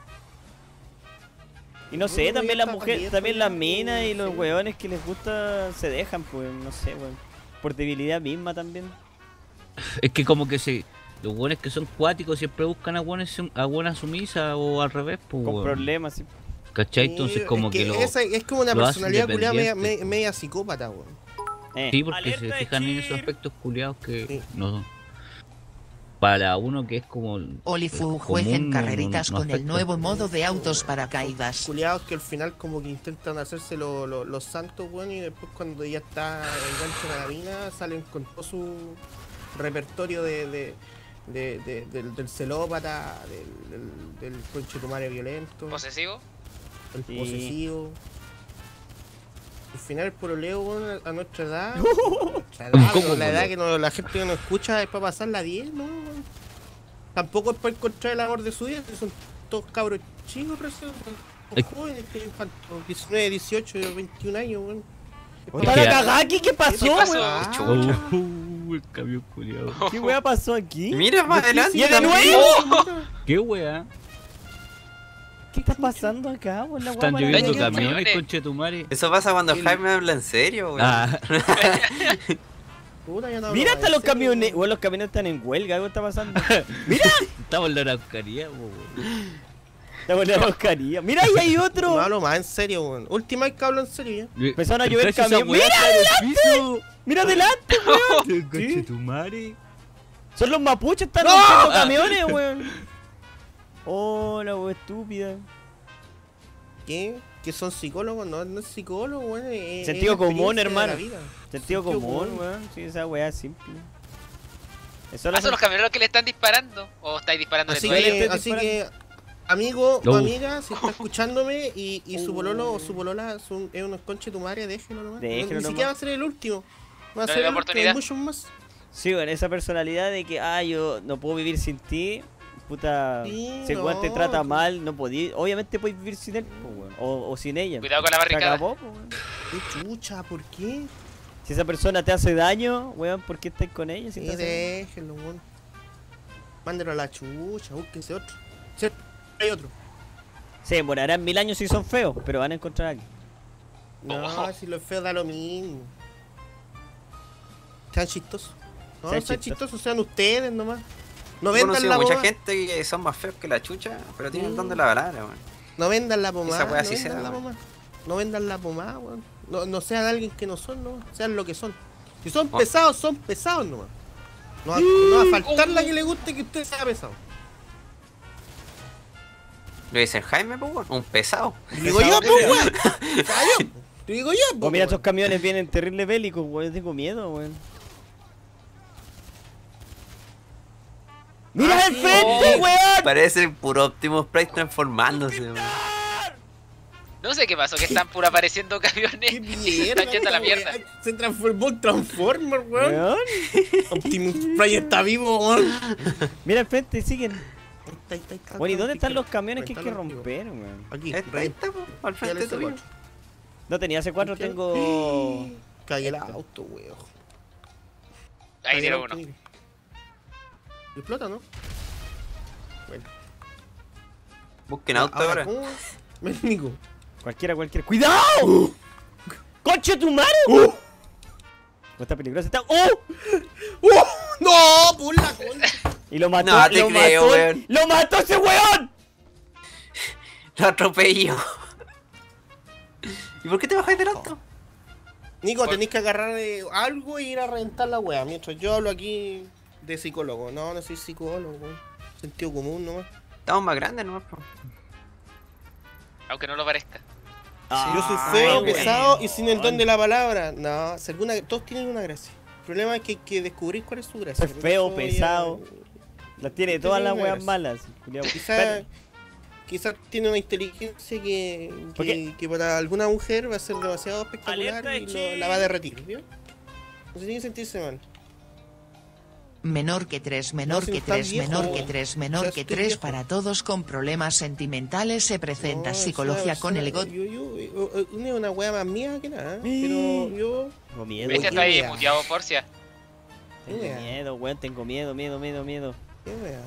Y no sé, Bueno, también ya las está mujeres, abierto también ya, las minas y los sí. weones que les gusta se dejan, pues, no sé, weón. Por debilidad misma también. Es que como que los buenos que son cuáticos siempre buscan a buenas sumisas o al revés, pues. Con weón. problemas, sí. ¿Cachai? Sí, Entonces como que lo. es como una lo hacen personalidad culiada dependiente. media psicópata, weón. Sí, porque Alerta se de fijan en chip. esos aspectos culiados que Sí. no. Para uno que es como. Olifu común, juega en no- carreritas no con el afecta. nuevo modo de autos paracaídas. Culiados que al final como que intentan hacerse los santos, weón, y después cuando ya está enganchan a la mina, salen con todo su repertorio del celópata, del conchetumare violento, ¿Posesivo? el Sí. posesivo. Al final el pololeo, weón, a nuestra edad, ¿Cómo, la edad weón? que la gente que nos escucha es para pasar la 10, ¿no? Weón? Tampoco es para encontrar el amor de su vida, son todos cabros chicos recién. Jóvenes, ¿cuánto? 19, 18, 21 años, weón. ¡Está la cagada aquí! ¿Qué pasó, ¿Qué pasó? Ah, Chucha. El camión culiado. ¿Qué wea pasó aquí? Mira más adelante. ¿Y de también. nuevo? ¿Qué wea? ¿Qué está pasando acá, por la Están wea lloviendo Ay, camiones, camiones. conchetumare. Eso pasa cuando Jaime habla en serio, weón. Ah, puta, ya no hablo Mira más, hasta en los serio, camiones. weón. Bueno, los camiones están en huelga, algo está pasando. estamos en la Araucanía, po, weón. Estamos en la Oscaría. Mira, ahí hay No otro. hablo más en serio, weón. Última vez que hablo en serio ya. Empezaron a llover Cacha esa camiones. weá, ¡Mira está en el piso! ¡Mira adelante, weón! Conchetumare. Son los mapuches, están ¡No! rompiendo camiones, weón. Hola, weón, estúpida. ¿Qué? ¿Que son psicólogos? No, no es psicólogo, weón. Sentido es la común, experiencia de hermano. la vida. Sentido Sentido común, común. weón. Sí, esa weá es simple. Eso ¿Ah, son los camioneros que le están disparando? ¿O estáis disparando Así Todavía que, estoy así que, amigo No. o amiga, si está escuchándome y su pololo o su polola es unos conches tu madre, déjenlo nomás. Déjenlo Ni nomás. siquiera va a ser el último. Va a Dale ser la el último, oportunidad. hay muchos más. Sí, bueno, esa personalidad de que, yo no puedo vivir sin ti, puta, Sí, si el weón te no, trata pues. mal, no podí, obviamente puedes vivir sin él, pues, weón, o sin ella. Cuidado con la Se barricada. acabó, pues, weón. Qué chucha, ¿por qué? Si esa persona te hace daño, weón, ¿por qué estás con ella? Si Sí, te hace daño? déjenlo, weón. Mándelo a la chucha, búsquense otro. Sí, hay otro. Se demorarán 1000 años si son feos, pero van a encontrar a alguien. No, si lo feo da lo mismo. Sean chistosos. No, Sean no sean chistosos. chistosos, sean ustedes nomás. No He vendan conocido la mucha pomada. gente que son más feos que la chucha, pero tienen Sí. don de la palabra, weón. No vendan la pomada. Esa wea no sí vendan se da, la weón. pomada. No vendan la pomada, weón. No sean alguien que no son, no. Sean lo que son. Si son Oh. pesados, son pesados nomás. No va a faltar la que le guste que usted sea pesado. Lo dicen Jaime, pues, weón, un pesado. Digo yo, pues, weón. O sea, yo. Te digo yo, O pues, mira, weón. estos camiones vienen terrible bélicos, weón, tengo miedo, weón. ¡Mira Ah, el sí. frente, weón! Parece puro Optimus Prime transformándose, weón. No sé qué pasó, que están pura apareciendo camiones Qué y se mierda. están yendo a la esta mierda. weá. Se transformó en Transformer, weón. Weón. Optimus Prime está vivo, weón. Mira el frente, siguen. Ahí está, Bueno, ¿y dónde ahí están está. los camiones Ahí que hay están que los antiguos. romper, weón? Aquí, Ahí rey. está, pues, al Ya frente le tuyo. C4. No tenía C4, tengo... Cagué el auto, weón. Ahí tiró uno. Y explota, ¿no? Bueno. Busquen auto ahora. ¿cómo? Nico. Cualquiera. ¡Cuidado! ¡Conche tu madre! No está peligroso, está... ¡Oh! ¡No! ¡Por la concha! Y lo mató, No te lo creo, mató, weón. ¡lo mató ese weón! Lo atropello. ¿Y por qué te bajáis del auto? Nico, tenés que agarrar algo y ir a reventar la wea. Mientras yo hablo aquí de psicólogo. No soy psicólogo, weón. Sentido común nomás. Estamos más grandes, ¿no? Aunque no lo parezca. Yo soy feo, weón. pesado y sin el don de la palabra. No, si todos tienen una gracia. El problema es que hay que descubrir cuál es su gracia. Es feo, Por eso pesado. ya- Las tiene todas las Tiene weas gracia. malas. culiao. Quizás tiene una inteligencia ¿Por qué? que para alguna mujer va a ser demasiado espectacular Alerta de y chi. la va a derretir, ¿vio? No se tiene que sentirse mal. Menor que 3, menor si que está 3, viejo, menor que weón. 3, O menor sea, que estoy 3 viejo. para todos con problemas sentimentales se presenta No, psicología es con una el ego. una wea más mía que nada, Sí. pero yo... Tengo miedo, ¿Ves? qué Está ahí wea. muteado Porcia. tengo wea. miedo, weón, tengo miedo. ¿Qué wea?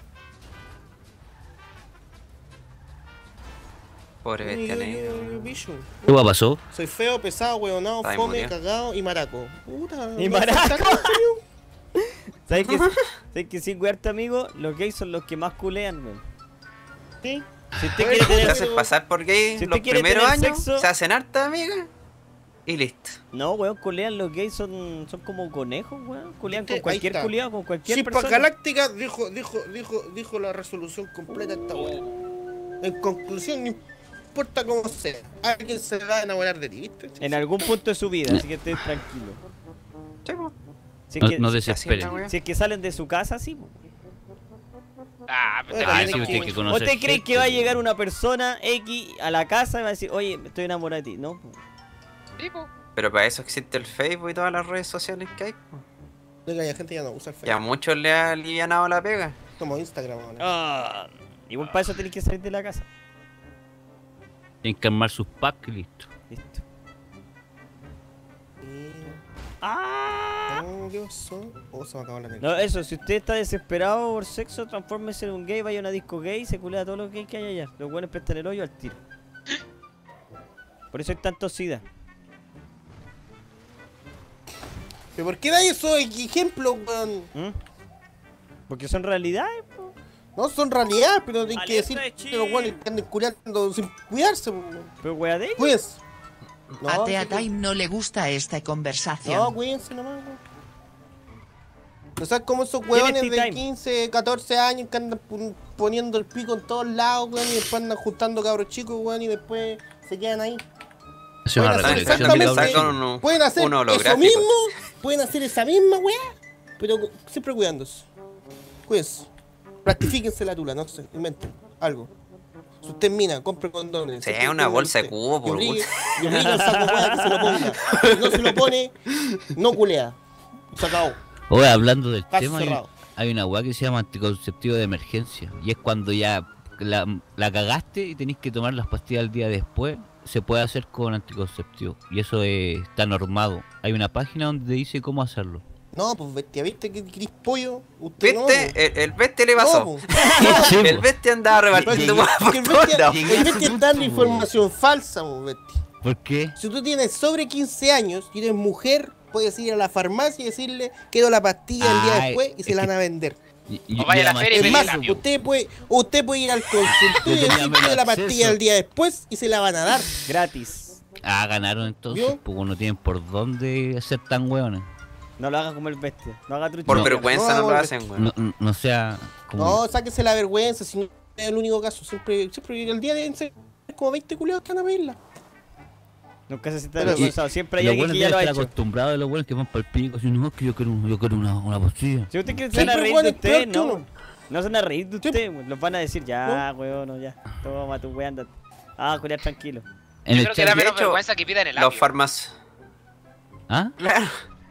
Pobre bestia negra. Bicho. ¿Qué va pasó? Soy feo, pesado, huevonado, Está fome, inmune. cagado y maraco. Puta. Y no maraco. falta nada, tío. ¿Sabes que sin wearte, amigo? Los gays son los que más culean, weón. Sí. Si usted Bueno, quiere Te tener... haces pasar por gay Si usted los quiere primeros tener años, sexo- se hacen harta amiga y listo. No, weón, culean los gays son como conejos, weón. Culean Viste, con cualquier ahí está. culiado, con cualquier Chispa persona. Galáctica dijo la resolución completa de esta wea. En conclusión, no importa cómo sea, alguien se va a enamorar de ti, ¿viste? En algún punto de su vida, así que esté tranquilo. Sí, po. Si es, No, que, no Así desesperen. es la wea. si es que salen de su casa, sí. po. Ah, pero Ah, está sí, viendo usted mucho. que conoce- Conocer ¿Usted cree gente, que va a po. llegar una persona X a la casa y va a decir, oye, estoy enamorada de ti? No, po. Sí, po. Pero para eso existe el Facebook y todas las redes sociales que hay. po. Oiga, la gente ya no usa el Y a Facebook. muchos le ha alivianado la pega. Como Instagram ahora. Igual para eso tenés que salir de la casa. Tienen que armar sus packs y listo. Listo. ¡Ah! ¿Qué pasó? Oh, se me acabó la No, energía. eso, si usted está desesperado por sexo, transfórmese en un gay, vaya a una disco gay y se culea a todos los gays que hay allá. Los buenos prestan el hoyo al tiro. Por eso hay tanto sida. ¿Pero por qué dais esos ejemplos, weón? ¿Mm? Porque son realidades, po. No son realidades, pero hay que Alerta decir de que los weones que andan culiando sin cuidarse, weón. Pero wea de ellos. Pues. A Tea sí, Time no le gusta esta no, conversación. cuídense nomás, weón. No sabes cómo esos weones Tea de Time? 15, 14 años que andan poniendo el pico en todos lados, weón, y después andan juntando cabros chicos, weón, y después se quedan ahí. Es una Pueden hacer recolección de exactamente- cabros. Pueden hacer un eso holográfico. mismo, pueden hacer esa misma weá, pero siempre cuidándose. Cuídense. Practifíquense la tula, no sé, inventen algo. Si usted es mina, compre condones. Sí, Si usted una es bolsa de usted, cubo, y por obligue al saco weá que se lo ponga. Si no se lo pone, no culea. Se acabó. Oye, hablando del Caso tema, cerrado. hay una weá que se llama anticonceptivo de emergencia. Y es cuando ya la cagaste y tenés que tomar las pastillas el día después. Se puede hacer con anticonceptivo. Y eso está normado. Hay una página donde te dice cómo hacerlo. No, pues bestia, ¿viste que querís pollo? Usted no, ¿Viste? pues. El bestia le pasó. No, pues. Sí, El po. bestia andaba repartiendo Porque huevas por el todos bestia, lados. el bestia está dando información falsa, pues, bestia. ¿Por qué? Si tú tienes sobre 15 años y eres mujer, puedes ir a la farmacia y decirle quiero la pastilla el día Ay, después y se es la que- van a vender. O vaya a la feria y Es pedí más, el labio. usted puede ir al consultorio y Yo tenía decir quiero la menos pastilla acceso. el día después y se la van a dar. Gratis. Ah, ganaron entonces, ¿Vio? porque no tienen por dónde ser tan hueones. No lo haga como el bestia. No haga trucho. Por No. vergüenza no No, lo hacen, weón. No sea como... No, sáquese la vergüenza, si no es el único caso. Siempre el día deben ser como 20 culiados que van a pedirla. Nunca se sienta Pero- avergonzado. Siempre hay los alguien buenos que ya deben lo ha estar hecho. acostumbrados de los buenos que van para el pico. Si no, es que yo quiero una pastilla. Si usted quiere se Sí, van a pero reír bueno, de es peor usted, que no. uno. No se van a reír de Sí. usted. Los van a decir, ya, weón, no, ya. Toma tu weón, andate. Ah, culiar tranquilo. En Yo el creo que da chat... de menos hecho, vergüenza que pidan el Los labio. farmac... ¿Ah? Claro.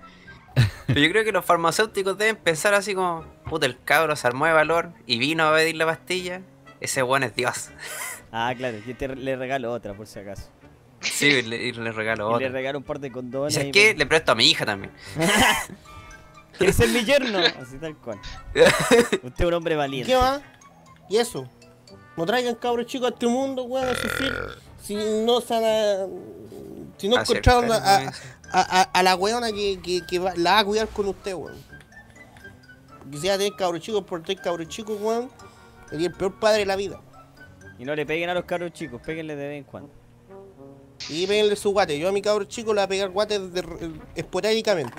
Pero yo creo que los farmacéuticos deben pensar así como, puta, el cabro se armó de valor y vino a pedir la pastilla. Ese weón es Dios. Ah, claro, yo le regalo otra por si acaso. Sí, y le regalo Y le otra. regalo un par de ¿Y condones. sabes y qué? Le presto a mi hija también. ¿Quieres ser mi yerno? Así tal cual. Usted es un hombre valiente. ¿Qué va? Y eso. No traigan cabros chicos a este mundo, weón, a sufrir. Si no se van a... Si no encontraron a la weona que la va a cuidar con usted, weón. Quisiera tener cabros chicos por tener cabros chicos, weón. Sería el peor padre de la vida. Y no le peguen a los cabros chicos, péguenle de vez en cuando. Y péguenle su guate. Yo a mi cabro chico le voy a pegar guates esporádicamente.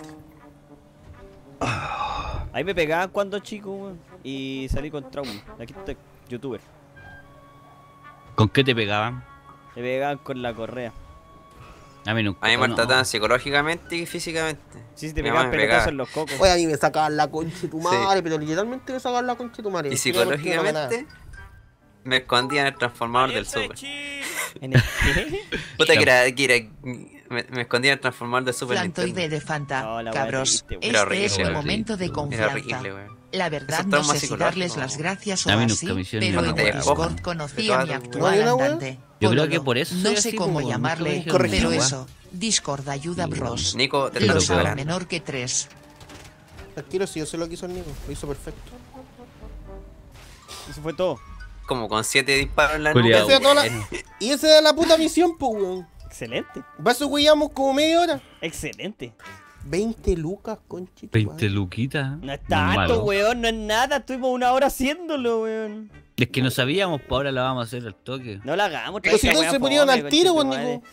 Ahí me pegaban cuando chico, weón. Y salí con trauma. Aquí estoy, youtuber. ¿Con qué te pegaban? Me pegaban con la correa. A mí nunca. A mí me no. maltrataban psicológicamente y físicamente. Sí, te Mi pegaban mamá me pelotazos pegaba. en los cocos. Oye, a mí me sacaban la concha de tu madre, pero literalmente me sacaban la concha de tu madre. Y No tenía por qué no ganar. psicológicamente me escondía en el transformador del super. ¿En el qué? Puta me escondía en el transformador del Super Plantoide Nintendo. de Fanta. No, la Cabros, wea triste, weón. este Era horrible, es mi era momento de Era confianza. horrible, weón. La verdad Esos no traumas sé si darles psicológicos. las gracias A o mí así, nunca me hicieron pero en nada. el De Discord poco. conocí De a mi toda- actual ¿No hay una wea? andante. Yo creo Pololo. que por eso No soy sé así, cómo po, nunca me llamarle, dijeron Correcto. pero ninguna eso. Discord ayuda bros. Nico, te Pero lo Los estoy peor. hago hablando. menor que 3. Tranquilo, si yo sé lo que hizo el Nico. Lo hizo perfecto. Eso fue todo. Como con 7 disparos en la Culeado, nuca. Esa era toda bueno. Y esa era la puta misión, pues, weón. Excelente. Para eso güeyamos como media hora. Excelente. 20 lucas, conchito. 20 luquitas. No es es tanto, malo. weón, no es nada. Estuvimos una hora haciéndolo, weón. Es que no sabíamos, pues ahora la vamos a hacer al toque. No la hagamos. Pero si esa no weá se ponían fome, al tiro, weón, conchetumare. Nico.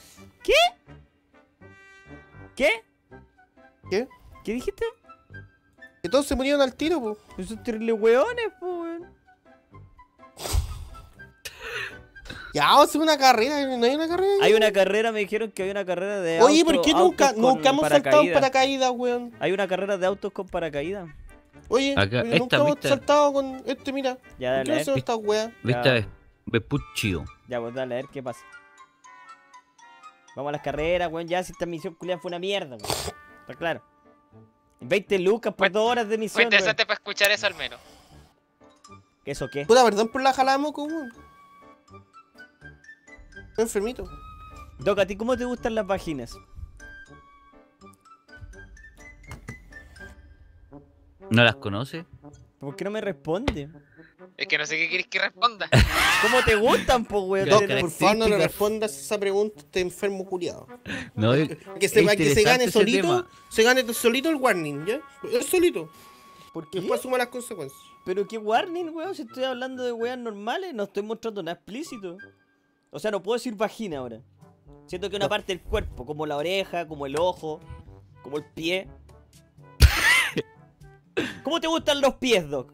¿Qué? ¿Qué? ¿Qué dijiste? Que todos se ponían al tiro, pues. Esos terribles weones, po, weón. Ya, vamos a hacer una carrera. ¿No hay una carrera? Hay una carrera, me dijeron que había una carrera de Oye, autos. ¿por qué nunca autos con hemos saltado en paracaídas. paracaídas, weón? Hay una carrera de autos con paracaídas. Oye, Acá, oye, nunca esta, hemos ¿viste? saltado con este, mira. Ya, ¿Por dale, qué a no ver. hacemos esta weá? Viste, ves chido. Ya, pues dale, a ver qué pasa. Vamos a las carreras, weón. Ya, si esta misión culiada fue una mierda, weón. Está claro. 20 lucas por Fue- 2 horas de Fue misión, weón. interesante para escuchar eso al menos. ¿Eso qué? Puta, perdón por la jalada, moco, weón. enfermito. Doc, ¿a ti cómo te gustan las vaginas? ¿No las conoce? ¿Por qué no me responde? Es que no sé qué quieres que responda. ¿Cómo te gustan, po, weón? Doc, Por favor, no le respondas esa pregunta, este enfermo culiado. No, Que se interesante gane ese solito, tema. se gane solito el warning, ¿ya? Es solito. ¿Por qué? Después asuma las consecuencias. Pero qué warning, weón, si estoy hablando de weas normales, no estoy mostrando nada explícito. O sea, no puedo decir vagina ahora. Siento que una parte del cuerpo, como la oreja, como el ojo, como el pie. ¿Cómo te gustan los pies, Doc?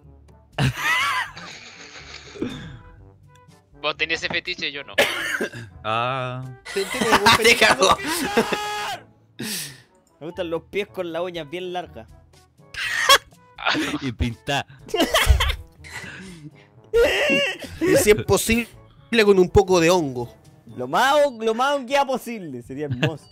Vos tenías ese fetiche, yo no. Ah, ¿Tiene algún Te fetiche? cagó. Me gustan los pies con las uñas bien largas. y pintar. Y si es posible, con un poco de hongo. Lo más hongueada posible, sería hermoso.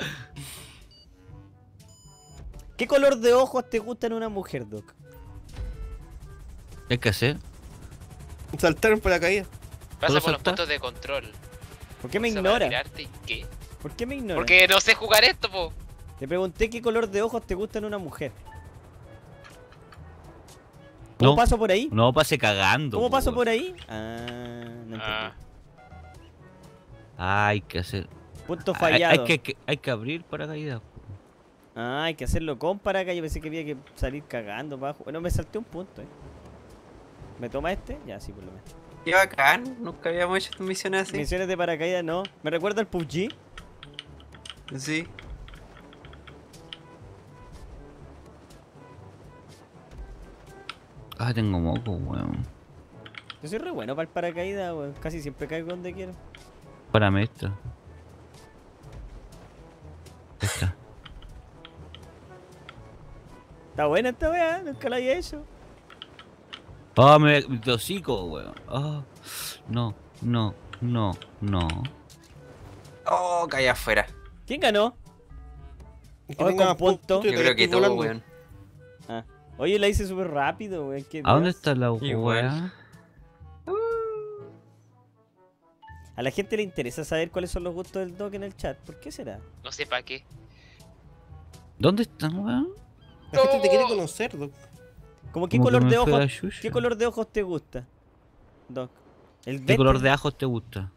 ¿Qué color de ojos te gusta en una mujer, Doc? ¿Hay que hacer? Saltaron por la caída. Pasa ¿Puedo por los saltar? puntos de control. ¿Por qué me Pasa para ignora? mirarte y qué. ¿Por qué me ignora? Porque no sé jugar esto, po. Te pregunté qué color de ojos te gusta en una mujer. ¿Cómo No. paso por ahí? No pase cagando. ¿Cómo po, paso weón. por ahí? Ah, no entendí. Ah, Ah, hay que hacer. Punto Hay fallado. hay que abrir paracaídas. Ah, hay que hacerlo con para acá. Yo pensé que había que salir cagando bajo. Bueno, me salté un punto, ¿Me toma este? Ya, sí, por lo menos. Qué bacán, nunca habíamos hecho estas misiones así. Misiones de paracaídas no. ¿Me recuerda al PUBG? Sí. Ah, tengo moco, weón. Yo soy re bueno para el paracaídas, weón. Casi siempre caigo donde quiero. Párame esta. Esta. Está buena esta weá, nunca la había hecho. Ah, me hocico, weón. Ah, no, no, no, no. Oh, caí afuera. ¿Quién ganó? Que Oye, tenga con punto. punto y Yo te creo que estoy todo, volando. weón. Ah. Oye, la hice súper rápido, weón. ¿Qué ¿A dónde Dios? está la Igual. weá? A la gente le interesa saber cuáles son los gustos del Doc en el chat. ¿Por qué será? no sé para qué. ¿Dónde está, weón? La gente te quiere conocer, Doc. ¿Cómo qué Como que color me de fue la ojos? chucha. ¿Qué color de ojos te gusta, Doc? El ¿Qué color verde. de ajos te gusta?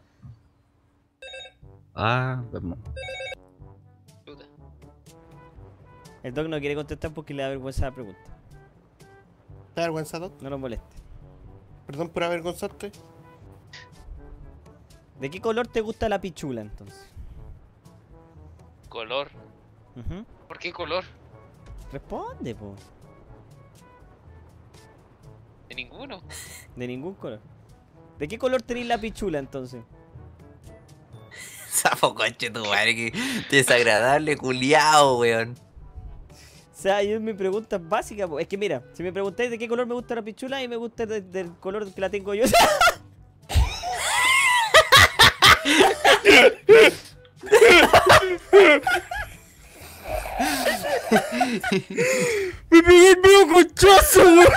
Ah, vamos. Puta. El Doc no quiere contestar porque le da vergüenza la pregunta. ¿Te da vergüenza, Doc? No lo moleste. Perdón por avergonzarte. ¿De qué color te gusta la pichula entonces? Color. Ujú. ¿Por qué color? Responde, po. De ninguno. De ningún color. ¿De qué color tenéis la pichula entonces? Sapo coche tu madre, que desagradable, culiao, weón. O sea, yo mi pregunta es básica, po. Es que mira, si me preguntáis de qué color me gusta la pichula, y me gusta del color que la tengo yo. ¡Me pegué el medio conchazo, weón!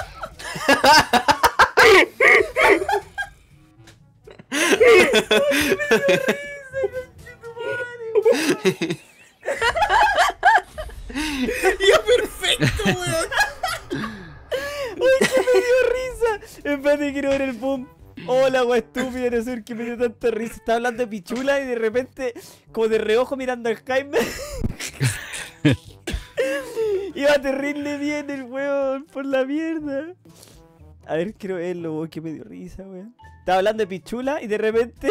Espérate, quiero ver el boom. Hola, wea estúpida, no sé por qué me dio tanta risa. Estaba hablando de pichula y de repente, como de reojo mirando al Jaime. Iba terrible bien el weón por la mierda. A ver, quiero verlo, weón, que me dio risa, weón. Estaba hablando de pichula y de repente.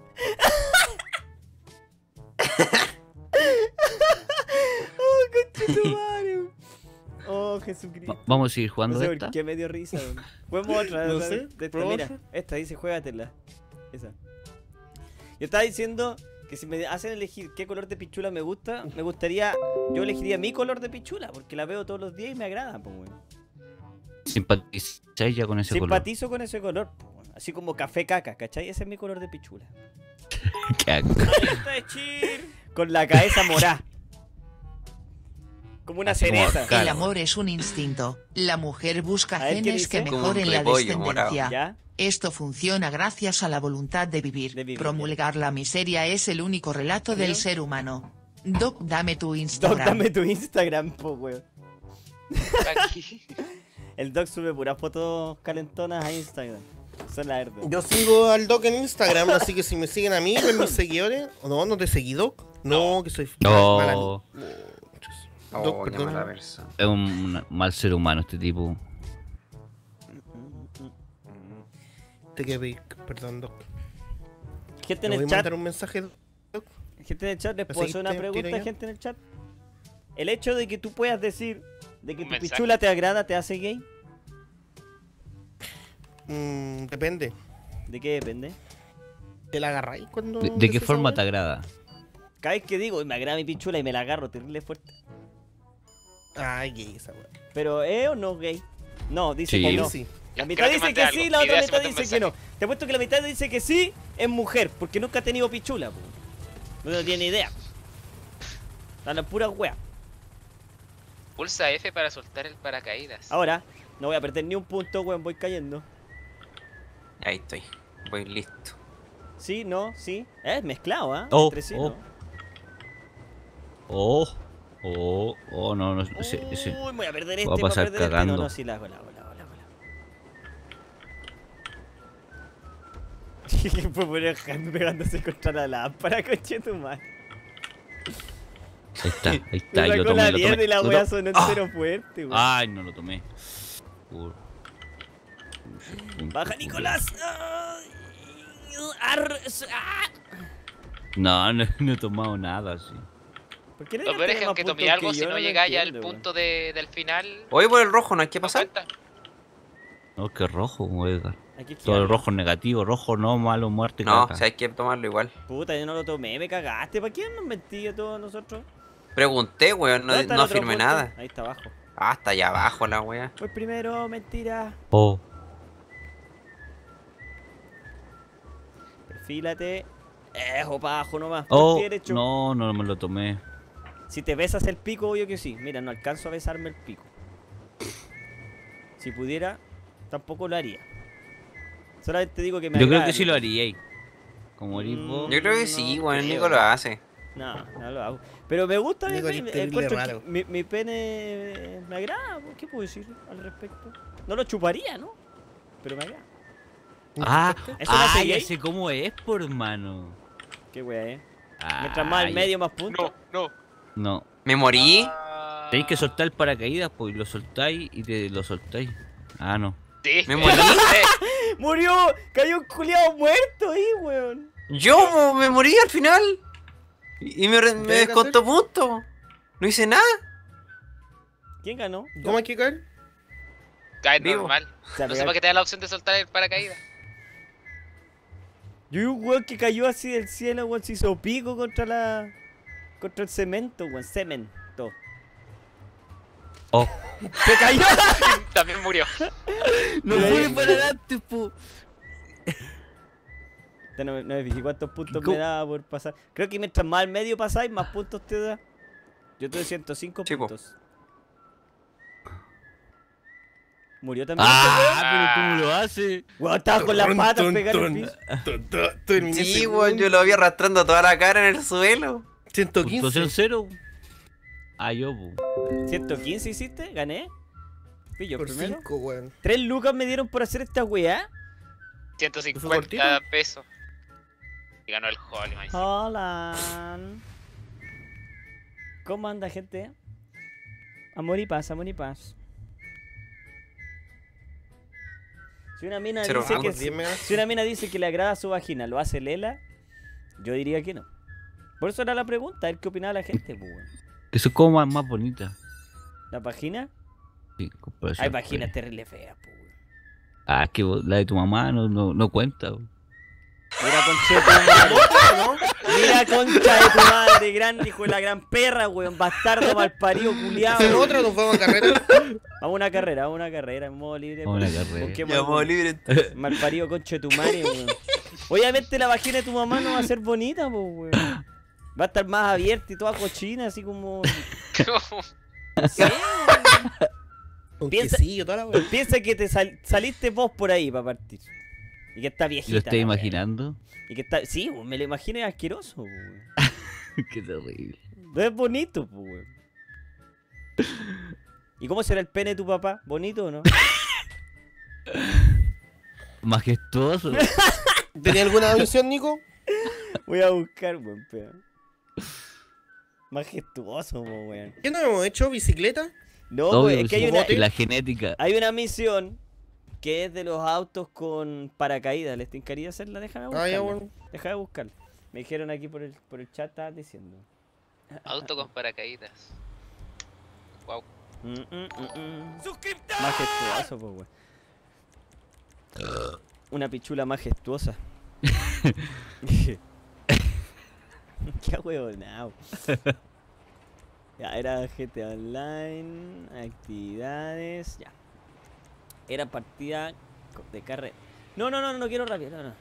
Oh, conchetumare, weón. Oh, Jesucristo. Vamos a seguir jugando No sé de por esta. qué me dio risa, weón. Juguemos otra. No otra sé, de esta, prueba mira, otra. esta dice, juégatela. Esa. Yo estaba diciendo que si me hacen elegir qué color de pichula me gusta, me gustaría. Yo elegiría mi color de pichula, porque la veo todos los días y me agrada, pues, weón. Simpatizáis ya con ese color. Simpatizo con ese color, po, weón. Así como café caca, ¿cachai? Ese es mi color de pichula. Qué asco. Con la cabeza morada. Como una Así como cereza. Claro. El amor es un instinto. La mujer busca A ver, ¿qué genes que dice? Como mejoren un la repollo morado. descendencia. ¿Ya? Esto funciona gracias a la voluntad de vivir. De vivir, Promulgar la miseria es el único relato del ser humano. Doc, dame tu Doc, Instagram. dame tu Instagram, po, weón. Aquí. El Doc sube puras fotos calentonas a Instagram. Son la verdad. Yo sigo al Doc en Instagram, así que si me siguen a mí, ven mis seguidores. ¿O no? ¿No te seguí, Doc? No, que soy mala. No, Doc, Oh, qué perdón. mala persona. es un mal ser humano este tipo. Te quedé pedir, perdón, Doc. Gente en ¿Me voy el a chat, mandar un mensaje, Doc? gente en el chat, les puedo hacer una ¿Seguiste, pregunta, tiro yo? gente en el chat. El hecho de que tú puedas decir de que Un tu mensaje. pichula te agrada, ¿te hace gay? Depende. ¿De qué depende? ¿Te la agarráis cuando.? ¿De qué haces esa forma weá? te agrada? Cada vez que digo, me agrada mi pichula y me la agarro terrible fuerte. Ay, gay esa weá. Pero ¿es o no gay? No, dice Sí. que no. Sí. La Ya, mitad creo que dice que mandé sí, algo. la otra Idea, se mitad mandó un dice que no. Te apuesto que la mitad dice que sí es mujer, porque nunca ha tenido pichula, po. No tiene idea. A la pura wea. Pulsa F para soltar el paracaídas. Ahora, no voy a perder ni un punto, weón, voy cayendo. Ahí estoy. Voy listo. Sí, no, sí. Es mezclado, ¿ah? Oh, Entre sí, oh. ¿no? No, ese. Uy, voy a perder este, va a voy pasar perder este. cagando. No, no, sí, la hago. Fue por el hand pegándose contra la lámpara, coche tu madre. Ahí Me está, yo sacó tomé, la lo mierda tomé. y la lo wea to- sonó ¡Ah! entero fuerte, weón. Ay, no lo tomé. Baja, Nicolás. Ay, No he tomado nada, sí. ¿Por qué no Lo peor es que aunque tomé algo, si no llegáis al punto del final. Hoy por el rojo no hay que no pasar. cuenta. No, que rojo, Edgar. Aquí Todo el rojo es negativo, rojo no, malo, muerte, No, caca. si hay que tomarlo igual. Puta, yo no lo tomé, me cagaste. ¿Para qué nos mentí a todos nosotros? Pregunté, weón, no, ¿Dónde está el no otro afirmé punto? nada. Ahí está abajo. Ah, está allá abajo la wea. Fue primero, mentira. Oh, Perfílate. Pa' abajo nomás. oh, Por ti derecho. no me lo tomé. Si te besas el pico, obvio que sí. Mira, no alcanzo a besarme el pico. Si pudiera, tampoco lo haría. Solamente digo que me Yo creo agrada, que sí lo Nico. haríais. Como eres vos. Yo creo que No sí, weón, el creo. Nico lo hace. No, no lo hago. Pero me gusta, Nico, eres terrible encuentro que raro. mi pene me agrada. ¿Qué puedo decir al respecto? No lo chuparía, ¿no? Pero me agrada. Ah, ¿Eso me hace ya gay? sé cómo es, por hermano. Qué wea, Ah, Mientras más al ya. medio, más puntos. No. No. Me morí. Tenéis que soltar el paracaídas, pues lo soltáis y te lo soltáis. Ah, no. Sí. Me morí. ¡Murió! ¡Cayó un culiado muerto ahí, weón! Yo me morí al final. Y me que descontó punto. No hice nada. ¿Quién ganó? ¿Cómo hay que caer? Cae Vivo. normal. O sea, No sé para qué te da la opción de soltar el paracaídas. Yo vi un weón que cayó así del cielo, weón, se hizo pico contra el cemento, weón, cemento. Oh. ¡Se cayó! También murió. No Pero fue ahí- para adelante, po. No me fijé cuántos puntos ¿Cómo? me daba por pasar. Creo que mientras más al medio pasáis, más puntos te da. Yo tuve 105 Sí, po. puntos. ¿Murió también este Ah, pero ¿cómo lo hace? weón? Estaba con las patas pegadas en el piso. Terminé Sí, segundo. weón, yo lo vi arrastrando toda la cara en el suelo. 115. Puntuación cero. Ah, yo, po. 115 hiciste, gané. Fui yo Por primero. 5, weón. 3 lucas me dieron por hacer esta weá. 150 pesos. Y ganó el Holly, man. Hola. ¿Cómo anda, gente? Amor y paz, amor y paz. Si una mina Cero dice que vamos, si una mina dice que le agrada su vagina, ¿lo hace Lela? Yo diría que no. Por eso era la pregunta, a ver qué opinaba la gente, pues, weón. Que son como más bonitas. ¿La vagina? Sí, comparación, Hay vaginas pues. terrible feas, pues, weón. Ah, es que la de tu mamá no cuenta, po. Mira, concha de tu madre. Mira, concha de tu madre, gran hijo de la gran perra, weón. Bastardo malparido, culiado. ¿Hacen otra? ¿Nos vamos a carrera? Vamos a una carrera, en modo libre. Vamos a una pues. carrera. Busquemos Ya algún vamos libre entonces. malparido concha de tu madre, weón. Obviamente la vagina de tu mamá no va a ser bonita, pues, weón. Va a estar más abierta y toda cochina, así como... No sé, weón. Con Piensa- quesillo, toda la weá. Piensa que te saliste vos por ahí para partir. Y que está viejita. ¿Lo estoy la weá. imaginando? Y que está... Sí, weón, me lo imaginé asqueroso, weón. Qué terrible. No es bonito, pues, weón. ¿Y cómo será el pene de tu papá? ¿Bonito o no? Majestuoso. ¿Tenía alguna visión, Nico? Voy a buscar, weón, espera. Majestuoso, po, weón. ¿Qué no hemos hecho? ¿Bicicleta? No, Obvio, weón, es que sí. hay La genética. una misión que es de los autos con paracaídas. ¿Les tincaría hacerla? Déjame Ah, buscarla. ya, bueno. Déjame buscarla. Me dijeron aquí por el chat, estaban diciendo. Auto con paracaídas. Wow. Majestuoso, pues, weón. Una pichula majestuosa. Qué huevonao. Ya, era GTA Online, actividades, ya. Era partida de carrera. No quiero rápido, no.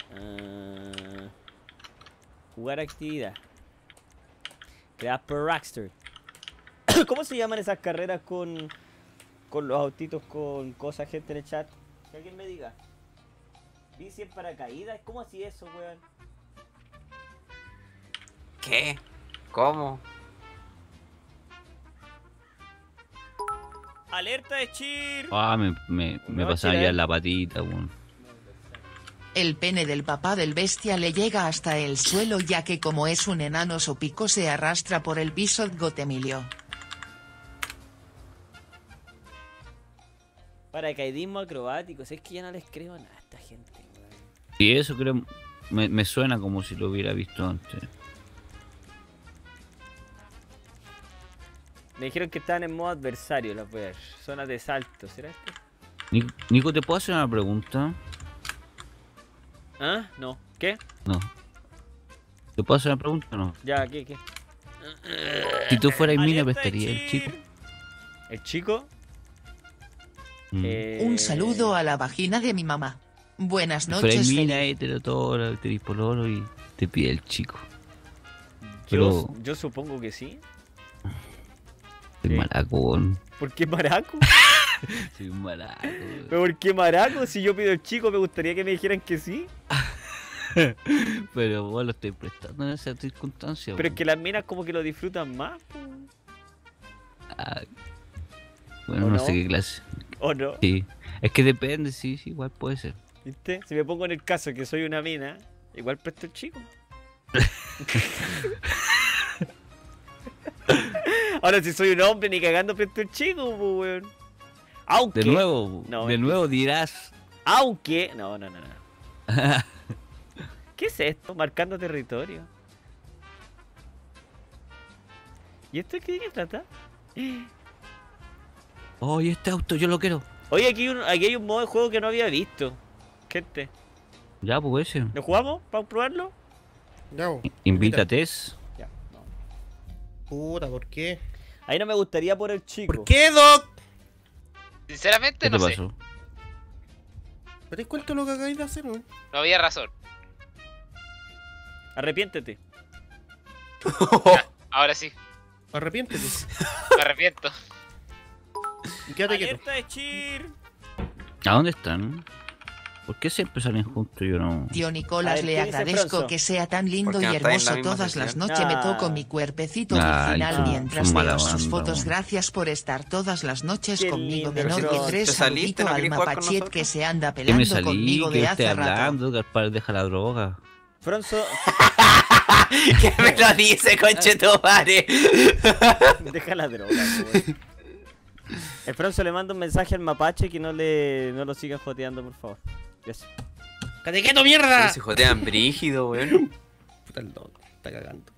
Jugar actividad. Crear por Rockstar. ¿Cómo se llaman esas carreras con los autitos con cosas, gente en el chat? Que alguien me diga. Bici en paracaídas, ¿cómo así eso, weón? ¿Qué? ¿Cómo? ¡Alerta de cheer! Ah, me No, pasaba chile. ya en la patita, weón. El pene del papá del bestia le llega hasta el suelo ya que como es un enano su pico se arrastra por el piso Gotemilio. Paracaidismo acrobático, es que ya no les creo nada a esta gente, weón. Y eso creo, me suena como si lo hubiera visto antes. Me dijeron que estaban en modo adversario, las voy a ver. Zonas de salto, ¿será esto? Nico, ¿te puedo hacer una pregunta? ¿Ah? No. ¿Qué? No. ¿Te puedo hacer una pregunta o no? Ya, ¿qué? Si tú fueras mina, Alerta de ¿pestaría el chico? cheer. ¿El chico? Mm. Un saludo a la vagina de mi mamá. Buenas Si fueras noches, mina, feliz. heterotora, pololo y te pide el chico. Yo, Pero- yo supongo que sí. Soy Sí. maraco, weón. ¿Por qué maraco? Soy un maraco, weón. ¿Pero por qué maraco? Si yo pido el chico, me gustaría que me dijeran que sí. Pero vos lo estoy prestando en esa circunstancia, Pero es weón. que las minas como que lo disfrutan más, po. Ah, bueno, ¿O no no? sé qué clase. ¿O no? Sí. Es que depende, sí, igual puede ser. ¿Viste? Si me pongo en el caso que soy una mina, igual presto el chico. Ahora si soy un hombre, ni cagando presto el chico, po, weón. Aunque... De nuevo, No, de es que- nuevo dirás. Aunque... No. ¿Qué es esto? Marcando territorio. ¿Y esto de qué trata? Oye, este auto yo lo quiero. Oye, aquí hay un modo de juego que no había visto. Gente, Ya, pues ese. ¿lo jugamos para probarlo? Ya, bo. Invítate. Ya, no. Puta, ¿por qué? Ahí no me gustaría por el chico. ¿Por qué, Doc? Sinceramente ¿Qué te no sé. pasó? ¿Te das cuenta de lo que acabáis de hacer, no? No había razón. Arrepiéntete. Ahora sí. Arrepiéntete. Me arrepiento. Y quédate quieto. Alerta de cheer. ¿A dónde están? ¿Por qué siempre salen juntos? Yo no. Tío A Nicolás, ver, le ¿qué dice agradezco Fronzo? que sea tan lindo Porque y no está en la hermoso misma todas las sesión. noches. Me Ah. toco mi cuerpecito Ay, original son- mientras son mala veo sus banda, fotos. weón. Gracias por estar todas las noches Qué conmigo. lindo, Menor que Fronzo. 3, ¿Te saliste? saludito ¿No al querés jugar con mapachet que nosotros? se anda ¿Qué me pelando salí? conmigo ¿Qué de estoy hace rato. hablando? Gaspar, deja la droga. Fronzo, ¿Qué me lo dice, conchetumare? deja la droga, weón. El Fronzo le manda un mensaje al mapache que no lo sigan joteando, por favor. Gracias. ¡Quédate quieto, mierda! Se jotean brígido, weón. Puta, el Doc. Está cagando.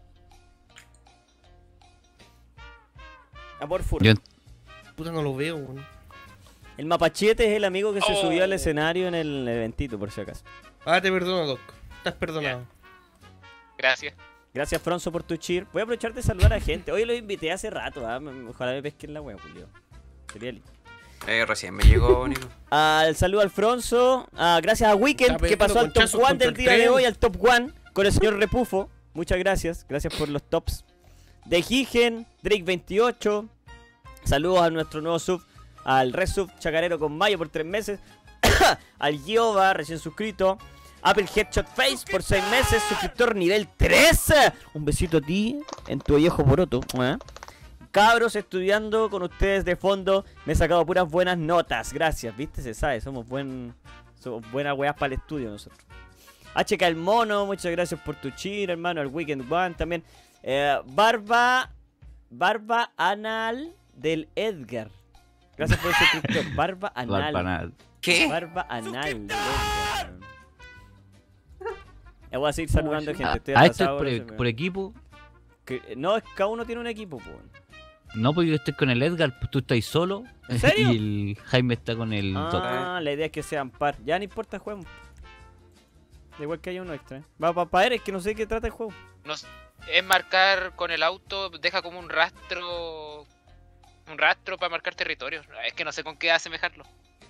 Amor furro. Yo Puta, no lo veo, weón. El mapachete es el amigo que se Oh. subió al escenario en el eventito, por si acaso. Ah, te perdono, Doc. Estás perdonado. Gracias. Gracias, Fronzo, por tu cheer. Voy a aprovechar de saludar a gente. Hoy los invité hace rato, ojalá me pesquen la wea, Julio. Sería lindo. Recién me llegó, Nico. Al saludo al Fronzo. Gracias a Weekend, Está que pasó pegando al top conchazos 1 contra del el día de tren. hoy, al top 1, con el señor Repufo. Muchas gracias. Gracias por los tops. De Gigen, Drake 28, Saludos a nuestro nuevo sub, al resub Chacarero con Mayo por 3 meses. Al Giova, recién suscrito. Apple Headshot Face por 6 meses, suscriptor nivel 13. Un besito a ti en tu viejo poroto. Cabros, estudiando con ustedes de fondo. Me he sacado puras buenas notas. Gracias, viste, se sabe, somos buenas weas para el estudio nosotros. HK el mono, muchas gracias por tu cheer, hermano. El Weekend One también. Barba Anal del Edgar. Gracias por el suscriptor. Barba Anal. ¿Qué? Barba Anal del Edgar. Voy a seguir saludando gente. Estoy ¿A esto atrasado, es por equipo? No, cada uno tiene un equipo, po. No, porque yo estoy con el Edgar, pues tú estás solo. ¿En serio? Y el Jaime está con el Doc. La idea es que sean par. Ya no importa, juego. Da igual que haya uno extra. Va para Eres, que no sé de qué trata el juego. Es marcar con el auto, deja como un rastro para marcar territorios. Es que no sé con qué asemejarlo.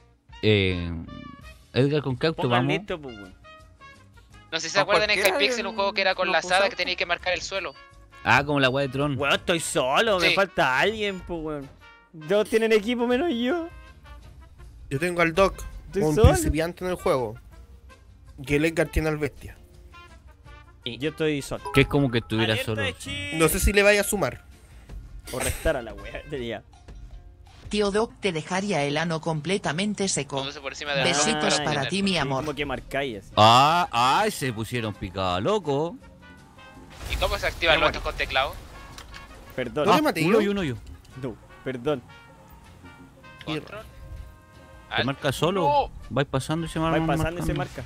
Edgar, ¿con qué auto Pongan vamos? listo, pues, weón. No sé si se ¿A acuerdan en cualquiera Hypixel un juego que era con no la puso azada auto? que tenías que marcar el suelo. Ah, como la weá de Tron. Weón, estoy solo, me Sí. falta alguien, pues, weón. Todos tienen equipo menos yo. Yo tengo al Doc, Estoy un solo. principiante en el juego. Y el Edgar tiene al bestia. Yo estoy solo. Que es como que estuviera solo. No sé si le vaya a sumar. O restar a la wea. Ya. Tío Doc te dejaría el ano completamente seco. Poniéndose por encima de la Besitos roca para tener- ti, mi amor. Como que marcáis. Se pusieron picados, loco. ¿Y cómo se activan los otros con teclado? Perdón. No te maté un yo. hoyo, un hoyo. No, perdón. Control. Te Alt. marca solo. No. Vais pasando y se Va marca. pasando y se marca.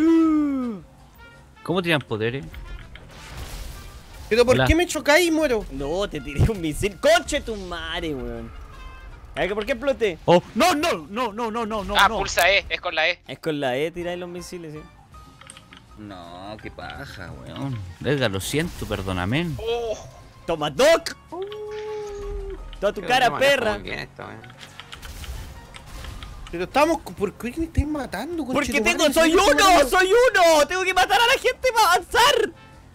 ¿Cómo tiran poderes? Pero ¿por Hola. qué me chocáis y muero? No, te tiré un misil. ¡Conche tu madre, weón! A ver, ¿por qué exploté? Oh, no, no. Pulsa E, es con la E. Es con la E tiráis los misiles, sí. No, qué paja, weón. Edgar, lo siento, perdóname. ¡Toma, Doc! Toda tu Creo que cara, no manejo perra. muy bien esto, weón. Pero estamos... ¿Por qué me estáis matando? Porque conchetumare? ¡soy uno! ¡Soy uno! ¡Tengo que matar a la gente para avanzar!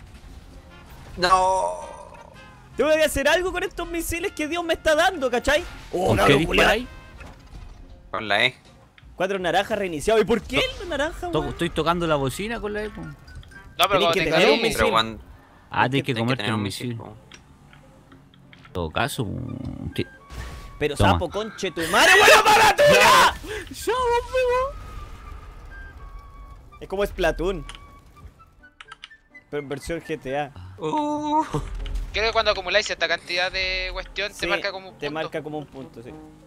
No. Tengo que hacer algo con estos misiles que Dios me está dando, ¿cachai? ¡Oh, ¿Con qué cabrón, culiao! disparáis? Con la E. 4 naranjas reiniciados. ¿Y por qué el naranja, weón? Estoy tocando la bocina con la Epo. No, pero Tenés cuando que tengas tener un E, misil. Pero cuando. Tienes que Hay comerte tener un misil, misil. po. En todo caso, Pero Toma. sapo, conche tu madre, buena para tuya. Es como Splatoon. Pero en versión GTA. creo que cuando acumuláis esta cantidad de cuestión Sí, te marca como un te punto. marca como un punto, sí.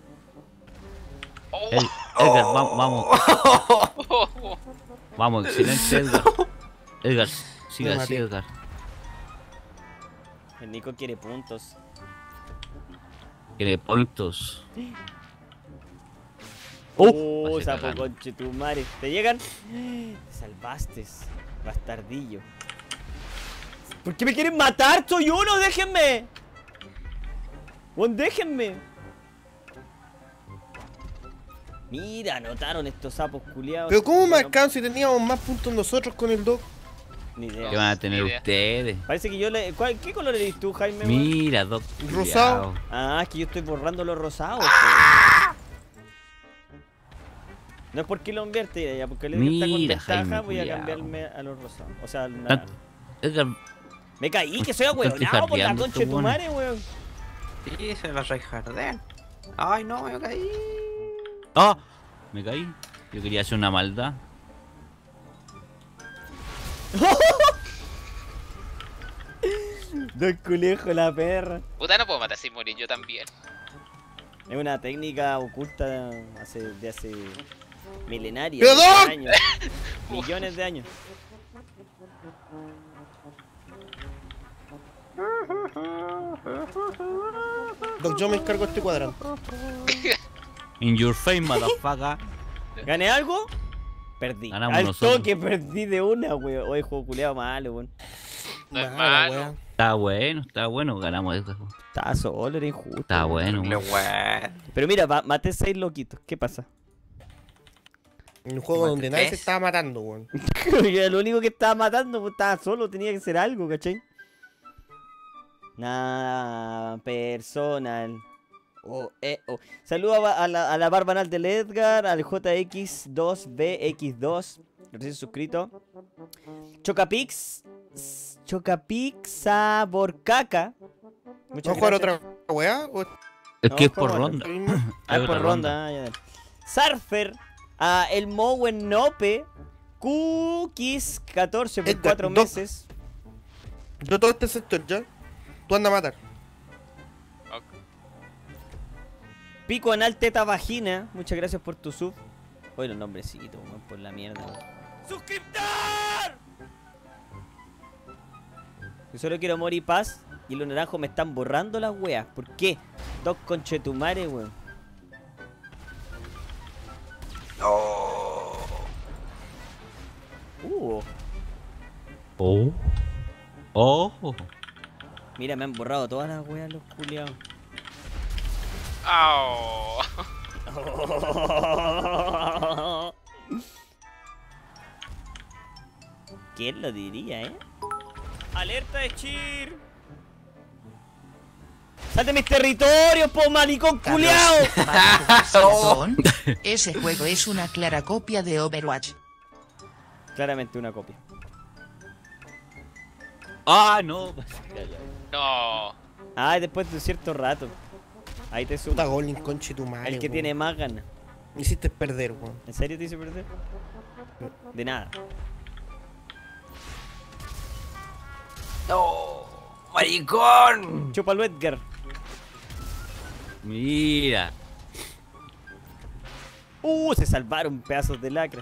Oh. Edgar, vamos, silencio, Edgar. Edgar, siga Me así, maté. Edgar. El Nico quiere puntos. Quiere puntos. Oh, Hace sapo, cagar. conche tu madre. ¿Te llegan? Te salvaste, bastardillo. ¿Por qué me quieren matar? ¡Soy uno! ¡Déjenme! ¡Bueno, déjenme! Mira, anotaron estos sapos culiados. Pero ¿cómo Bueno, marcaron si teníamos más puntos nosotros con el Doc? Ni idea. ¿Qué van a tener Ni idea. ustedes? Parece que yo le... ¿Qué color eres tú, Jaime? weón? Mira, Doc. Rosado. culiao. Ah, es que yo estoy borrando los rosados. No es porque lo invierte ya, porque le está con Mira, ventaja, Jaime, voy a culiao. cambiarme a los rosados. O sea, al Tan- Edgar, me caí, que soy Están ahueonado por la fijardeando concha de tu estos madre, weón. Sí, se la Reinhardt. Ay, no, me caí. ¡ah! Me caí. Yo quería hacer una maldad. Dos culejos, la perra. Puta, no puedo matar sin morir, yo también. Es una técnica oculta de hace milenaria. ¡Pero de Doc! años, millones de años. Doc, yo me encargo este cuadrante. In your face, motherfucker. ¿Gané algo? Perdí. Ganamos Al nosotros. toque perdí de una, weón. Hoy juego culeado malo, weón. No es Mala, malo. wea. Está bueno, ganamos Edgar. Estaba solo, era injusto. Está bueno. Le weón. Pero mira, maté 6 loquitos. ¿Qué pasa? En un juego donde nadie se ¿Ves? estaba matando, weón. Porque lo único que estaba matando, pues, estaba solo, tenía que ser algo, ¿cachai? Nada personal. Saludos a la barba anal del Edgar, al JX2BX2, recién suscrito. Chocapixaborcaca. ¿Vamos a jugar otra weá? Es No, que es por juega ronda. Ah, Hay por otra ronda. Ya. Surfer, a el Mowen Nope, Cookies 14 por Edgar, 4 Doc. meses. Yo todo este sector ya. Tú anda a matar. Ok. Pico anal teta vagina, muchas gracias por tu sub. Oye, los nombrecitos, weón, por la mierda. ¡Suscriptor! Yo solo quiero amor y paz. Y los naranjos me están borrando las weas. ¿Por qué? Dos conchetumare, weón. Oh. Oh. Oh. Mira, me han borrado todas las weas los culiados. ¡Au! ¿Quién lo diría, ¡Alerta de cheer! ¡Sal de mis territorios, po maricón culiao! Razón, ese juego es una clara copia de Overwatch. Claramente una copia. Ah, no. No. Ah, después de un cierto rato. Ahí te Puta subo. Golin, conche tu madre. El que tiene más ganas. Me hiciste perder, weón. ¿En serio te hice perder? De nada. ¡No! ¡Maricón! Chúpalo, Edgar. Mira. Se salvaron pedazos de lacra.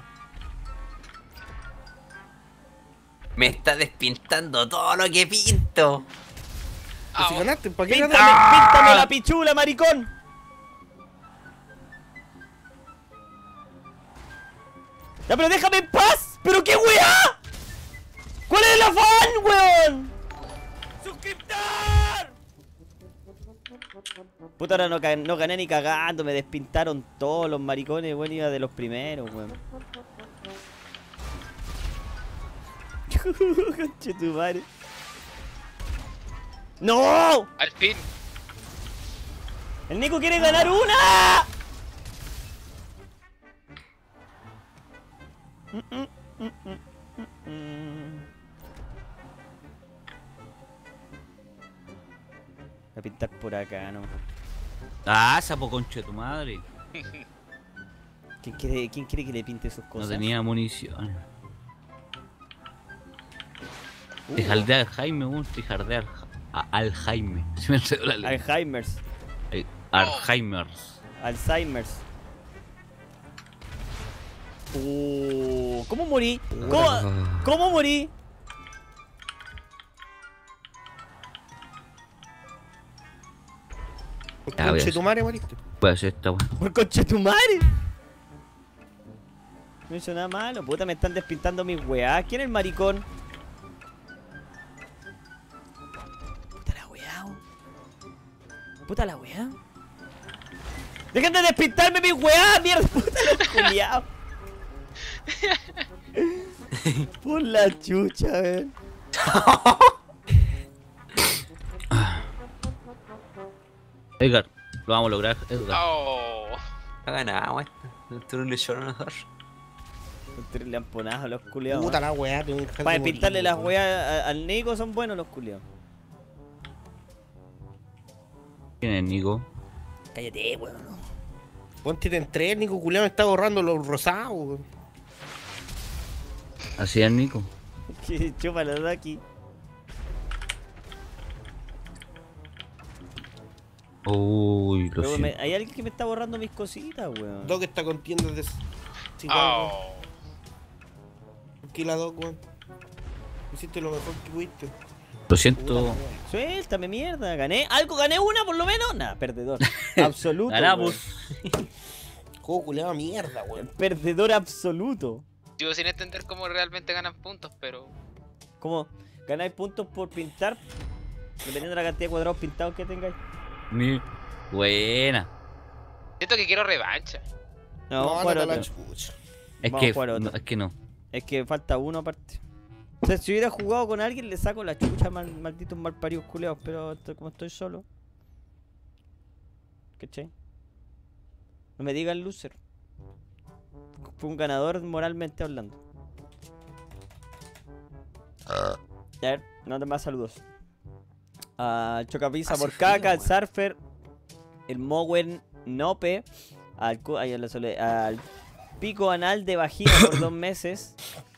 Me está despintando todo lo que pinto. Pues si Au. ganaste, ¿para qué ¡Píntame, ganas? píntame la pichula, maricón! ¡Ya, pero déjame en paz! ¿Pero qué weá? ¿Cuál es el afán, weón? ¡Suscriptor! Puta, ahora no gané ni cagando, me despintaron todos los maricones, weón, iba de los primeros, weón. Conche tu madre. ¡No! Al fin. ¡El Nico quiere ganar una! Voy a pintar por acá, ¿no? Ah, sapo concha de tu madre. ¿Quién quiere que le pinte sus No cosas? tenía munición. Te jaldea al Jaime, weón. Te jaldea al Jaime. Se me enredó la lengua. Alzheimer's. Alzheimer's. Alzheimer's. ¿Cómo morí? ¿Cómo morí? Por Ya, voy a conche hacer. tu madre, moriste. Voy a hacer esta weón. Por conche tu madre. No hizo nada malo. Puta, me están despintando mis weás. ¿Quién es el maricón? Puta la weá. Puta la weá. ¡Dejen de despintarme mis weá! ¡Mierda! ¡Puta los culiados! Por la chucha, weón. Edgar, lo vamos a lograr, Edgar. Oh. Ha ganado esto. No le lloró a nosotros. Le han ponado a los culiados. Puta la weá, tengo que dejar Para de pintarle morir, las weón. weas al Nico son buenos los culiados. ¿Quién es Nico? Cállate, weón. Ponte en tres, Nico culiao me está borrando los rosados, weón. Así es Nico. Chúpalo de aquí. Uy, lo Luego siento. hay alguien que me está borrando mis cositas, weón. Doc está con tiendas de Chicago. Oh. Tranquila, Doc, weón. Hiciste lo mejor que pudiste. Lo siento. Suéltame, mierda. ¿Gané? ¿Algo? ¿Gané una por lo menos? Nah, perdedor. Absoluto. Ganamos. Juego culiado mierda, weón. weón. Perdedor absoluto. Sigo sin entender cómo realmente ganan puntos, pero. ¿Cómo? ¿Ganáis puntos por pintar? Dependiendo de la cantidad de cuadrados pintados que tengáis. Buena. Siento que quiero revancha. No, vamos a jugar ándate a otro. la chucha. Es Vamos que a jugar otro. no, es que no. Es que falta uno aparte. O sea, si hubiera jugado con alguien le saco la chucha, malditos malparidos culeados, pero como estoy solo. ¿Cachai? No me digan loser. Fue un ganador moralmente hablando. A ver, no te más saludos. Al Chocapisa por caca, al Surfer, el Mowen Nope, al Pico Anal de Vagina por 2 meses.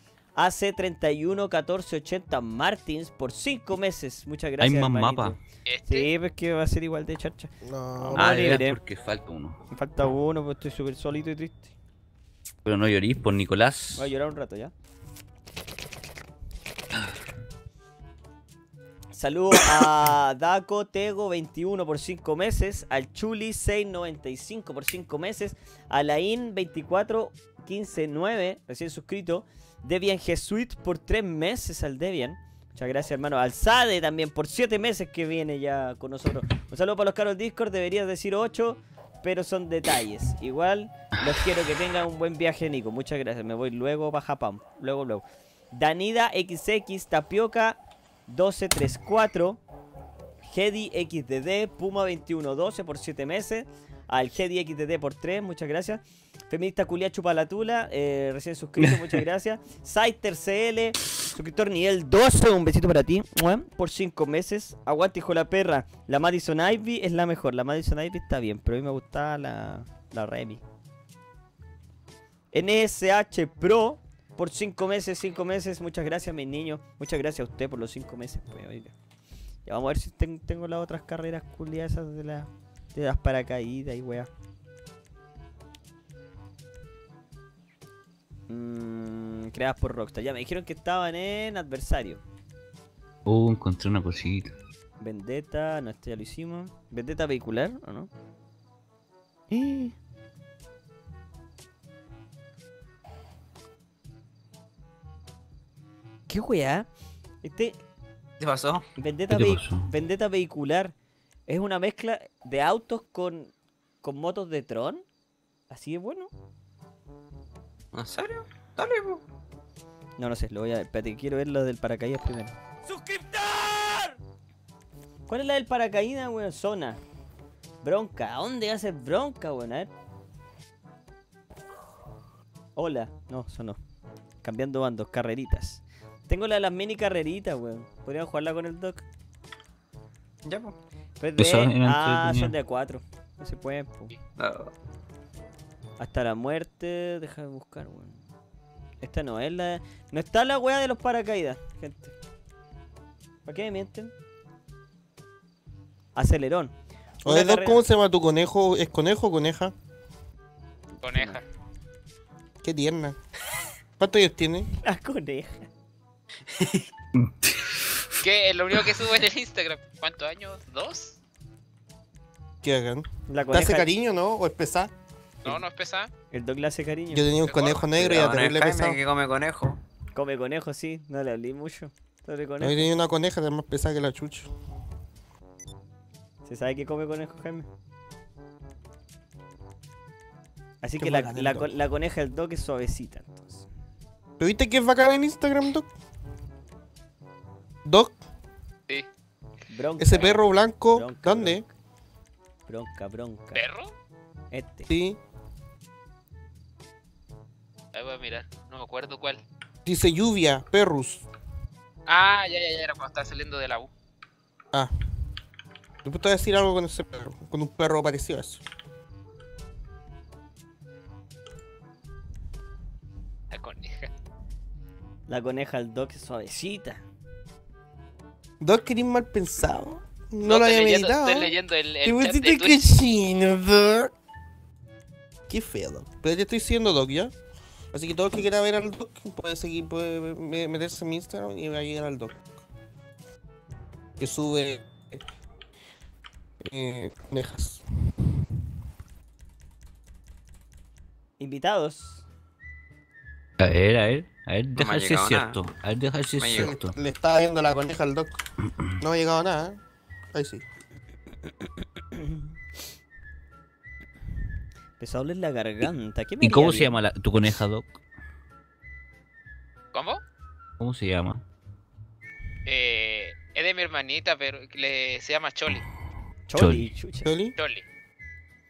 AC311480 Martins por 5 meses. Muchas gracias. Hay más hermanito. mapas. Sí, pues que va a ser igual de charcha. No. Ah, era libre. porque falta uno. Me falta uno, pues estoy súper solito y triste. Pero no llorís por Nicolás. Voy a llorar un rato ya. Saludos a Daco Tego 21 por 5 meses, al Chuli 695 por 5 meses, a Lain 24 15 9, recién suscrito, Debian Jesuit por 3 meses al Debian. Muchas gracias, hermano. Al Sade también por 7 meses que viene ya con nosotros. Un saludo para los caros Discord, deberías decir 8, pero son detalles. Igual los quiero que tengan un buen viaje, Nico. Muchas gracias. Me voy luego para Japón. Luego. Danida XX Tapioca 1234, Hedi XDD, Puma 2112 por 7 meses, al Hedi XDD por 3, muchas gracias. Feminista Culia Chupalatula, recién suscrito, muchas gracias. Saiter CL, suscriptor nivel 12, un besito para ti, por 5 meses. Aguante, hijo de la perra. La Madison Ivy es la mejor, la Madison Ivy está bien, pero a mí me gustaba la Remy. NSH Pro por 5 meses, muchas gracias, mis niños. Muchas gracias a usted por los 5 meses, pues, oiga. Ya vamos a ver si tengo las otras carreras culiadas esas de las paracaídas y weá. Creadas por Rockstar. Ya me dijeron que estaban en adversario. Encontré una cosita. Vendetta, no, esto ya lo hicimos. Vendetta vehicular, ¿o no? ¿Qué weá? ¿Qué pasó? Vendetta, ¿Qué te pasó? Vendetta vehicular es una mezcla de autos con motos de Tron. ¿Así es bueno? ¿En serio? Dale, po. No sé, lo voy a ver. Espérate, quiero ver lo del paracaídas primero. ¡Suscriptor! ¿Cuál es la del paracaídas, weón? Zona. Bronca. ¿A dónde hace bronca, weón? A ver. Hola. No, eso no. Cambiando bandos. Carreritas. Tengo la de las mini carreritas, weón. Podríamos jugarla con el doc. Ya, po. Pues Eso era son entretenido. de A4. No se pueden, po. No. Hasta la muerte. Deja de buscar, weón. Esta no es la. No está la weá de los paracaídas, gente. ¿Para qué me mienten? Acelerón. Oye, Una Doc, carrera- ¿cómo se llama tu conejo? ¿Es conejo o coneja? Coneja. Qué tierna. ¿Cuántos años tiene? La coneja. Que es lo único que sube en el Instagram. ¿Cuántos años? ¿2? ¿Qué hagan? La ¿Te hace coneja. cariño, no? ¿O es pesada? No, no es pesada. El doc le hace cariño. Yo tenía un conejo negro y era Cuidado con el terrible Jaime pesado. que come conejo. Come conejo, sí. No le hablé mucho. Sobre Yo conejo. tenía una coneja que era más pesada que la chucha. ¿Se sabe que come conejo, Jaime? Así Qué que la, bacán el la, doc. co- la coneja del doc es suavecita, entonces. ¿Pero viste que es bacán en Instagram, Doc? Doc, Sí. Bronca. ese perro blanco, Bronca, ¿dónde? Bronca. ¿Perro? Este. Sí, Ahí voy a mirar. No me acuerdo cuál. dice lluvia, perrus. Ah, ya. Era cuando estaba saliendo de la U. Ah. Después te voy a decir algo con ese perro, con un perro parecido a eso. La coneja. La coneja del doc es suavecita. Doc, que eres mal pensado. No lo estoy había leyendo, meditado. Estoy leyendo el Te chat pusiste de Twitch. cochino, Doc. Qué feo, Doc. Pero ya estoy siendo Doc, ¿ya? Así que todo el que quiera ver al Doc puede seguir, puede meterse en mi Instagram y va a llegar al Doc. Que sube conejas. Invitados. A ver, me deja ha de ser llegado cierto. A ver, deja de ser Me ha llegado. cierto. Le estaba viendo la coneja al Doc. No ha llegado nada, ¿eh? Ahí sí. Empezó a doler la garganta. ¿Qué me ¿Y cómo haría se bien? llama tu coneja, Doc? ¿Cómo? ¿Cómo se llama? Es de mi hermanita, pero se llama Choli. Choli, chucha. ¿Choli? Choli.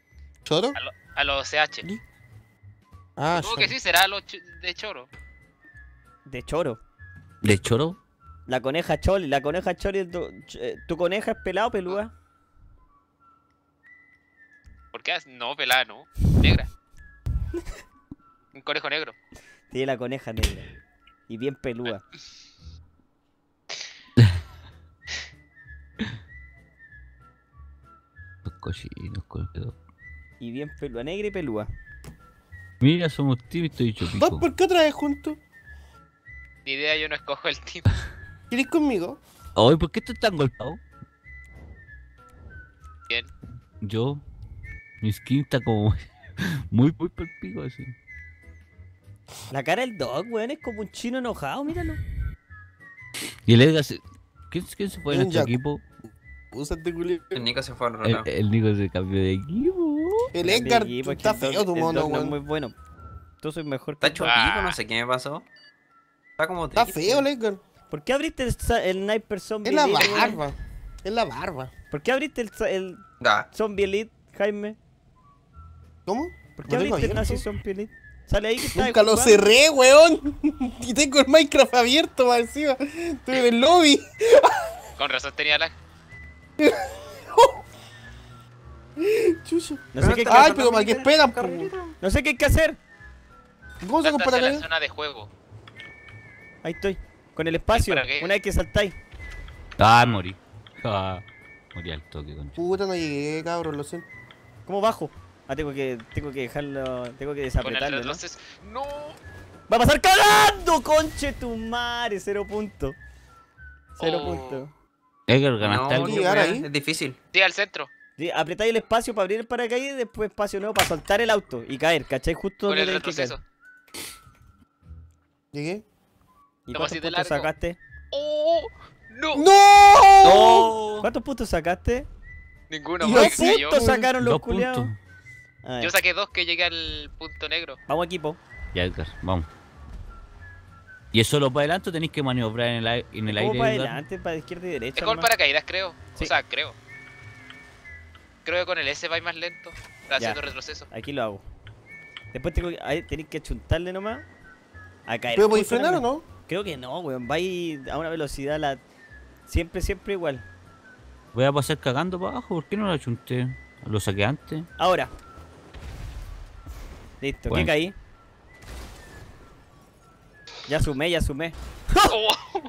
¿Choro? A los CH. Ah, Supongo que choro. sí, será de choro. De choro. ¿De choro? La coneja choli, ¿tu coneja es pelada o peluda? ¿Por qué? No, pelada, no. Negra. Un conejo negro. Tiene la coneja negra. Y bien peluda. Los cochinos, colpedos. Y bien peluda, negra y peluda. Mira, somos tíos y estoy hecho ¿Vos pico. por qué otra vez juntos? Ni idea, yo no escojo el team. ¿Querés conmigo? Ay, ¿por qué estás tan golpeado? Bien. Yo, mi skin está como muy por el pico así. La cara del dog, weón, es como un chino enojado, míralo. Y el Edgar se... ¿Quién se fue de Un nuestro Jaco. equipo? Úsate, culio. El Nico se fue al otro lado. El Nico se cambió de equipo. El Grande Edgar, equipo, es que está el dog- feo tu el mono, dog no es weón. muy bueno. Tú soy mejor Está que hecho tú. pico, no sé qué me pasó. Está como Está triste. feo el Edgar. ¿Por qué abriste el Sniper Zombie Es la Elite, weón? barba. Es la barba. ¿Por qué abriste el Ah, Zombie Elite, Jaime? ¿Cómo? ¿Por qué ¿Lo tengo abriste el abierto? Nazi Zombie Elite? Sale ahí que está Nunca lo cerré, weón. Y tengo el Minecraft abierto más encima. Estoy en el lobby. Con razón tenía lag. Chucha. No sé qué hay que Ay, hacer. pero ¿para qué esperan, po? No sé qué hay que hacer. ¿Cómo se Salta compara hacia la acá? zona de juego. Ahí estoy. Con el espacio. ¿Para qué? Una vez que saltáis. Ah, morí. Ah, morí al toque, concha. Puta, no llegué, cabrón, lo siento. ¿Cómo bajo? Ah, tengo que dejarlo. Tengo que Con el desapretarlo, ¿no? retroceso. ¡No! ¡Va a pasar cagando, conche tu madre! 0 puntos. 0 Oh. puntos. Edgar, ¿ganaste no, algo? qué llegar weá, ahí? es difícil. Sí, al centro. Sí, apretáis el espacio para abrir el paracaídas y después espacio nuevo para soltar el auto y caer, ¿cachai? Justo Con donde el tenéis que caer. retroceso. ¿Llegué? ¿Y Toma cuántos así de puntos largo. sacaste? ¡Oh! ¡No! ¡No! ¿Cuántos puntos sacaste? Ninguno, Y porque dos cayó. puntos sacaron los 2 culiados. puntos. Ah, Yo ya. saqué 2 que llegué al punto negro. Vamos equipo. Ya, Edgar, vamos. ¿Y es solo para adelante o tenéis que maniobrar en el ¿Cómo aire? para Edgar? adelante, para izquierda y derecha? Es como el nomás? paracaídas, creo. Sí. O sea, creo. Creo que con el S va más lento. Está Ya. haciendo retroceso. Aquí lo hago. Después ahí tenéis que chuntarle nomás. A caer. ¿Pero podéis justo frenar o también. no? Creo que no, weón. Vais a una velocidad siempre igual. Voy a pasar cagando para abajo, ¿por qué no lo achunté? Lo saqué antes. Ahora. Listo, ¿qué Bueno. caí? Ya sumé. Oh.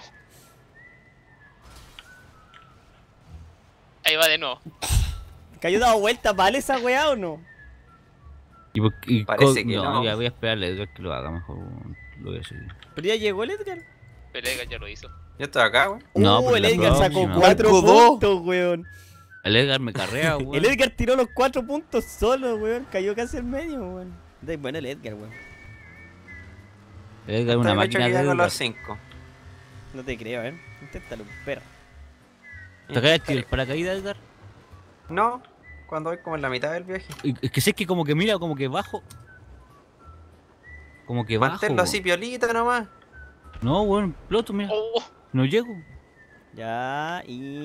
Ahí va de nuevo. ¿Cayó dado vuelta? ¿Vale esa weá o no? Y Parece que no. ya voy a esperarle a Edgar que lo haga mejor. Lo voy a seguir. Pero ya llegó el Edgar. Pero Edgar ya lo hizo. Yo estoy acá, weón. No, pero el la Edgar sacó próxima. 4 Marco dos. puntos, weón. El Edgar me carrea, weón. El Edgar tiró los 4 puntos solo, weón. Cayó casi en medio, weón. Da bueno el Edgar, weón. El Edgar es una Estoy hecho máquina que de ya con Edgar. los 5. No te creo, inténtalo, perro. ¿Te caes el paracaídas, Edgar? No, cuando voy como en la mitad del viaje. Es que sé que como que mira, como que bajo. Como que bajo. Manténlo así piolita nomás. No, weón, ploto, mira. Oh. No llego. Ya,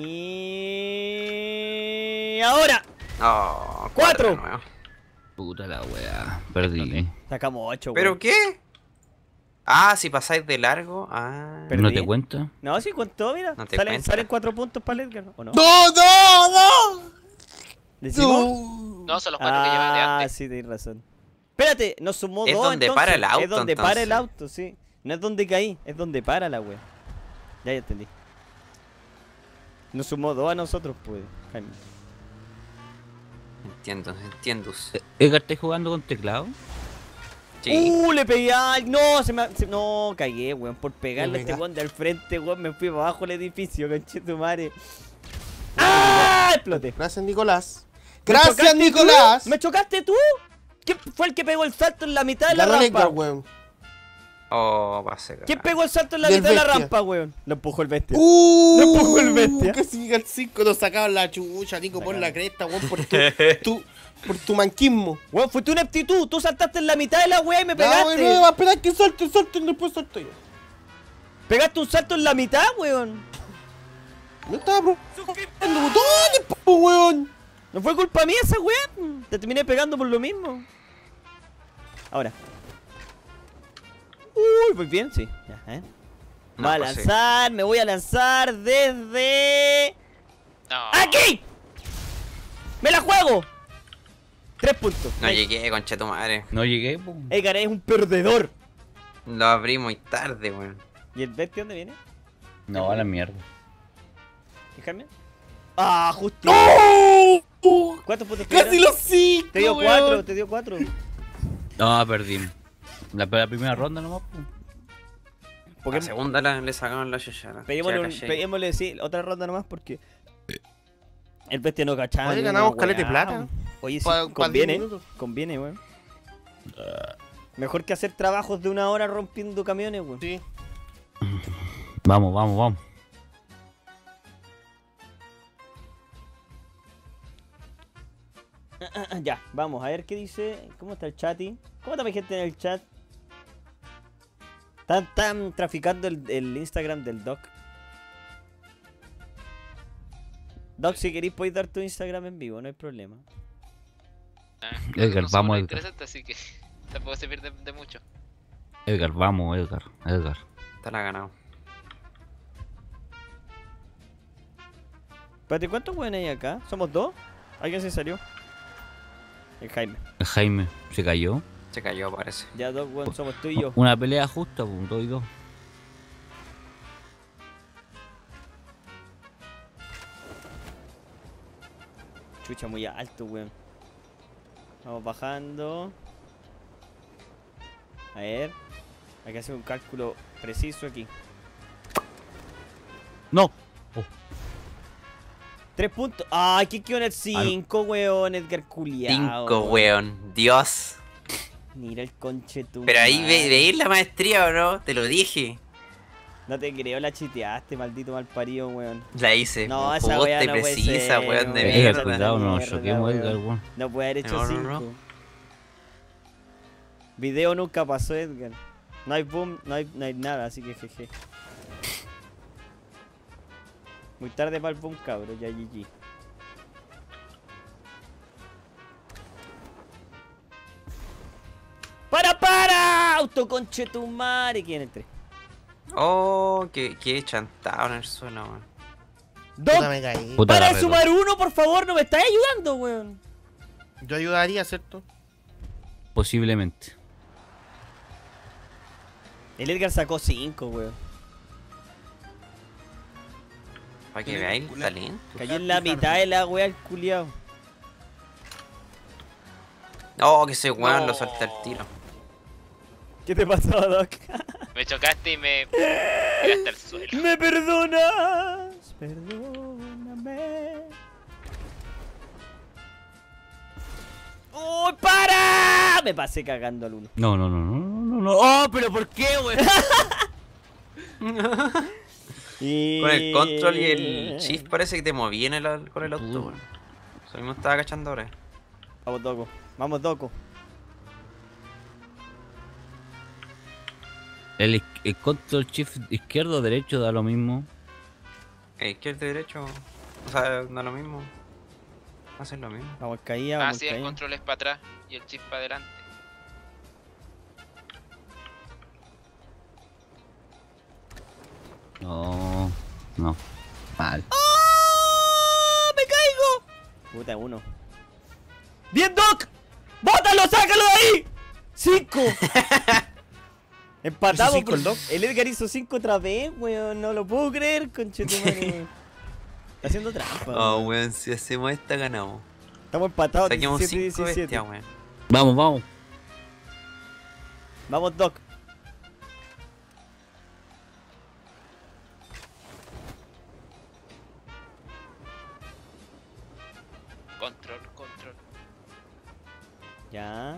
y... ¡Ahora! Oh, ¡Cuatro! de nuevo. Puta la weá. Perdí. Sacamos 8, ¿Pero weón. qué? Ah, si pasáis de largo. Ah. Perdí. ¿No te cuenta? No, sí contó, mira. No te Salen cuenta. 4 puntos para el Edgar, ¿o no? ¡No, no, no! ¿Decimos? No. No, son los 4 que llevan de Ah, antes. sí, tenés razón. Espérate, nos sumó Es 2 donde entonces. para el auto, Es donde para el entonces. auto, sí. No es donde caí, es donde para la wea. Ya entendí. Nos sumó 2 a nosotros, pues. Jaime. Entiendo. Edgar, ¿estás jugando con teclado? Sí. Le pegué al... No, no, cagué, weón. Por pegarle a este pegaste. weón de al frente, weón. Me fui para abajo del edificio, conchetumare. ¡Ah! Exploté. Gracias, Nicolás. ¿Me ¡Gracias, chocaste Nicolás! tú? ¿Me chocaste tú? ¿Quién fue el que pegó el salto en la mitad de la Ganó el rampa? Edgar, weón. Oh, va a ser. ¿Quién pegó el salto en la Del mitad de la bestia. rampa, weón? Lo empujó el bestia. Lo empujó el bestia. Casi llega el 5, nos sacaban la chucha, Nico, por la cresta, weón, por tu manquismo. Weón, fue tu ineptitud. Tú saltaste en la mitad de la weá y me No, weón, pegaste. no, va a esperar que suelte, después suelto yo. Pegaste un salto en la mitad, weón. No estaba probando botones, po, weón. No fue culpa mía esa weá. Te terminé pegando por lo mismo. Ahora. Uy, voy bien, sí. Ya, No, Va a pues sí. lanzar, me voy a lanzar desde... No. ¡Aquí! ¡Me la juego! 3 puntos. No llegué, concha tu madre. No llegué, po. Edgar es un perdedor. Lo abrí muy tarde, weón. ¿Y el bestia dónde viene? No, a la mierda. Fíjame. ¡Ah, justo! ¿Cuántos puntos te ¡Casi dieron? los 5! Te dio 4, te dio 4. No, perdí. La primera ronda nomás, po. Porque La segunda le sacaron la chachara. pedímosle sí, otra ronda nomás porque el bestia no cachaba. Oye, ni una ganamos caleta de weá. plata. Oye, sí, Pa' 10 conviene, minutos. conviene, weón. Mejor que hacer trabajos de 1 hora rompiendo camiones, weón. Sí. Vamos, vamos, vamos. Ya, vamos a ver qué dice. ¿Cómo está el chat? ¿Cómo está mi gente en el chat? Están traficando el Instagram del Doc. Doc, si queréis podéis dar tu Instagram en vivo, no hay problema. Edgar, No somos vamos, muy Edgar. interesantes, así que tampoco se pierde de mucho. Edgar, vamos, Edgar. Edgar. Te la ha ganado. Espérate, ¿cuántos weones hay acá? ¿Somos 2? ¿Alguien se salió? El Jaime. El Jaime se cayó. Se cayó, parece. Ya 2 weones somos tú y yo. Una pelea justa, pues, 2 y 2. Chucha, muy alto, weón. Vamos bajando. A ver. Hay que hacer un cálculo preciso aquí. No. 3 puntos. Ay, ¿qué quedó en el 5, weón? Edgar culiao. 5, weón. Dios. Mira el conche tú. Pero ahí veis la maestría, o no. Te lo dije. No te creo, la chiteaste, maldito mal parido, weón. La hice. No, esa justa weá y no puede precisa, ser, weón, de weón. Edgar, mierda. cuidado, no nos Mierda, choquemos, weón. Edgar, weón. No puede haber hecho No, 5. no, no. Video nunca pasó, Edgar. No hay boom, no hay nada, así que jeje. Muy tarde para el boom, cabrón, ya GG. ¡Para! ¡Autoconche tu madre! ¿Quién entre? Oh, qué chantado en el suelo, weón. Puta, ¡Doc! me caí. Puta ¡Para la de reto. sumar 1, por favor! ¡No me estás ayudando, weón! Yo ayudaría, ¿cierto? Posiblemente. El Edgar sacó 5, weón. Para que veáis el talento. Cayó en la mitad de la wea el culiao. Oh, que ese weón No. lo suelta el tiro. ¿Qué te pasó, Doc? Me chocaste y me pegaste al suelo. ¿Me perdonas? Perdóname. ¡Uy, para! Me pasé cagando al 1. No, no, no, no, no, no. ¡Oh, pero por qué, weón! Con el control y el shift parece que te moví en con el auto, weón. Eso mismo estaba cachando ahora. Vamos, Doco. Vamos, Doco. El control shift izquierdo o derecho da lo mismo. Izquierda y derecho. O sea, da lo mismo. Hacen lo mismo. Vamos, caía, Ah, vamos, sí, el caía. control es para atrás y el chip para adelante. No, no. Mal. ¡Oh! ¡Me caigo! Puta, 1. ¡Bien, Doc! ¡Bótalo, sácalo de ahí! ¡5! Empatamos. ¿Hizo cinco el por- Doc? El Edgar hizo 5 otra vez, weón. No lo puedo creer, conchetumare. Está haciendo trampa. Oh, weón. weón, si hacemos esta ganamos. Estamos empatados Saquemos 17 5 17. bestias, weón. Vamos, vamos. Vamos, Doc. Control. Ya.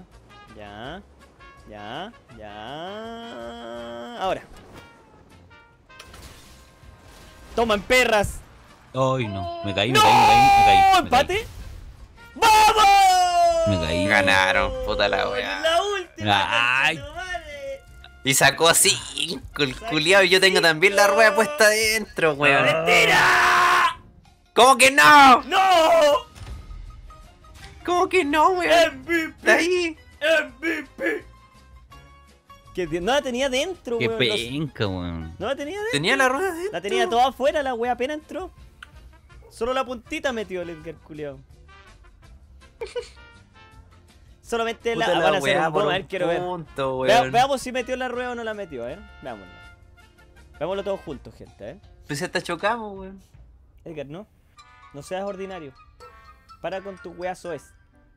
Ahora. Toman perras. Ay, no. Me caí, ¡No! me caí. ¿Empate? ¡Vamos! Me caí. Ganaron, puta la weá. La última. Ay. conchetumare. Y sacó 5 el culiao y yo tengo también la rueda puesta adentro, weón. ¡Mentira! ¿Cómo que no? ¡No! ¿Cómo que no, weón? Está ahí. MVP. No la tenía dentro, Qué weón. penca, weón. No la tenía dentro. Tenía la rueda dentro. La tenía toda afuera, la wea apenas entró. Solo la puntita metió el Edgar culiao. Solamente Puta la van a hacer weá, un por boom, a ver, un quiero ver. punto, weón. Veamos si metió la rueda o no la metió, Veámoslo. Veámoslo todos juntos, gente, Pues hasta chocamos, weón. Edgar, ¿no? No seas ordinario. Para con tu wea soez.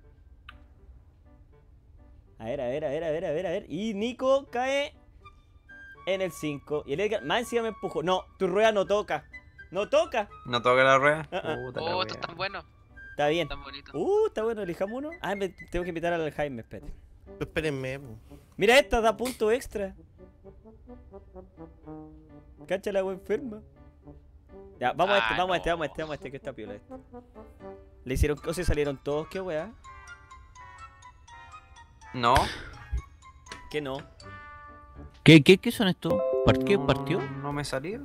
A ver. Y Nico cae en el 5. Y el Edgar, más encima me empujó. No, tu rueda no toca. No toca. ¿No toca la rueda? Ah. Puta la Oh, weá. esto es tan bueno, Está bien. tan bonito. Está bueno, elijamos uno. Tengo que invitar al Jaime, espérate. Espérenme, po. Mira esta, da punto extra. Cacha la wea enferma. Ya, vamos a este, que está piola este. Le hicieron cosas y salieron todos, qué wea. No. Que no. ¿Qué son estos? ¿Qué partió? No me salió.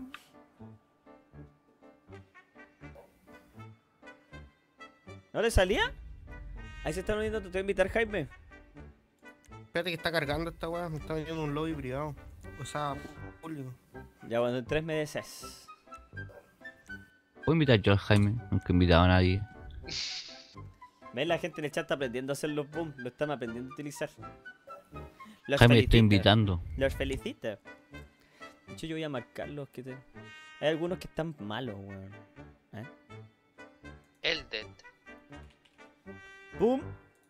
¿No le salía? Ahí se están uniendo, te voy a invitar, Jaime. Espérate que está cargando esta weá, me está vendiendo un lobby privado. O sea, público. Ya, bueno, en 3 me deseas. Puedo invitar yo al Jaime, nunca he invitado a nadie. ¿Ves? La gente en el chat está aprendiendo a hacer los boom, lo están aprendiendo a utilizar. Los Jaime, le estoy felicita. invitando. Los felicita. De hecho, yo voy a marcarlos. Hay algunos que están malos, weón. El Dead. ¡Boom!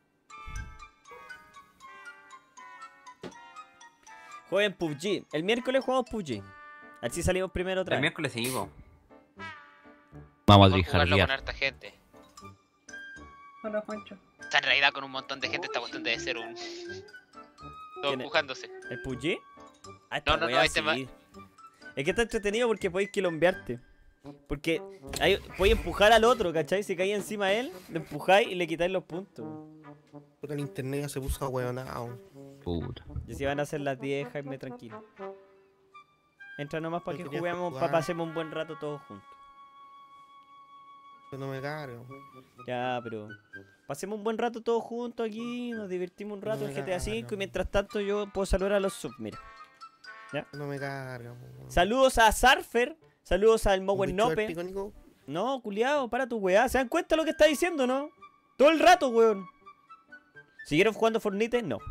Jueguen PUBG. El miércoles jugamos PUBG. A ver si salimos primero otra El vez. miércoles seguimos. Vamos a Por jugarlo con trijardear. harta gente. Hola, Juancho. O sea, en realidad con un montón de gente esta cuestión debe ser un... Todo ¿Quién es? empujándose. ¿El PUBG? Ah, esta No, wea este sí. Es que está entretenido porque podéis quilombearte. Porque podéis empujar al otro, ¿cachai? Si caí encima de él, lo empujáis y le quitáis los puntos. Puta, el internet ya se puso ahueonado. Puta. Y si van a hacer las 10, Jaime, tranquilo. Entra nomás para que Yo quería juguemos, jugar. para pasemos un buen rato todos juntos. Que no me cargo. Ya, pero pasemos un buen rato todos juntos aquí, nos divertimos un rato en GTA V y mientras tanto yo puedo saludar a los subs, mira. Que no me carga. Saludos a Sarfer, saludos al Mowen Nope. Nico? No, culiao, para tu weá, ¿se dan cuenta lo que está diciendo, no? Todo el rato, weón. ¿Siguieron jugando Fortnite? No.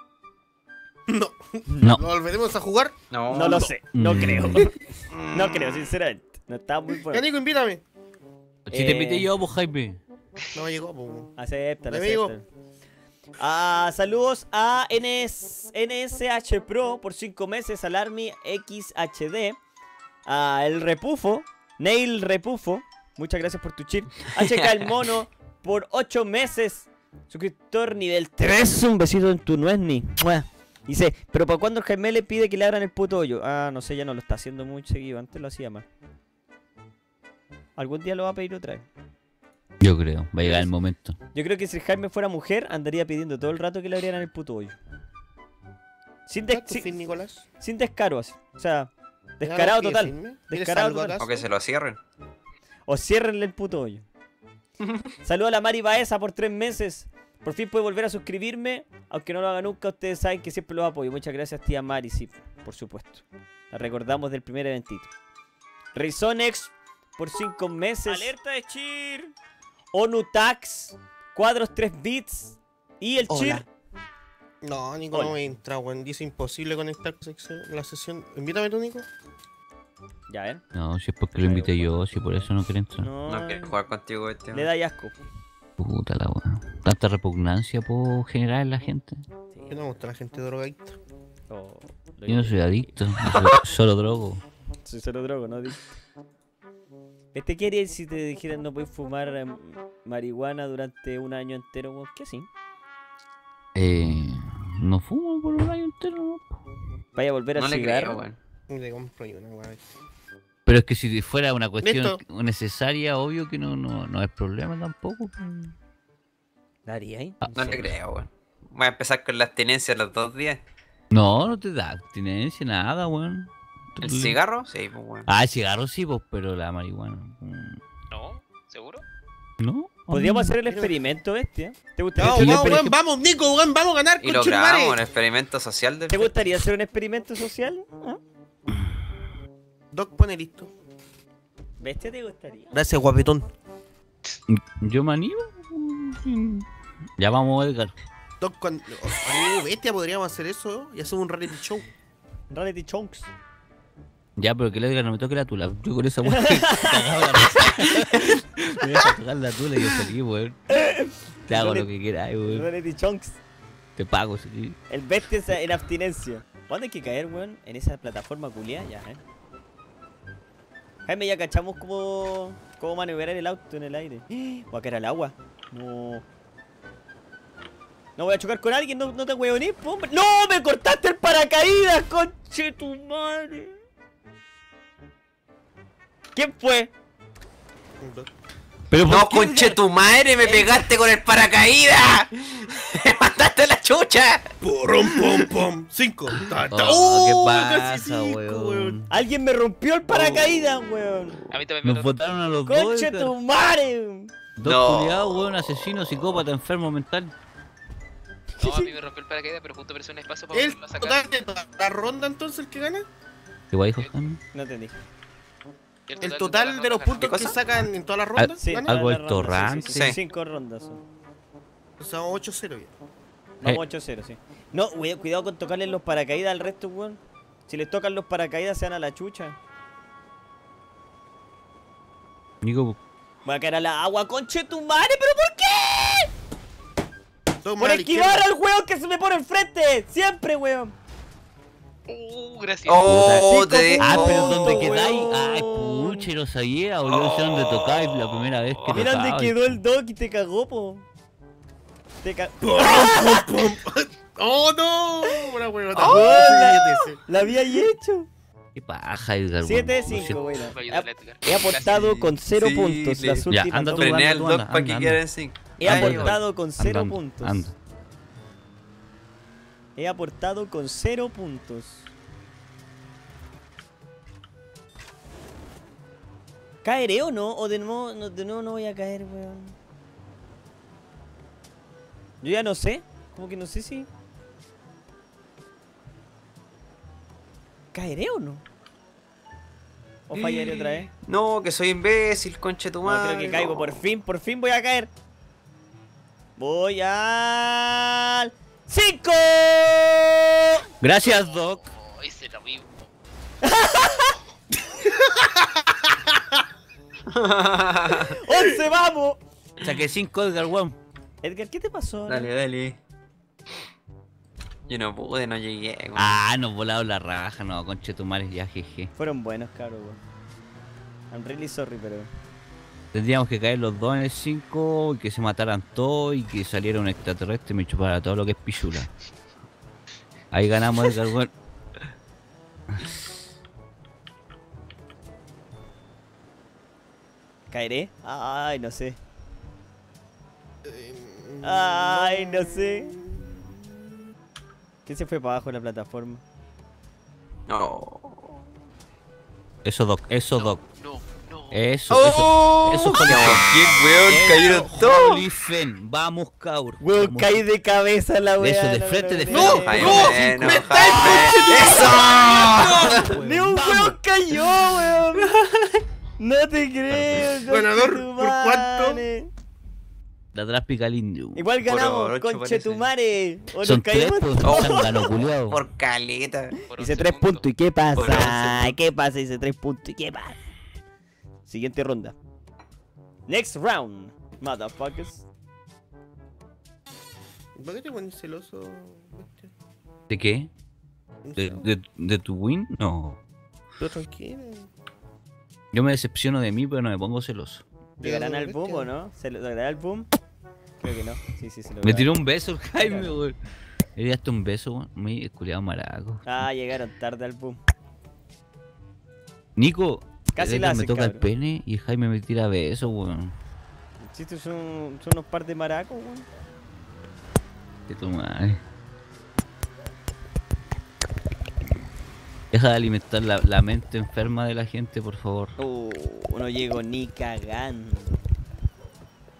No. No. ¿Lo volveremos a jugar? No. No lo sé, no Mm. creo. No creo, sinceramente. No estaba muy Ya, bueno. Nico, invítame. Si te invité yo, pues Jaime. No me llegó, po. Acéptalo, Amigo. acéptalo. Saludos a NSH Pro por 5 meses, al Army XHD, a El Repufo, Neil Repufo, muchas gracias por tu chip. HK El Mono por 8 meses, suscriptor nivel 3, un besito en tu nuez, ni. ¡Mua! Dice, pero ¿para cuándo el Jaime le pide que le abran el puto hoyo? Ah, no sé, ya no lo está haciendo muy seguido, antes lo hacía más. Algún día lo va a pedir otra vez. Yo creo, va a llegar el momento. Yo creo que si el Jaime fuera mujer, andaría pidiendo todo el rato que le abrieran el puto hoyo. Sin, ¿Estás tu fin, Nicolás? sin descaro, así. O sea, descarado ¿Tienes total. algo que decirme? ¿Tienes Descarado algo total. acaso? O que se lo cierren. O ciérrenle el puto hoyo. Saludos a la Mari Baeza por 3 meses. Por fin puede volver a suscribirme. Aunque no lo haga nunca, ustedes saben que siempre los apoyo. Muchas gracias, tía Mari, sí, por supuesto. La recordamos del primer eventito. Rizonex por 5 meses. Alerta de cheer. Onutax, Cuadros 3 bits. Y el Hola. cheer. No, Nico Hola. no me entra, weón. Dice imposible conectar la sesión. Invítame tú, Nico. Ya ven. No, si es porque lo invité yo, si por eso no quiere entrar. No, No quiero jugar contigo este. le da asco. Puta la weá. Tanta repugnancia puedo generar en la gente. Que no me gusta la gente drogadicta. Oh, lo Yo no que- soy adicto, yo soy solo drogo. Soy solo drogo, no adicto. ¿Qué harías si te dijeran no puedes fumar marihuana durante un año entero? Weón? ¿Qué así? No fumo por un año entero, ¿no? Vaya a volver No al le cigarro. creo, weón. Y le compro yo una weá. Pero es que si fuera una cuestión Listo. necesaria, obvio que no es problema tampoco. ¿Daría ahí? Ah, No le creo, weón. Voy a empezar con la abstinencia los 2 días. No te da abstinencia, nada, weón. ¿El cigarro? Sí, pues, weón. Ah, el cigarro sí, pues, pero la marihuana. ¿No? ¿Seguro? ¿No? Podríamos hacer el experimento, bestia. ¿Te gustaría, Vamos, yo, vamos, por weón, ejemplo- vamos, Nico, weón, vamos a ganar Y lo con grabamos, un experimento social del ¿Te gustaría hacer un experimento social? ¿Ah? Doc, pone listo. ¿Bestia te gustaría? Gracias, guapetón. Yo me animo. Ya vamos, Edgar. Doc, cuando... bestia, podríamos hacer eso y hacer un reality show. Reality Chunks. Ya, pero que el Edgar no me toque la tula. Yo con esa weá cagaba la risa. Me deja tocar la tula y yo salí, weón. Te hago lo que quieras, weón. Reality Chunks. Te pago, sí. El bestia es en abstinencia. ¿Cuándo hay que caer, weón? En esa plataforma culiada ya, Jaime, ya cachamos cómo maniobrar el auto en el aire. Voy a caer al agua. No. No voy a chocar con alguien, no te voy a venir, hombre. ¡No! ¡Me cortaste el paracaídas, conche tu madre! ¿Quién fue? Pero No, conche tu madre, me pegaste con el paracaídas. Me mandaste la chucha. Pum, pum, pum. 5. Oh, ¿qué pasa, weón? Alguien me rompió el paracaídas, weón. A mí también me Nos lo... botaron a los ¡Conche dos. tu madre! Dos No. culiados, weón, asesino, psicópata, enfermo mental. No, a mí me rompió el paracaídas, pero justo apareció un espacio para ¿El volverlo a sacar. total de la ronda entonces el que gana? ¿Qué guay, dijo Jaime? No entendí. ¿El total de los puntos que sacan en todas las rondas? Sí, ¿Gana? algo la del ronda, torrante. Sí, sí, sí. Sí. 5 rondas son. O sea, 8-0 ya. Vamos 8-0, sí. No, cuidado con tocarle los paracaídas al resto, weón. Si les tocan los paracaídas, se van a la chucha. Nico, Voy a caer a la agua, conche tu madre, ¿pero por qué? Toma Por a la esquivar izquierda. al weón que se me pone enfrente. Siempre, weón. Gracias. Oh, Cinco te digo. ah, pero puntos, ¿dónde quedáis? weón. Ay, puche, no sabía, boludo. No sé dónde tocáis la primera vez que Mira dónde tocabais. quedó el Doc y te cagó, po. Te cagó. ¡Oh, no! Una huevota. La había hecho. Qué paja, Edgar. weón. 7-5, Lo bueno. Me ayudó el Edgar. He aportado con 0 Sí, puntos sí. las Ya, últimas anda dos tú, rondas. Frené al anda, Doc anda, para que anda. queden 5. He aportado con 0 Anda, puntos. anda. He aportado con 0 puntos. ¿Caeré o no? ¿O de nuevo no voy a caer, weón? Yo ya no sé. Como que no sé si... ¿Caeré o no? ¿O fallaré otra vez? No, que soy imbécil, conche tu No, madre. creo que caigo. no. Por fin voy a caer. Voy al... 5. Gracias, Doc. Oh, hice lo mismo. 11, vamos. Saqué 5, Edgar, weón. Edgar, ¿qué te pasó? Dale, dale. Yo no pude, no llegué. weón. Ah, nos volaron la raja, no, conche tu madre, ya, jeje. Fueron buenos, cabros, weón. I'm really sorry, pero... Tendríamos que caer los dos en el 5 y que se mataran todos y que saliera un extraterrestre y me chupara todo lo que es pichula. Ahí ganamos, Edgar, weón. ¿Caeré? Ay, no sé. Ay, no sé. ¿Quién se fue para abajo de la plataforma? No. Eso, Doc, eso, Doc. No, no. Eso, ¡Oh! eso, eso, ¿Quién, weón? Eso, Cayeron todos. Holy Fen. Vamos, cabros. Weón, Vamos. caí de cabeza la De weá. eso, de no, frente, de no, frente. no. Jaime, no, ¡Me Jaime. ¡Eso! Ni un weón cayó, weón. No te creo. Ganador, conchetumare. ¿por cuánto? De atrás pica el indio. Igual Por ganamos, ocho, conchetumare. O nos Son 3, caímos pues, todos. zángano, culiao. Por caleta. Por un Hice 3 segundo. puntos. ¿Y qué Por pasa? 11 ¿Qué pasa? Hice 3 puntos. ¿Y qué pasa? Siguiente ronda. Next round, motherfuckers. ¿Por qué te pones celoso, bestia? ¿De qué? No sé, ¿De tu win? No. pero tranquilo. Yo me decepciono de mí, pero no me pongo celoso. ¿Llegarán al bestia. boom o no? ¿Se logrará el boom? Creo que no. Sí, sí, se Me logrará. tiró un beso el Jaime, Claro. weón. Le di hasta un beso, weón. Muy culiado maraco. Ah, llegaron tarde al boom. Nico, Casi el la Edgar me hacen, toca el cabrón. pene y el Jaime me tira beso, weón. Sí, estos son unos par de maracos, weón. De tu madre. Deja de alimentar la mente enferma de la gente, por favor. No llego ni cagando.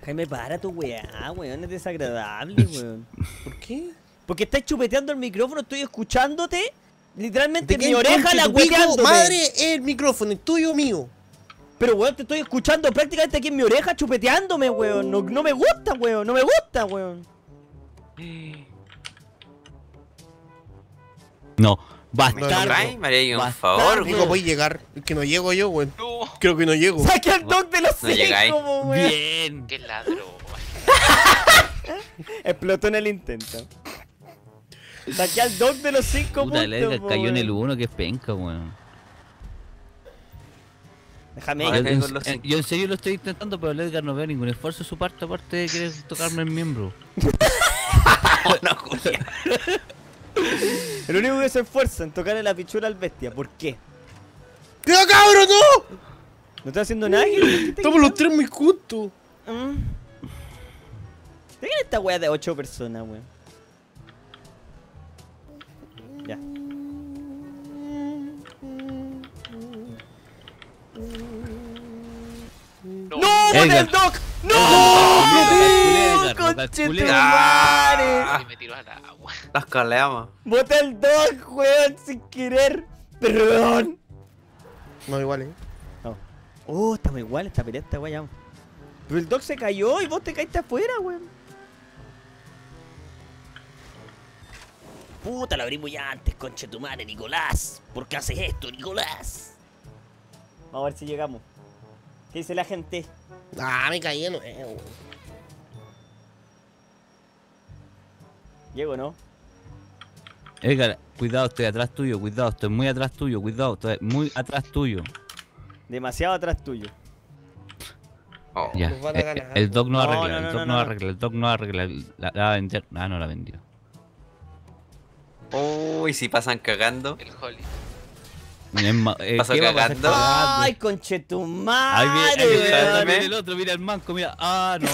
Jaime, para tu weá, weón, es desagradable, weón. ¿Por qué? Porque estás chupeteando el micrófono, estoy escuchándote. Literalmente ¿De en mi quién oreja conche la tu pico? hueveándote. Madre, es el micrófono, ¿es tuyo o mío? Pero weón, te estoy escuchando prácticamente aquí en mi oreja chupeteándome, weón. No, no me gusta, weón, no me gusta, weón. No, No, bastardo. Ay, María, un Bastardo. favor, Digo, weón. voy a llegar. Es que no llego yo, weón. No, Creo que no llego. Saque al dog de los No llegáis. como, weón. Bien. qué ladrón. Explotó en el intento. Saqué al dog de los 5 Puta, el puntos, Edgar po, cayó en weón. el 1, que es penca, weón. Déjame. Ahora Yo, caigo en los en, 5. yo en serio lo estoy intentando, pero el Edgar no veo ningún esfuerzo de su parte, aparte de querer tocarme el miembro. No, Julia. El único que se esfuerza en tocarle la pichula al bestia. ¿Por qué? ¡Cuidado, cabrón, no! No estoy haciendo nada. ¿Qué Estamos los tres muy juntos. ¿De quién esta wea de 8 personas, weón? Ya. No, ¡No! Edgar. ¡Del dog! ¡No! Edgar, lo ¡Conche calculé. tu madre! y me tiró al agua. Nos coleamos. ¡Boté el dog, weón! Sin querer. ¡Perdón! No, igual, Oh, estamos igual, esta pelea está guay. Pero el dog se cayó y vos te caíste afuera, weón. Puta, lo abrimos ya antes, conche tu madre, Nicolás. ¿Por qué haces esto, Nicolás? Vamos a ver si llegamos. ¿Qué dice la gente? Ah, me caí de nuevo. ¿Llego o no? Edgar, cuidado, estoy atrás tuyo, cuidado, estoy muy atrás tuyo, cuidado, estoy muy atrás tuyo. Demasiado atrás tuyo. Oh. Ya, Nos van a ganar. el dog no No, arregla, no, el no, dog no, no no. arregla, el dog no arregla, la va a vender. Ah, no la vendió. Uy, si pasan cagando. El Holly. Pasó ¿Qué va a pasar cagando. cagando? ¡Ay, conche tu Ahí madre! viene, weón. viene el otro, mira el manco, mira. Ah, no.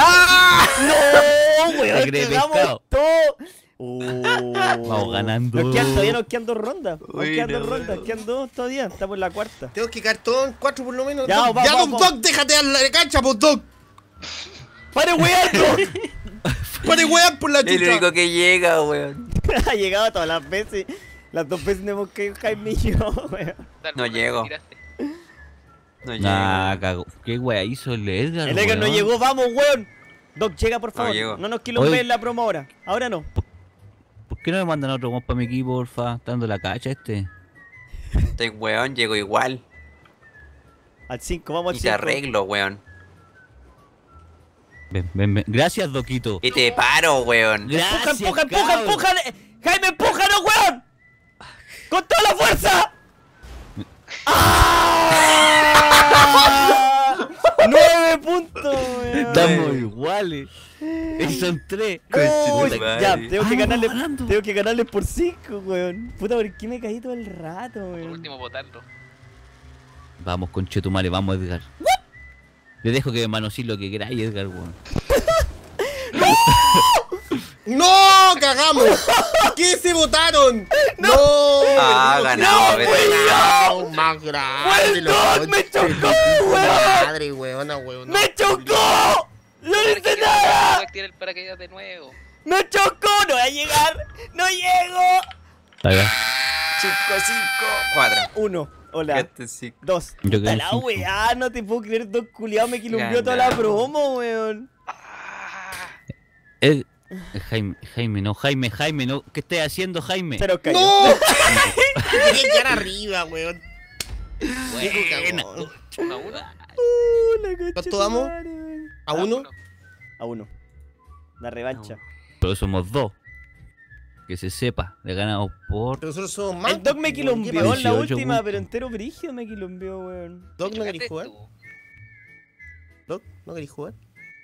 ¡No, weón! Se cree ¡Cagamos pescado. todo! Vamos ganando. Todavía nos quedan 2 rondas. Nos Uy, quedan 2 no, rondas. weón. Quedan 2 todavía. Estamos en la cuarta. Tengo que caer todo en 4 por lo menos. Ya, Dog. vamos, Ya, vamos. Dog, déjate a la cancha, pues, Dog. ¡Pare, weón! Pare, weón, por la El chucha. único que llega, weón. Ha llegado todas las veces. Las 2 veces no hemos caído Jaime y yo, weón. Dale, No una llego. que tiraste. No Nah, llega. cago. ¿Qué wea hizo el Edgar? El Edgar no weón? llegó, vamos, weón. Doc, llega por favor. llego. No nos quilombeen Oye. en la promo ahora. Ahora no. ¿Por qué no me mandan otro weón para mi equipo, porfa? Está dando la cacha este. Estoy weón, llego igual. Al 5, vamos al Y 5. te arreglo, weón. Ven, ven, ven. Gracias, Doquito. Y te paro, weón. Gracias, Empuja, empuja, cabrón. empuja. Jaime, empújanos, weón. Con toda la fuerza. ¡Ah! 9 puntos, weón. Estamos iguales. Y son 3. Uy, madre. ya, tengo que Ah, ganarle, vamos ganando. tengo que ganarle por 5, weón. Puta, ¿por qué me caí todo el rato, Por weón? último, botarlo. Vamos, conchetumare, vamos, Edgar. Le dejo que me manosee lo que queráis, Edgar, weón. ¡No! ¡Cagamos! ¿Qué se votaron? ¡No! Ah, ganamos, vete. ¡No! ¡Más grande! Dog, me chocó, weón. ¡Madre, weona, weona! ¡Me chocó! ¡No hice nada! Tirar el paracaídas de nuevo. ¡Me chocó! ¡No voy a llegar! ¡No llego! Está bien. 5, 4. 1. Hola. 2. Yo Puta creo la cinco. weá, no te puedo creer, Doc culiao me quilombió toda la Ganamos. promo, weón. Jaime, no, Jaime, no. ¿Qué estás haciendo, Jaime? Se nos cayó. ¡No! Quería quedar arriba, weón. Buena. 1 a 1. La concha ¿Cuánto de damos? madre, weón. ¿A uno? A 1. La revancha. Pero somos 2. Que se sepa. Le ganamos por. Pero nosotros somos más. El Doc me quilombió en la 18 última, puntos. pero entero brígido me quilombió, weón. ¿Doc no querés jugar? Tú. ¿Doc no querés jugar?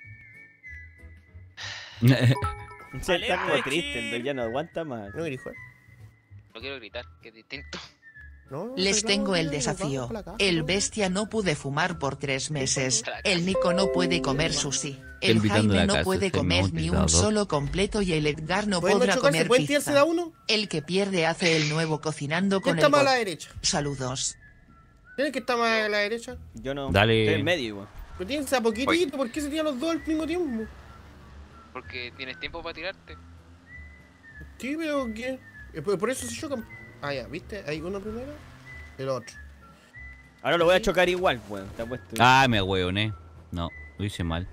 Se está como triste, el Doc ya no aguanta más. ¿No querés jugar? No quiero gritar, que es distinto. No, Les no, tengo no, el no, desafío. vamos para la casa, El no. bestia no puede fumar por 3 meses. El Nico no puede comer sushi. Estoy El invitando a Jaime la no casa, puede estoy comer muy ni un invitado. solo completo y el Edgar no ¿Pueden no podrá chocarse? comer ¿Pueden tirarse de a pizza. uno? El que pierde hace el nuevo cocinando ¿Quién con está el más a la bot. derecha? Saludos. ¿Quién es el que está más a la derecha? Yo no. Dale. Estoy en medio, weón. Pero tienes a poquitito, ¿por qué se tiran los dos al mismo tiempo? Porque tienes tiempo para tirarte. Sí, pero ¿qué? Por eso se chocan. Ah, ya, ¿viste? Hay uno primero, el otro. Ahora lo voy a chocar igual, weón. Te apuesto. Ah, me hueoné. No, lo hice mal.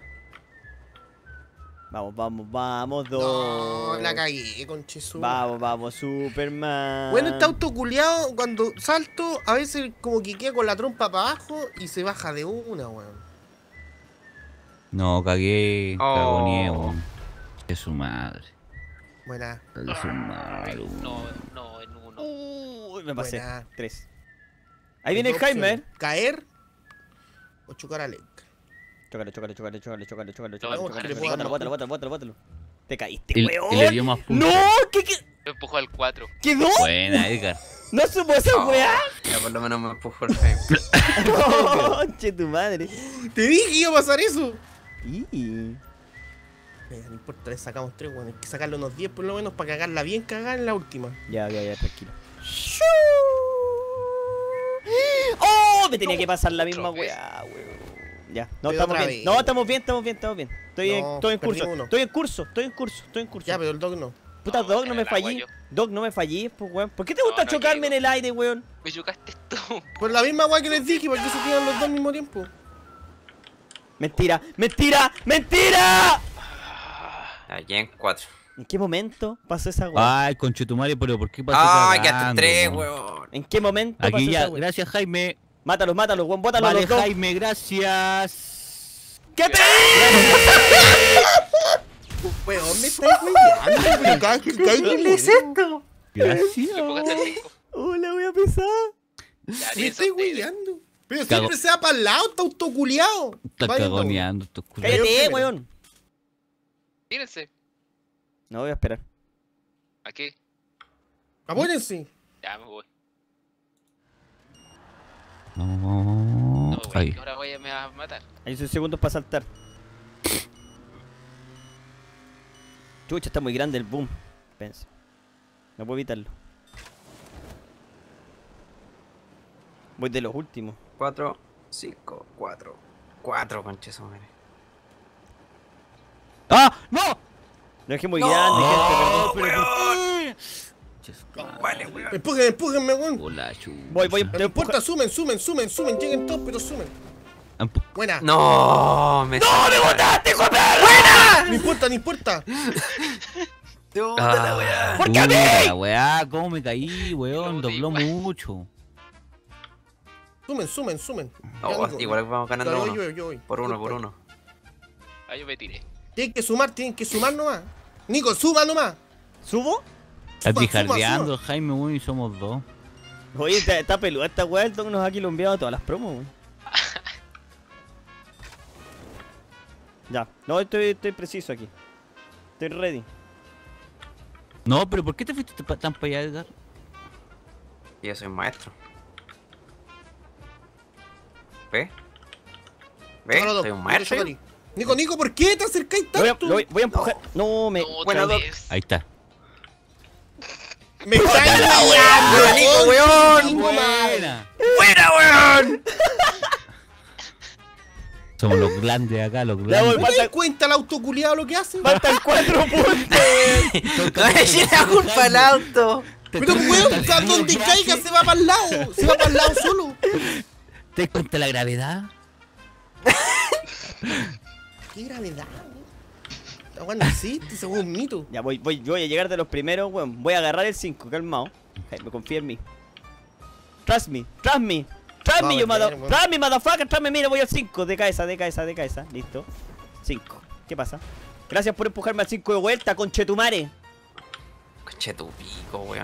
Vamos, dos. No, la cagué, conchesu. Vamos, Superman. Bueno, este auto culiado, cuando salto, a veces como que queda con la trompa para abajo y se baja de una, weón. No, cagué. Oh. Cagoneé, weón. Es su madre. Buena, Es su madre, weón. No, en uno. Uy, me pasé. buena. 3. Ahí viene el Dos Jaime. opciones, ¿caer o chocar a Link? Chócale. No, Bótalo. Te caíste, Y weón. le dio más puntos. ¡No! ¿Qué? Me empujó al 4. ¿Quedó? Buena, Edgar. ¿No supo esa weá? Ya por lo menos me empujó el Jaime. Conche tu madre. Te dije que iba a pasar eso. Y... No importa, le sacamos 3, weón. Hay que sacarle unos 10 por lo menos para cagarla bien cagada en la última. Ya, tranquilo. ¡Oh! Me tenía que pasar la misma Otra vez. weá, weón. Ya, no, Pero estamos otra bien. vez. No, estamos bien. Estoy en No, curso. perdimos uno. Estoy en curso. Ya, pero el dog no. Puta, No, Dog, no en me el agua fallí. yo. Dog, no me fallí, pues, weón. ¿Por qué te No, gusta no chocarme en llego. el aire, weón? Me chocaste tú. Por la misma weá que les dije, porque se tiran los dos al mismo tiempo. Mentira. Allá en 4. ¿En qué momento pasó esa weá? Ay, conchetumare, pero ¿por qué pasó Ah, cagando, quedaste 3, weón? weón. ¿En qué momento Aquí pasó ya, esa weá? gracias Jaime. Mátalos, weón, bótalos Vale, los dos. Jaime, gracias. ¿Qué te? Weón, me estáis weyando, pero ¿qué es esto? Gracias. Me empujaste al 5. Hola, voy a pesar. Ya, Me tienes estáis ustedes. weyando. Pero Cago- siempre se va para el lado, está autoculeado. Está cagoneando estos culos. Yo Cállate, primero. weón. Tírense. No voy a esperar. ¿A qué? Apórense. Ya me voy. Vamos, No vamos. me voy. Ahí. Que ahora me vas a matar. Hay 6 segundos para saltar. Chucha, está muy grande el boom. Pensa. No puedo evitarlo. Voy de los últimos. 4, 5, 4. 4, conches, madre. ¡Ah! ¡No! No es que muy No, grande, gente, perdón. weón. Ches, Vale, weón. Empújenme, weón. Hola, chu. Voy. No importa, sumen. Lleguen todos, pero sumen. Buena. No, me ¡No, me botaste! No importa. ¿Por qué a mí? La weá, ¿cómo me caí, weón? Dobló mucho. Sumen. No, Ya, Nico. igual vamos ganando Yo uno. voy. Por uno. Ahí yo me tiré. Tienen que sumar nomás. Nico, suma nomás. ¿Subo? Estás Suma, bijardeando, Jaime, weón, y somos dos. Oye, está peluda esta weá. El Dog nos ha quilombeado todas las promos, weón. Ya, no, estoy preciso aquí. Estoy ready. No, pero ¿por qué te fuiste tan para allá, Edgar? Yo soy maestro. ¿Ves? Sácalo, Soy un Doc. maestro. Nico, Nico, ¿por qué te acercáis Voy a, tanto? voy a empujar. No, me. No, Bueno, otra Doc. vez. Ahí está. ¡Me estáis Nico, weón! Nico, madre. ¡Buena, weón! Somos los grandes acá, los Ya voy, grandes. ¿No te das cuenta el autoculiado lo que hace? Faltan 4 puntos, weón. No le eché la culpa al auto. Pero weón, a donde caiga se va para el lado. Se va para el lado solo. ¿Te das cuenta la gravedad? ¿Qué gravedad? Esta weá no existe, ese weón es un mito. Ya voy a llegar de los primeros, weón. Voy a agarrar el 5, calmado. Me confía en mí. Trust me. Vamos, You bien, weón. trust me, motherfucker. Trust me, mira, voy al 5. De cabeza. Listo. 5. ¿Qué pasa? Gracias por empujarme al 5 de vuelta, conchetumare. Conche tu pico, weón.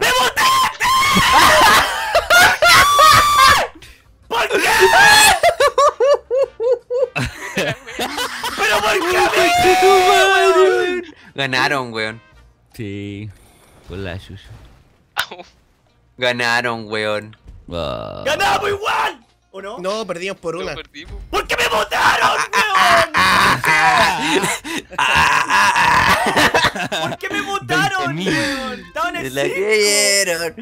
¡Pero por qué? Ganaron, weón. Sí. Con la chucha. Ganaron, weón. Ah. ¡Ganamos igual! ¿O no? No, perdimos por una. No perdimos. ¿Por qué me votaron, weón? ¿Por qué me votaron, 20.000. weón? Estaba en el La 5. creyeron.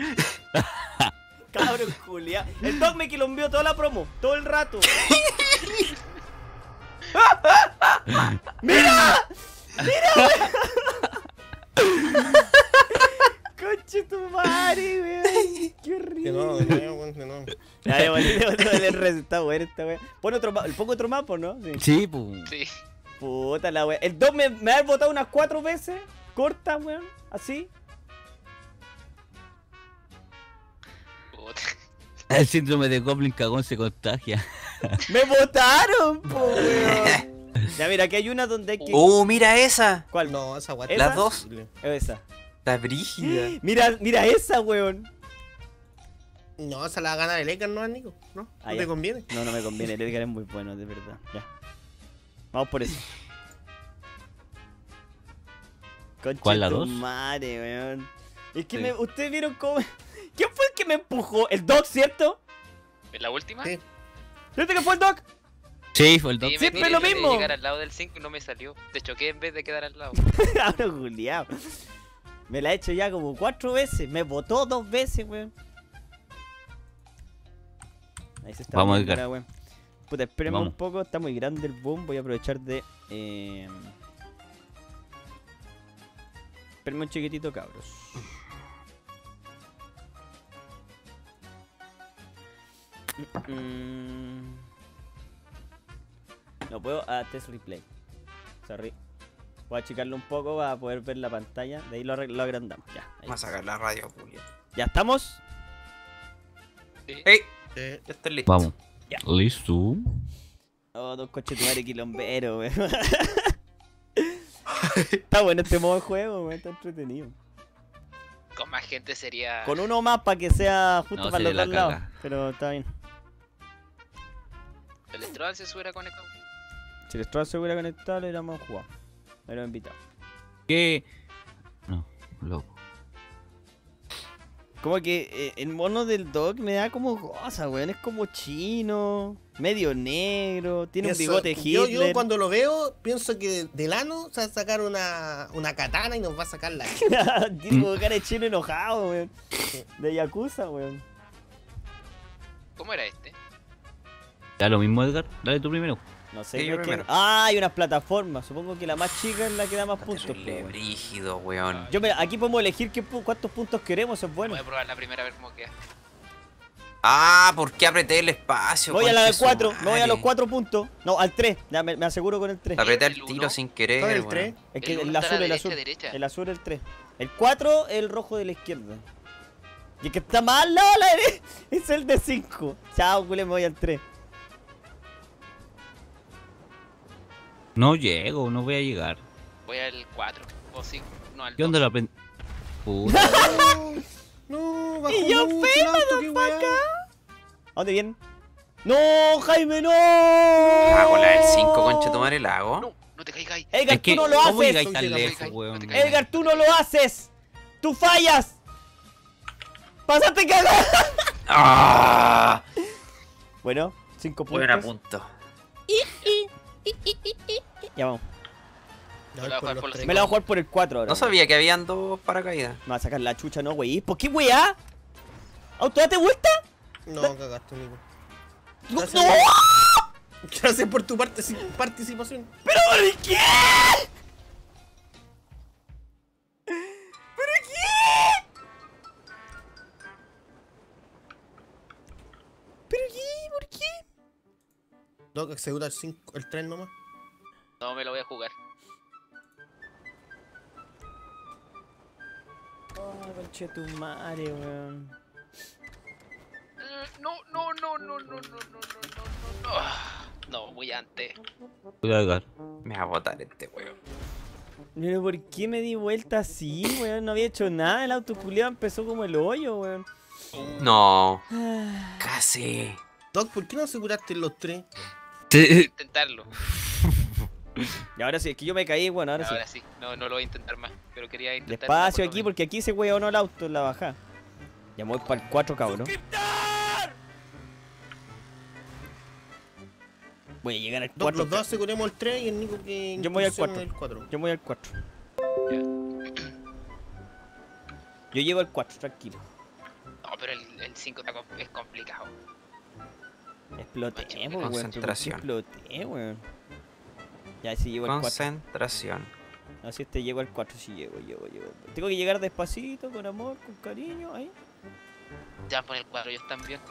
Cabrón, Julia. El Dog me quilombió toda la promo, todo el rato. ¡Mira! Conche tu madre, weón. Qué horrible. Que no, weón, que no. Ya, está bueno esta weón. Pon otro mapa, pongo otro mapa, ¿no? Sí. Sí, pues. Sí. Puta la weón. El 2 me ha botado unas 4 veces. Corta, weón. Así. Puta. El síndrome de Goblin cagón se contagia. ¡Me botaron, po, weón! Ya, mira, aquí hay una donde hay que. Mira esa. ¿Cuál? No, esa weá. ¿Esa? Las dos. Esa. Está brígida. Mira esa, weón. No, esa la va a ganar el Edgar, ¿no, Nico? ¿No? Ah, ¿No ya. te conviene? No, no me conviene. El Edgar es muy bueno, de verdad. Ya. Vamos por eso. Concha ¿Cuál, la tu 2? Madre, weón. Es que Sí. ustedes vieron cómo. ¿Quién fue el que me empujó? ¿El Doc, cierto? ¿En la última? Sí. ¿Viste que fue el Doc? Sí, fue el Sí, Doc. Siempre me- lo me- mismo. Llegar al lado del 5 y no me salió. Te choqué en vez de quedar al lado. Ahora, Julián. Me la he hecho ya como 4 veces. Me botó 2 veces, weón. Ahí se está Vamos, viendo Edgar. ahora, weón. Puta, espérenme un Vamos. poco. Está muy grande el boom. Voy a aprovechar de. Espérenme un chiquitito, cabros. No puedo a test replay. Sorry. Voy a achicarlo un poco para poder ver la pantalla. De ahí lo agrandamos. Ya. Ahí. Vamos a sacar la radio, Julián. ¿Ya estamos? Sí. ¡Ey! Sí. Ya estoy listo. Vamos. Ya. Listo. Oh, dos coches de madre quilombero, weón. Está bueno este modo de juego, weón. Está entretenido. Con más gente sería. Con uno más para que sea justo No, para los sería dos la lados. caga. Pero está bien. El Stroll se hubiera conectado. Si el Stroll se hubiera conectado, le hubiéramos jugado. Le hubiéramos invitado. ¿Qué? No, loco. Como que el mono del Doc me da como cosa, weón. Es como chino, medio negro, tiene un Eso, bigote Hitler. yo cuando lo veo, pienso que del ano se va a sacar una katana y nos va a sacar la... Tiene como cara de chino enojado, weón. De Yakuza, weón. ¿Cómo era este? Da lo mismo, Edgar. Dale tú primero. No sé, Sí, yo es que... primero. Ah, hay unas plataformas. Supongo que la más chica es la que da más puntos. po, Terrible weón. brígido, weón. Mira, aquí podemos elegir cuántos puntos queremos, es bueno. Voy a probar la primera a ver cómo queda. Ah, ¿por qué apreté el espacio? Voy a la conche del su 4, me voy a los madre? 4 puntos. No, al 3, ya me aseguro con el 3. Apreté el ¿El tiro uno? sin ¿Cuál querer, es el weón. 3? Es que El el uno está a azul, la el derecha, azul. derecha. El azul el 3. El 4, el rojo de la izquierda. Y el que está más al lado a la derecha es el de 5. Chao, culé, me voy al 3. No llego, no voy a llegar. Voy al 4 o 5. No, al ¿Qué 2. onda la aprendí? Puta. No, bajó Y yo mucho fui, el auto, qué weá. ¿A dónde vienen? ¡No, Jaime, no! Hago la del 5, conche tu madre, la hago. No, no te caigas ahí. Edgar, Es que, tú no lo ¿cómo haces. llegáis tan Soy lejos, lejos, weón? no te caigas. Edgar, tú no lo haces. Tú fallas. Pásate cagada. ¡Ah! Bueno, 5 puntos. Buen punto. Ya vamos. Ya Me la voy voy a jugar por los por los tres. Me la voy a jugar por el 4 ahora. No sabía que habían dos paracaídas. Me va a sacar la chucha, no, güey. ¿Por qué, weá? ¿Auto, date vuelta? No, cagaste, amigo. ¡No! Gracias. Gracias por tu participación. ¿Pero por qué? ¿Pero qué? ¿Pero qué? ¿Por qué? Doc, executa el 3 nomás. No, me lo voy a jugar. Oh, conche tu madre, weón. No, no, no, no, no, no, no, no, no, no. No, muy antes. Cuidado, Edgar. Me va a botar este weón. Pero ¿por qué me di vuelta así, weón? No había hecho nada, el auto culiado empezó como el hoyo, weón. No. Casi. Doc, ¿por qué no aseguraste los 3? Intentarlo. Y ahora sí, es que yo me caí, bueno, ahora sí. Ahora sí. No, no lo voy a intentar más. Pero quería intentar. Despacio aquí, porque aquí se weón el auto en la bajada. Ya me voy para el 4, cabrón. Voy a llegar al Doc, 4. los dos aseguremos el 3 y el Nico que... Yo me voy al incursione 4. en el 4. Yo voy al 4. Yo llego al 4, tranquilo. No, pero el 5 es complicado. Exploté, Macho, weón. concentración. Exploté, weón. Ya, sí llego al 4. Concentración. Así llego al 4, sí llego. Tengo que llegar despacito, con amor, con cariño, ahí. Ya por el 4 ellos también.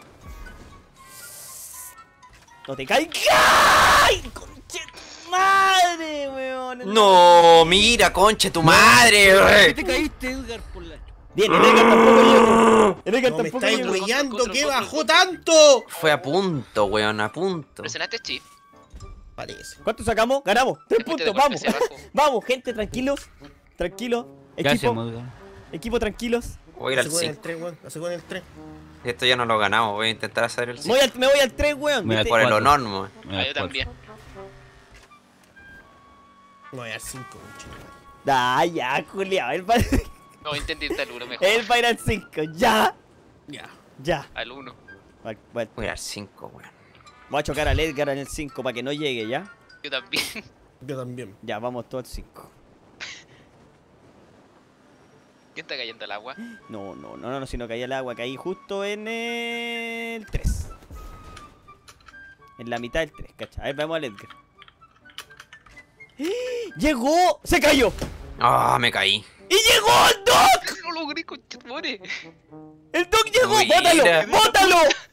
¡No te caigas! ¡Ay, conche madre, weón! No, mira, conche tu madre, ¿Qué wey. te caíste, Edgar, por la... Bien, el Edgar tampoco llego. El Edgar No me tampoco estáis llego. weyando, ¿qué bajó tanto? Fue a punto, weón, a punto. Presionaste chip. Parece. ¿Cuánto sacamos? Ganamos. 3 Te fuiste puntos, de golpe vamos. hacia abajo. Vamos, gente, tranquilos. Tranquilos. ¿Qué Equipo, hacemos, Edgar? equipo, tranquilos. Voy a ir al Hace con el 5. 3, weón. Hace con el 3. Esto ya no lo ganamos, voy a intentar hacer el 5. Me voy al 3, weón. Me voy al ¿viste? Por el 4. honor, weón. Ah, yo también. No, ya 5, chico. Ah, ya, culiao. Él va, No, intenté irte al 1 mejor. él va a ir al 5. Ya. Ya. Ya. Al 1. Bueno, Voy al 5, weón. voy a chocar al Edgar en el 5 para que no llegue, ¿ya? Yo también. Yo también. Ya, vamos todos al 5. ¿Quién está cayendo al agua? No, si no caí al agua, caí justo en el 3. En la mitad del 3, cacha. A ver, vamos al Edgar. ¡Llegó! ¡Se cayó! Ah, me caí. ¡Y llegó el Doc! No lo logré, conchetumare. ¡El Doc llegó! Mira. ¡Bótalo! ¡Bótalo!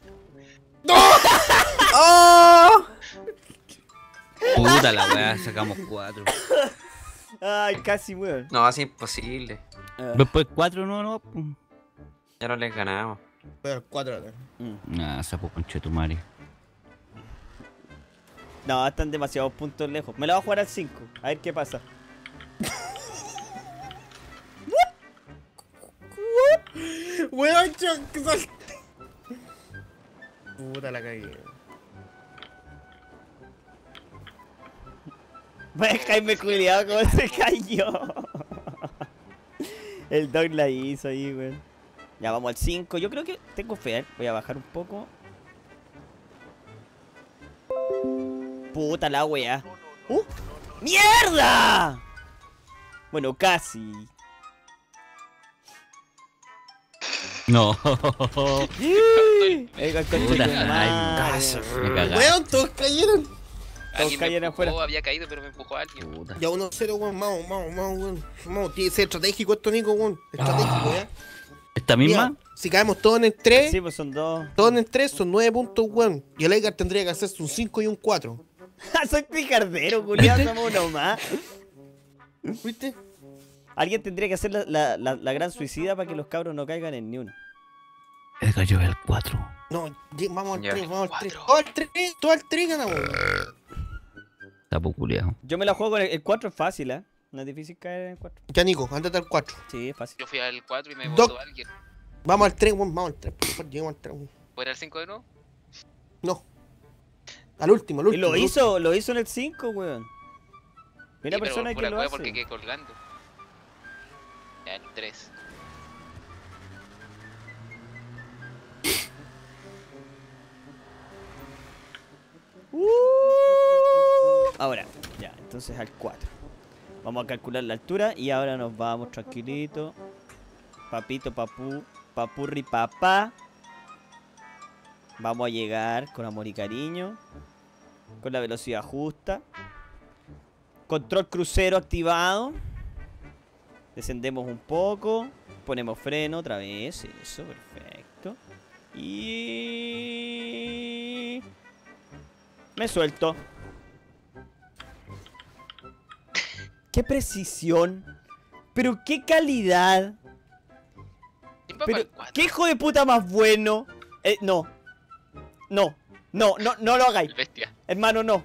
¡Oh! Puta la weá, sacamos 4. Ay, casi, weón. No, es imposible. Después 4 no. Ya no les ganamos. Voy al 4 ahora. Nah, sapo conchetumare. No, están demasiados puntos lejos. Me la voy a jugar al 5. A ver qué pasa. Weón, que salte. Puta la cagué. Vaya Jaime culiado cómo se cayó. El Doc la hizo ahí, weón. Ya vamos al 5. Yo creo que tengo fe, ¿eh? Voy a bajar un poco. Puta la wea. ¡Mierda! Bueno, casi. No. El conche Puta, de tu madre. casi. Me cagaste. Weón, todos cayeron. Alguien me cayeron empujó, afuera. había caído, pero me empujó a alguien. Puta. Ya 1-0, weón. Vamos, weón. Vamos, tiene que ser estratégico esto, Nico, weón. Estratégico, ya. ¿Esta misma? Mira, si caemos todos en el 3, Sí, pues son 2. todos en el 3 son 9 puntos, weón. Y el Edgar tendría que hacerse un 5 y un 4. Soy picardero, culiado, somos uno más. ¿Viste? Alguien tendría que hacer la gran suicida para que los cabros no caigan en ni uno. Edgar, yo voy al 4. No, vamos al Ya. 3, vamos al 3. 4. Todo al 3 ganamos. Sapo culiao. Yo me la juego con el 4, es fácil, ¿eh? No es difícil caer en el 4. Ya, Nico, ándate al 4. Sí, es fácil. Yo fui al 4 y me Doc. votó alguien. Vamos al 3, weón. Vamos al 3. Por favor, lleguemos al 3, weón. ¿Fuera al 5 de nuevo? No. Al último, al Y último. lo hizo en el 5, weón. Mira Sí, persona pero que pura lo hueá hace. porque quedé colgando. Ya, el 3. Ahora, ya, entonces al 4. Vamos a calcular la altura y ahora nos vamos tranquilito. Papito, papurri, papá. Vamos a llegar con amor y cariño. Con la velocidad justa. Control crucero activado. Descendemos un poco. Ponemos freno otra vez. Eso, perfecto. Y... me suelto. ¡Qué precisión! ¡Pero qué calidad! ¿Quién va Pero, para el 4? ¿qué hijo de puta más bueno? No. No lo hagáis. El bestia. Hermano, no.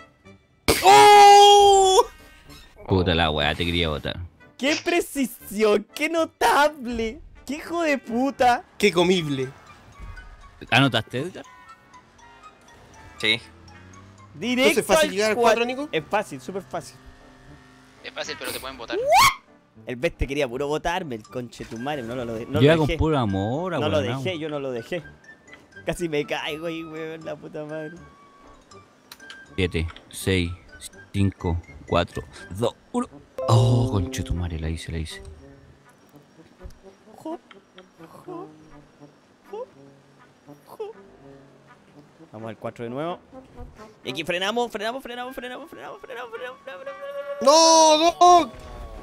Puta la weá, te quería votar. ¡Qué precisión! ¡Qué notable! ¡Qué hijo de puta! Qué comible. ¿Anotaste, Edgar? Sí. Directo Entonces, ¿fácil al llegar al 4, 4, Nico? Es fácil, súper fácil. Es fácil, pero te pueden votar. El bestia quería puro botarme, el conche tu madre. No lo Llega con dejé. puro amor, No lo ahueonao. dejé, yo no lo dejé. Casi me caigo ahí, weón, la puta madre. 7, 6, 5, 4, 2, 1. Oh, conchetumare, la hice. Vamos al 4 de nuevo. Y aquí frenamos. ¡No, no!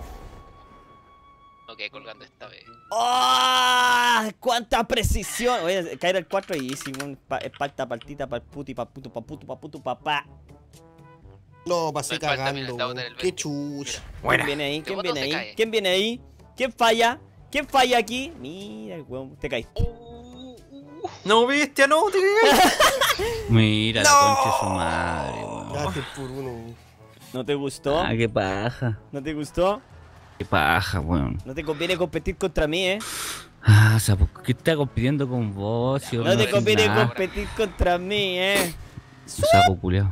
No quedé colgando esta vez. ¡Oh! ¡Cuánta precisión! Oye, caer al 4 y sí, espalta, partita, pa'l puti, pa' puto, papá. No, pasé Me falta, mira, cagando, está weón. en el Qué 20. chucha. Buena. ¿Quién viene ahí? Este ¿Quién botón viene se ahí? cae. ¿Quién viene ahí? ¿Quién falla? ¿Quién falla aquí? Mira, el weón, te caíste. No, bestia, no, te cagas. Mira No. la concha de su madre, weón. Gracias por uno. ¿No te gustó? Ah, qué paja. ¿No te gustó? Qué paja, weón. No te conviene competir contra mí, Ah, o sea, ¿por qué está compitiendo con vos? Si yo No te sé conviene nada. competir contra mí, Sapo culiao.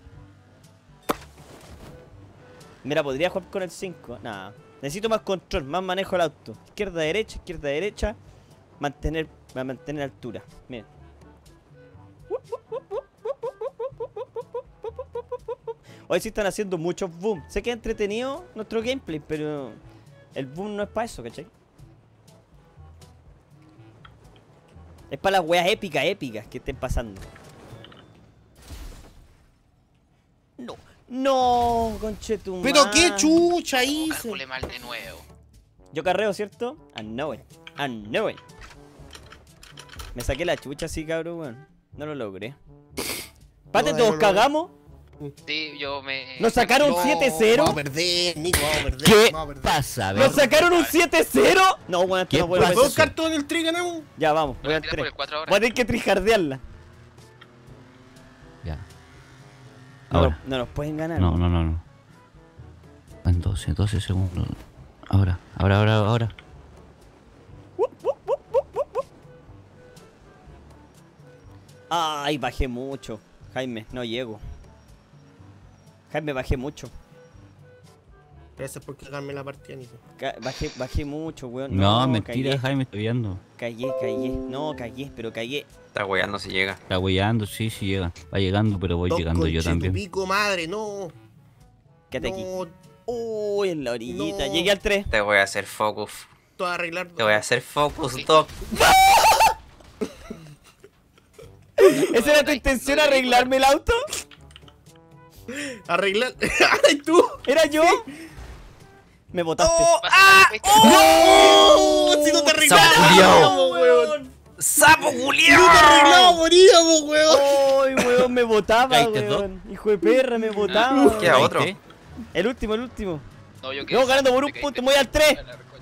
Mira, podría jugar con el 5. Nada. Necesito más control, más manejo del auto. Izquierda, derecha. Mantener altura. Miren. Hoy sí están haciendo muchos boom. Sé que es entretenido nuestro gameplay, pero el boom no es para eso, ¿cachai? Es para las weas épicas que estén pasando. No, conchetum. Pero qué chucha hice. Calculé mal de nuevo. Yo carreo, ¿cierto? I know it. Me saqué la chucha así, cabrón, weón. No lo logré. Pate, No, todos no, no. cagamos. Sí, yo me. Nos sacaron No, 7-0. Vamos a perder, Nico, vamos a perder. ¿Qué Vamos a perder. pasa? Nos sacaron un 7-0. No, weón, esto ¿Qué no puede pasa? ¿Puedo ser. buscar todo en el tri ganamos? Ya, vamos. Voy Voy a al tirar por 3. el 4 ahora. Voy a tener que trijardearla. Ya. No, Ahora. no nos pueden ganar. No. En 12 segundos. Ahora. Ay, bajé mucho. Jaime, no llego. Jaime, bajé mucho. Gracias por cagarme la partida, Nico. Bajé mucho, weón. No, mentira, callé. Jaime, estoy viendo. Callé. No, callé. Está weyando si llega. Está huellando, sí llega. Va llegando, pero voy Dos llegando yo conche tu también. pico, madre, no. Quédate aquí. No, Uy, en la orillita. No. Llegué al 3. Te voy a hacer focus. todo a arreglar. Te voy a hacer focus, Doc. ¿Esa era tu intención, arreglarme el auto? Arreglar. ¡Ay, tú! ¿Era yo? Me botaste. ¡No! Si no te Sapo arreglamos, weón. ¡Sapo Si no te culiao! arreglamos, moríamos, weón. Ay, weón, me botaba, ¿Caíste, weón. Hijo de perra, me botaba. Queda weón. otro. El último. No, yo Vamos ganando por un punto, me voy al 3.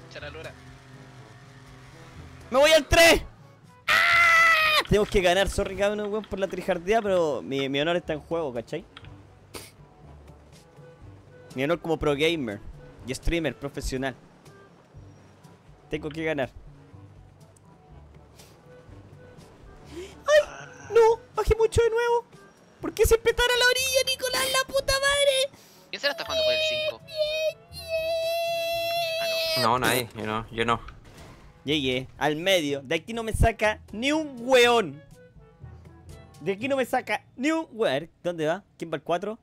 Me voy al 3. Tenemos que ganar, sorry cabrón, weón, por la trijardía, pero mi honor está en juego, ¿cachai? Mi honor como pro gamer y streamer profesional. Tengo que ganar. ¡Ay! ¡No! Bajé mucho de nuevo. ¿Por qué siempre estar a la orilla, Nicolás, la puta madre? ¿Quién se la está jugando por el 5? No, nadie. Yo no. Llegué al medio. De aquí no me saca ni un weón. De aquí no me saca ni un weón. A ver, ¿dónde va? ¿Quién va al 4?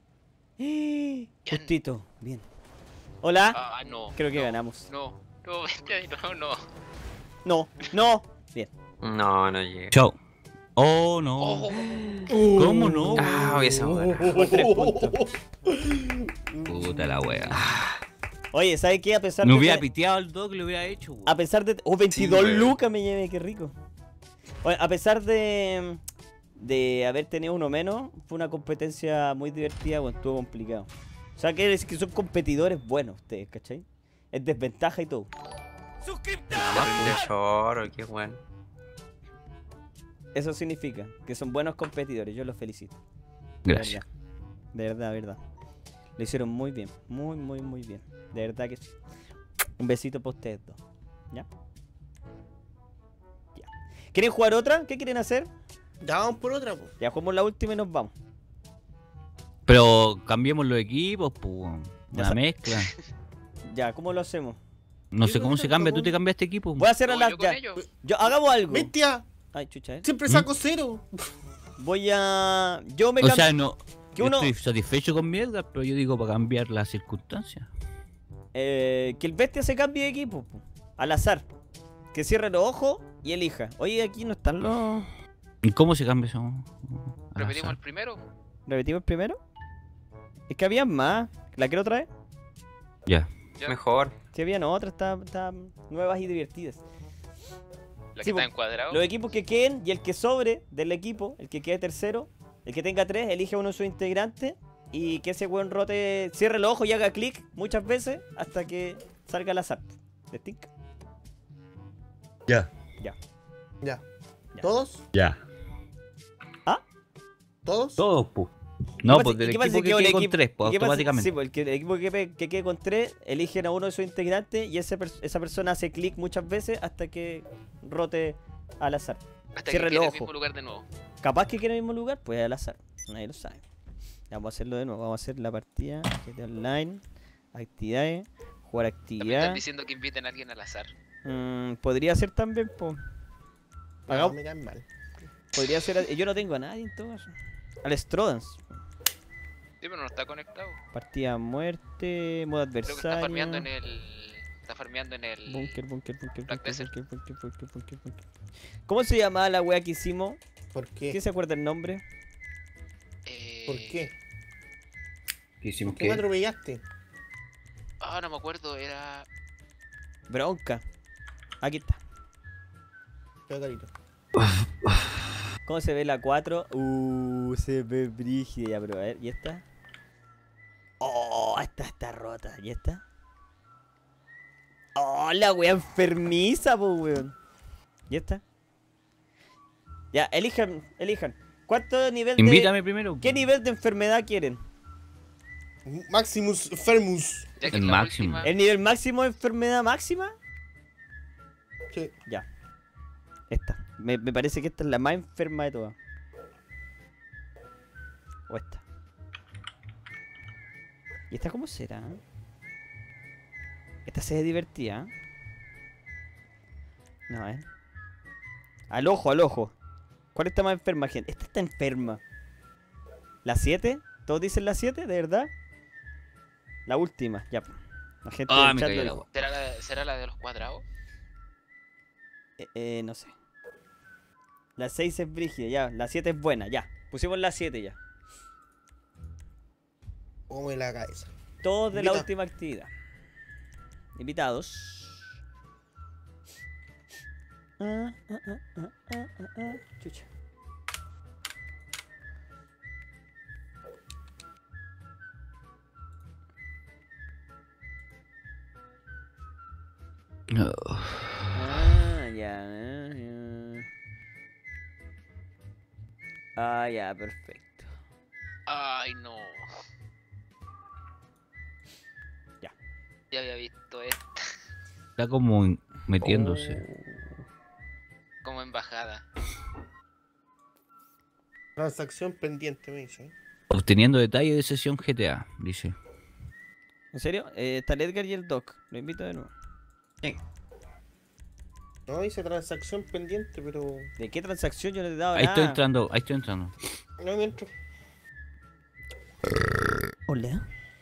Justito. Bien. Hola. Ah, no. Creo que no, ganamos. No, bestia, no. No. Bien. No llega. Chao. Oh, no. Oh, ¿Cómo no? Ah, hubiésemos ganado. Por 3 puntos. Puta la wea. Oye, ¿sabes qué? A pesar No de... hubiera piteado el dog, lo hubiera hecho. A pesar de... Oh, 22 Sí, weón. lucas me llevé, qué rico. Oye, a pesar de haber tenido uno menos, fue una competencia muy divertida, bueno, estuvo complicado. O sea, quiere decir que son competidores buenos ustedes, ¿cachai? Es desventaja y todo. De choro, qué bueno. Eso significa que son buenos competidores, yo los felicito. De Gracias. verdad. De verdad. Lo hicieron muy bien, muy bien. De verdad que sí. Un besito para ustedes dos. ¿Ya? Ya. ¿Quieren jugar otra? ¿Qué quieren hacer? Ya vamos por otra, po. Ya jugamos la última y nos vamos. Pero cambiemos los equipos, pues. Ya Una sa- mezcla. Ya, ¿cómo lo hacemos? No Sí, sé cómo se perfecto, cambia. ¿Tú po. te cambiaste equipo? Voy a hacer a ¿Yo las con ya. ellos? Yo hagamos algo. Bestia, Ay, chucha, siempre saco cero. Voy a. Yo me O sea, cambio. no. Que Yo uno- estoy satisfecho con mi Edgar, pero yo digo para cambiar las circunstancias. Que el bestia se cambie de equipo. Po. Al azar. Que cierre los ojos y elija. Oye, aquí no están los. ¿Y cómo se cambia eso? Al ¿Repetimos azar. el primero? ¿Repetimos primero? Es que había más. ¿La quiero traer? Ya. Ya. Mejor. Sí, habían otras, estaban nuevas y divertidas. La que Sí, está po. encuadrado. Los equipos que queden y el que sobre del equipo, el que quede tercero, el que tenga 3, elige a uno de sus integrantes y que ese weón rote, cierre los ojos y haga clic muchas veces hasta que salga al azar. ¿De tinca? Ya. Ya. Ya. ¿Todos? Ya. ¿Todos? Todos, pues. No, ¿Qué pues pasa- del y qué pasa equipo si que queda un quede con equipo- 3, pues y qué pasa- automáticamente. Sí, pues el equipo que quede con 3, eligen a uno de sus integrantes y esa persona hace clic muchas veces hasta que rote al azar. Hasta cierre que el quede en el ojo. mismo lugar de nuevo. Capaz que quede en el mismo lugar, pues al azar. Nadie lo sabe. Ya, vamos a hacerlo de nuevo. Vamos a hacer la partida GTA Online, actividades, jugar También actividad. están diciendo que inviten a alguien al azar. Podría ser también, pues. No, me caen mal. Podría ser. Yo no tengo a nadie en todo caso. Al Strodans. Sí, pero no está conectado. Partida a muerte, modo Creo que adversario. está farmeando en el. Está farmeando en el. Bunker. Black Desert. ¿Cómo se llamaba la wea que hicimos? ¿Por qué? ¿Quién se acuerda el nombre? ¿Por qué? ¿Qué hicimos ¿Por qué me atropellaste? Ah, no me acuerdo, era. Bronca. Aquí está. Qué carito. ¿Cómo se ve la 4? Se ve brígida, ya, pero a ver, ¿y esta? Oh, esta está rota. ¿Y esta? Oh, la wea enfermiza, pues, weón. ¿Y esta? Ya, elijan. ¿Cuánto nivel de... Invítame primero. ¿Qué nivel de enfermedad quieren? Maximus Fermus. Ya que El es la máximo. última. ¿El nivel máximo de enfermedad máxima? Sí. Ya. Esta. Me parece que esta es la más enferma de todas. O esta. ¿Y esta cómo será? Esta se ve divertida. No, Al ojo. ¿Cuál está más enferma, gente? Esta está enferma. ¿La 7? ¿Todos dicen la 7? ¿De verdad? La última, ya. La gente Ah, del me chat caí lo el dijo. agua. ¿Será la de los cuadrados? No sé. La 6 es brígida, ya. La 7 es buena, ya. Pusimos la 7 ya. Come la cabeza. Todos de la Invita. última actividad. Invitados. Chucha. No. Ya, perfecto. Ay, no. Ya. Ya había visto esto Está como metiéndose. como embajada. Transacción pendiente, me dice. Obteniendo detalles de sesión GTA, dice. ¿En serio? Está el Edgar y el Doc. Lo invito de nuevo. No, dice transacción pendiente, pero ¿De qué transacción yo no te he dado Ahí estoy nada? entrando, ahí estoy entrando. no dentro. Hola.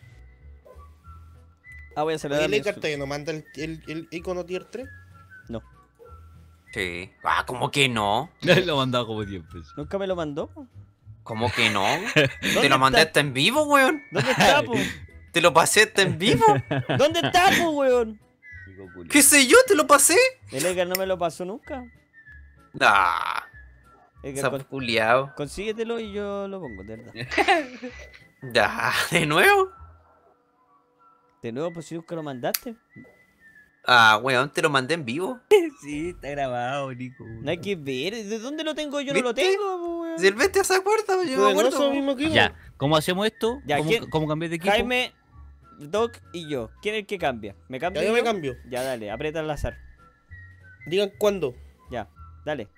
Voy a saludar a ¿El mi carta no manda el icono tier 3? No. Sí. Ah, ¿cómo que no? Lo he mandado como 10 veces. ¿Nunca me lo mandó? ¿Cómo que no? ¿Dónde Te lo mandé está? hasta en vivo, weón. ¿Dónde está, po? Te lo pasé hasta en vivo. ¿Dónde está, po, weón? ¿Qué sé yo? ¿Te lo pasé? El Edgar no me lo pasó nunca. Nah. Edgar, Sapuleado. consíguetelo y yo lo pongo, de verdad. Ya, ¿de nuevo? De nuevo, pues si nunca lo mandaste. Ah, weón, te lo mandé en vivo. Sí, está grabado, Nico. No hay que ver. ¿De dónde lo tengo? Yo no lo ¿Viste? tengo, po, weón. Si el bestia se acuerda, yo me Pues no acuerdo. eso mismo que Ya, ¿cómo hacemos esto? Ya, ¿Cómo, ¿quién? cómo cambiar de equipo? Jaime, Doc y yo. ¿Quién es el que cambia? ¿Me cambio Ya yo yo? me cambio. Ya, dale, aprieta al azar. Digan cuándo. Ya, dale.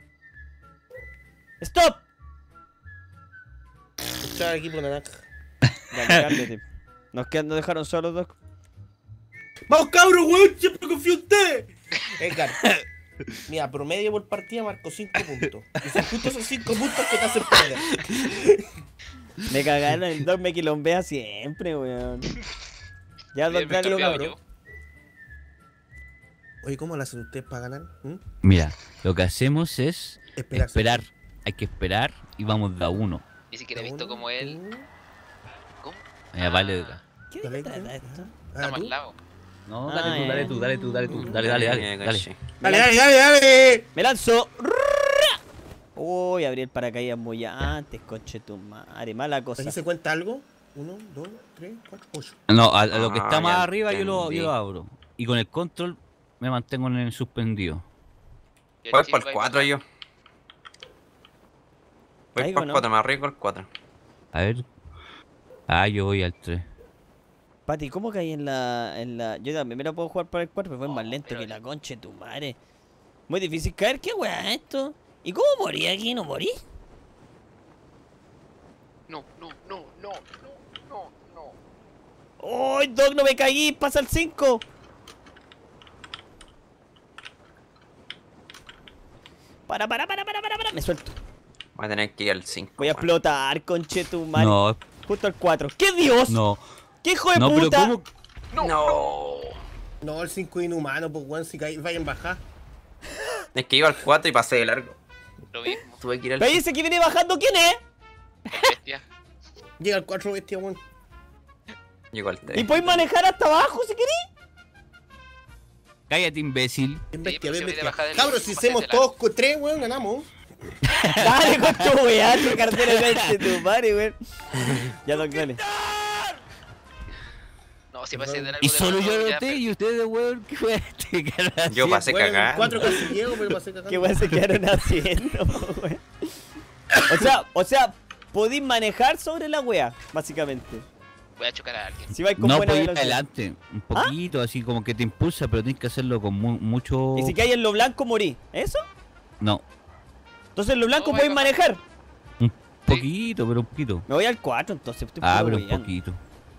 ¡Stop! Escuchar equipo naranja. Dale, cámbiate. Nos dejaron solos, Doc. ¡Vamos, cabros, weón! ¡Siempre confío en usted! Edgar. Mira, promedio por partida marco 5 puntos. Y son justo esos 5 puntos que te hacen perder. Me cagaron, el Doc me quilombea siempre, weón. Ya, Doc, Bien, me he dale, cambiado cabrón. yo. Oye, ¿cómo lo hacen ustedes para ganar? Mira, lo que hacemos es Esperarse. esperar. Hay que esperar y vamos de a uno. Y Ni siquiera he visto como él. ¿Cómo? Ya, vale, acá. ¿Qué Dale, trata dale. esto? Estamos al lado. No, Ah, dale tú, dale tú, dale tú, dale tú. Dale, dale, dale. Dale. Caché. Dale, dale, dale, dale. ¡Me lanzo! Uy, abrí el paracaídas muy antes, conche tu madre. Mala cosa. ¿Aquí se cuenta algo? 1, 2, 3, 4, 8. No, a lo que está Ah, más ya arriba yo entendí. lo abro. Y con el control me mantengo en el suspendido. Y el Voy chip por va el 4 ahí yo. Voy Caigo, por el ¿no? 4, me arriesgo el 4. A ver. Ah, yo voy al 3. Pati, ¿cómo caí en la... Yo también me la puedo jugar por el 4, pero fue más lento pero- que la concha de tu madre. Muy difícil caer, ¿qué weá es esto? ¿Y cómo morí aquí? ¿No morí? No, no, no, no, no, no, no. ¡Uy, Doc, no me caí! ¡Pasa el 5! Para. Me suelto. Voy a tener que ir al 5. Voy a explotar, conche tu madre. No, Justo al 4. ¡Qué Dios! no. ¡Qué hijo de No, pero puta! ¿cómo? No. No, el 5 es inhumano, pues weón, si vayan a bajar. Es que iba al 4 y pasé de largo. Lo mismo. Tuve que ir al ¿Veis ese que viene bajando? ¿Quién es? El bestia. Llega el 4 bestia, weón. Llego al Y 3. podéis manejar hasta abajo si queréis. Cállate, imbécil. Bien Sí, bestia, pero bien se viene bestia. bajada del Cabros, si último hacemos pasete todos con 3, weón, ganamos. Dale con tu weá, tu cartera de tu madre, weón. Ya, Doc, dale. No, si pasé de largo Y de solo largo, yo ya, noté y ustedes, weón, ¿qué fue este? ¿Qué van a Yo hacer? pasé Bueno, en el cagando. 4 casi llego, pero pasé cagando. ¿Qué weá se quedaron haciendo, po, weón? O sea, podéis manejar sobre la weá, básicamente. Voy a chocar a alguien. Si vais con No, buena puedes ir velocidad. adelante, un poquito, así como que te impulsa, pero tienes que hacerlo con mucho... Y si caes en lo blanco, morí. ¿Eso? No, Entonces en lo blanco No, podéis vaya, manejar. un poquito, pero un poquito. Me voy al 4, entonces. Estoy Ah, puro pero un weyando. poquito.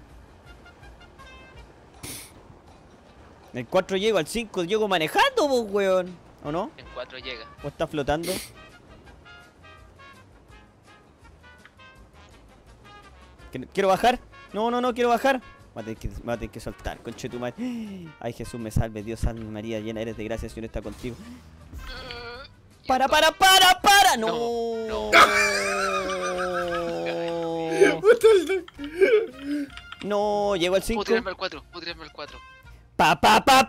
En el 4 llego, al 5 llego manejando, vos, weón. ¿O no? En 4 llega. ¿O está flotando? ¿Quiero bajar? No, quiero bajar. Me va a tener que soltar, conche tu madre. Ay, Jesús me salve, Dios salve María, llena eres de gracia, el Señor está contigo. ¡Para! ¡No! No, llego al 5. Puedo tirarme al 4, puedo tirarme al 4. Pa.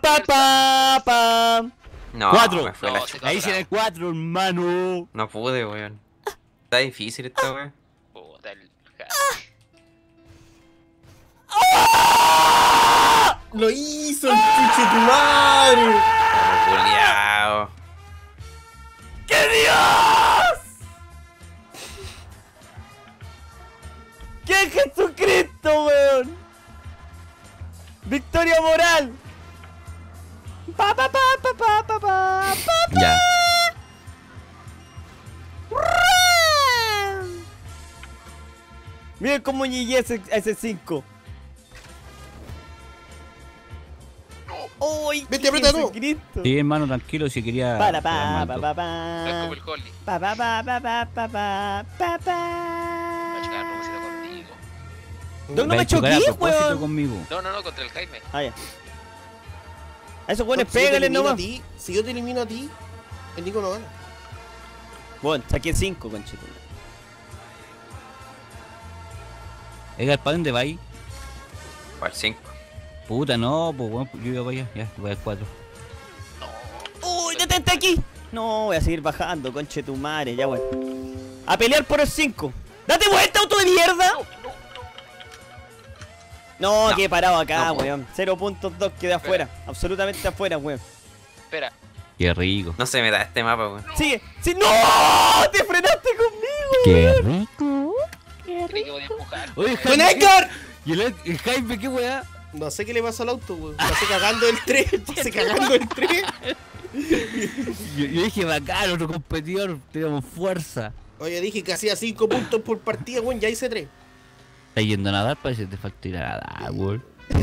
No, 4. me fue No, la sí. chucha. Ahí se el 4, hermano. No pude, weón. Está difícil esta weón. Puta el... ¡Lo hizo el chuche tu madre! Culiao. ¡Qué Dios! ¡Qué Jesucristo, weón! ¡Victoria moral! Pa. Ya. Miren cómo llegué a ese 5. ¡Uy! Vete, aprieta tú. Jesucristo! Sí, hermano, tranquilo, si quería... Para jugar No es como el Holly. Pa. Voy a chocar a propósito contigo. No me Vais a chocar a choqué, propósito weón. conmigo. No, contra el Jaime. Ah, ya. A esos weones Si yo te pégale elimino a nomás. ti, si yo te elimino a ti, el Nico no gana. Bueno, saqué 5, conchito. Edgar, ¿para dónde vais? Al 5. Puta, no, pues bueno, yo iba para allá, ya, voy al 4. ¡Uy, detente aquí! No, voy a seguir bajando, conche tu madre, ya bueno. A pelear por el 5. ¡Date vuelta, auto de mierda! No, que he parado acá, No, weón. 0.2 quedé afuera. Absolutamente afuera, weón. Espera. Qué rico. No se me da este mapa, weón. Sigue. ¡Sí! ¡No! ¡Te frenaste conmigo! Qué rico. Creí que podía empujar. Oye, ¡Con Jaime, Edgar! ¿y el Jaime qué weá? No sé qué le pasó al auto, weón. Pasé cagando el 3, pasé cagando el 3. Yo dije, bacán, otro competidor, tenemos fuerza. Oye, dije que hacía 5 puntos por partida, weón, ya hice 3. ¿Estás yendo a nadar? Parece que te falta ir a nadar, weón.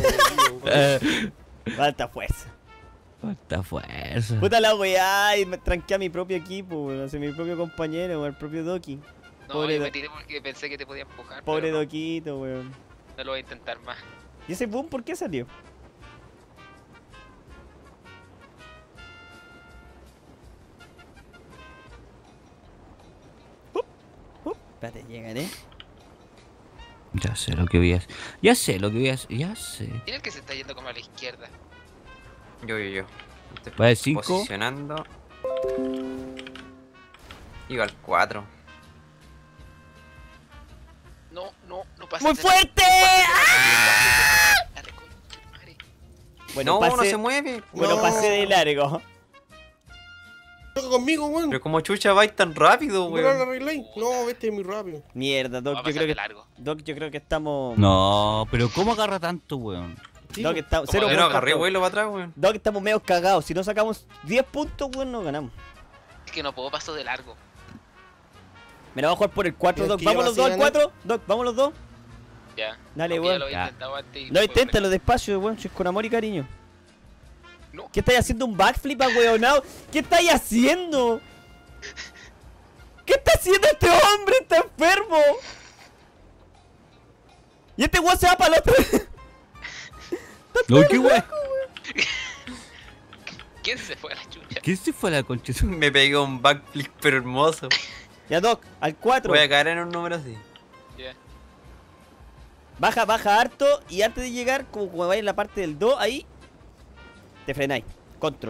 Falta fuerza. Falta fuerza. Puta la weá, y me tranqué a mi propio equipo, weón. Hacia mi propio compañero, weón. El propio Doki. No, Pobre yo Do- me tiré porque pensé que te podía empujar. Pobre pero no, Doquito, weón. no lo voy a intentar más. ¿Y ese boom por qué salió? Espérate, llegaré. Ya sé lo que voy a hacer. Ya sé lo que voy a hacer. Ya sé. ¿Quién es el que se está yendo como a la izquierda? Yo. Estoy Va de 5. posicionando. Iba al 4. No pasa ¡Muy fuerte! No, pasé, no se mueve. Bueno, No. pasé de largo. Toca conmigo, weón. Pero como chucha vais tan rápido, ¿No la weón. arregláis? No, este es muy rápido. Mierda, Doc, yo creo que... largo. Doc, yo creo que estamos... No, pero ¿cómo agarra tanto, weón? Sí, Doc, estamos... ¿Cómo Cero Yo no puntos, agarré Doc. vuelo para atrás, weón. Doc, estamos medio cagados. Si no sacamos 10 puntos, weón, no ganamos. Es que no puedo paso de largo. Mira, vamos a jugar por el 4, Pero Doc. es que yo ¿Vamos los así dos al gané. 4? Doc, ¿vamos los dos? Ya. Dale, Aunque weón. Ya lo había Ya. intentado antes y No, fue inténtalo despacio, weón. Si es con amor y cariño. No. ¿Qué estáis haciendo un backflip, weonado? ¿Qué estáis haciendo? ¿Qué está haciendo este hombre? Está enfermo. Y este weón se va para el otro. No, qué weón. ¿Quién se fue a la chucha? ¿Quién se fue a la concha? Me pegué un backflip pero hermoso. Ya, Doc, al 4. Voy a caer en un número así. Ya. Baja harto y antes de llegar, como cuando vais en la parte del 2, ahí te frenáis. Control.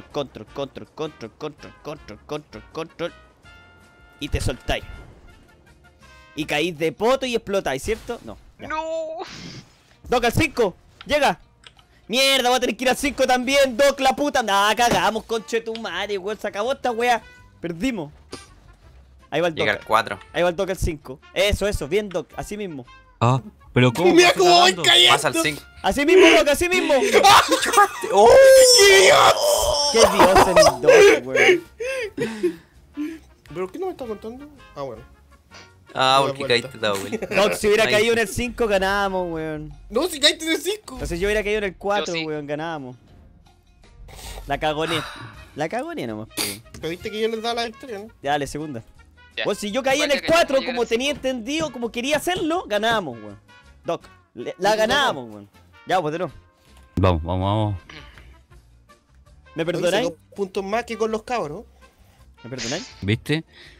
Y te soltáis. Y caís de poto y explotáis, ¿cierto? No. Ya. ¡No! Doc, al 5. Llega. Mierda, voy a tener que ir al 5 también, Doc, la puta. Nah, cagamos, conchetumare, weón. Se acabó esta wea. Perdimos. Ahí va el Doc. Llega al 4. Ahí va el Doc al 5. Eso, bien, Doc. Así mismo. Ah, pero ¿cómo? Mira ¿Estás cómo voy hablando? cayendo. Pasa al 5. Así mismo, Doc, así mismo. ¡Oh! Qué dios en el Doc, weón. ¿Pero qué no me está contando? Ah, bueno. Ah, Buena porque vuelta. caíste dado, güey. Doc, si hubiera Ahí. caído en el 5, ganábamos, weón. No, si caíste de 5. Entonces yo hubiera caído en el 4, sí. weón, ganábamos. La cagoné. La cagoné nomás, weón. Pero viste que yo les daba la victoria, ¿no? Ya, dale, segunda. Ya. Pues si yo caí Igual en el que no 4, llega como al tenía cinco. entendido, como quería hacerlo, ganábamos, weón. Doc, la Sí, ganábamos, weón. Ya, pues de nuevo. Vamos. ¿Me Hoy perdonáis? sacó puntos más que con los cabros. ¿Me perdonáis? ¿Viste?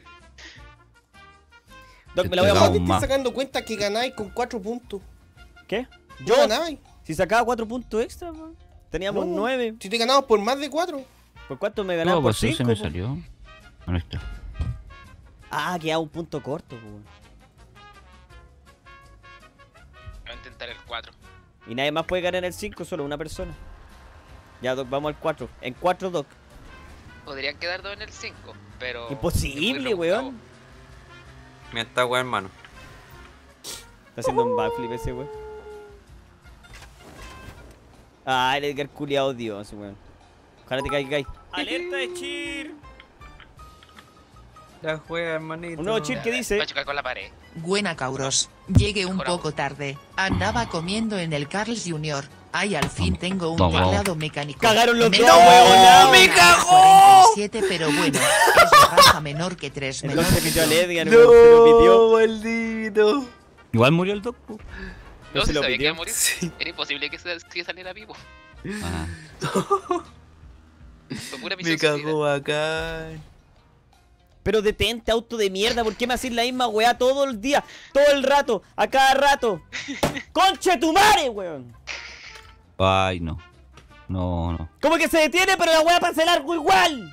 Doc, me Te la voy a pegamos jugar. ¿Te más. estás sacando cuenta que ganáis con 4 puntos? ¿Qué? ¿Yo Yo, ganáis? si sacaba 4 puntos extra, weón. Teníamos No. 9. Si te ganamos por más de 4. ¿Por cuánto me ganaba? No, Por pues eso 5. se me salió. Ahí está. Ah, quedaba un punto corto, weón. Voy a intentar el 4. Y nadie más puede ganar el 5, solo una persona. Ya, Doc, vamos al 4. En 4, Doc. Podrían quedar dos en el 5, pero... Imposible, es muy weón. rebuscado. Me está weón, hermano. Está haciendo un backflip ese, weón. Ah, el Edgar culiao Dios, weón. Ojalá te caiga ahí. ¡Alerta de cheer! Ya juega, hermanito. Un nuevo cheer que Va dice. a chocar con la pared. Buena Cauros. Llegué un Mejoramos. poco tarde. Andaba comiendo en el Carl's Jr. Ay, al fin tengo un Vamos. teclado mecánico. Cagaron los Me dos, cagó weón. una ¡Me cagó! 47, pero bueno, es de raza menor que 3 El menor Doc se que pitió al yo. Edgar, weón. Se lo pitió. maldito. Igual murió el doc. po. No se se lo sabía que pidió. iba a morir. Sí. Era imposible que saliera vivo. Ah. Fue pura Me misión cagó bacán. Pero detente, auto de mierda. ¿Por qué me haces la misma weá todo el día? Todo el rato. A cada rato. ¡Conche tu madre, weón! Ay, no. No. Como que se detiene, pero la weá pasa largo igual.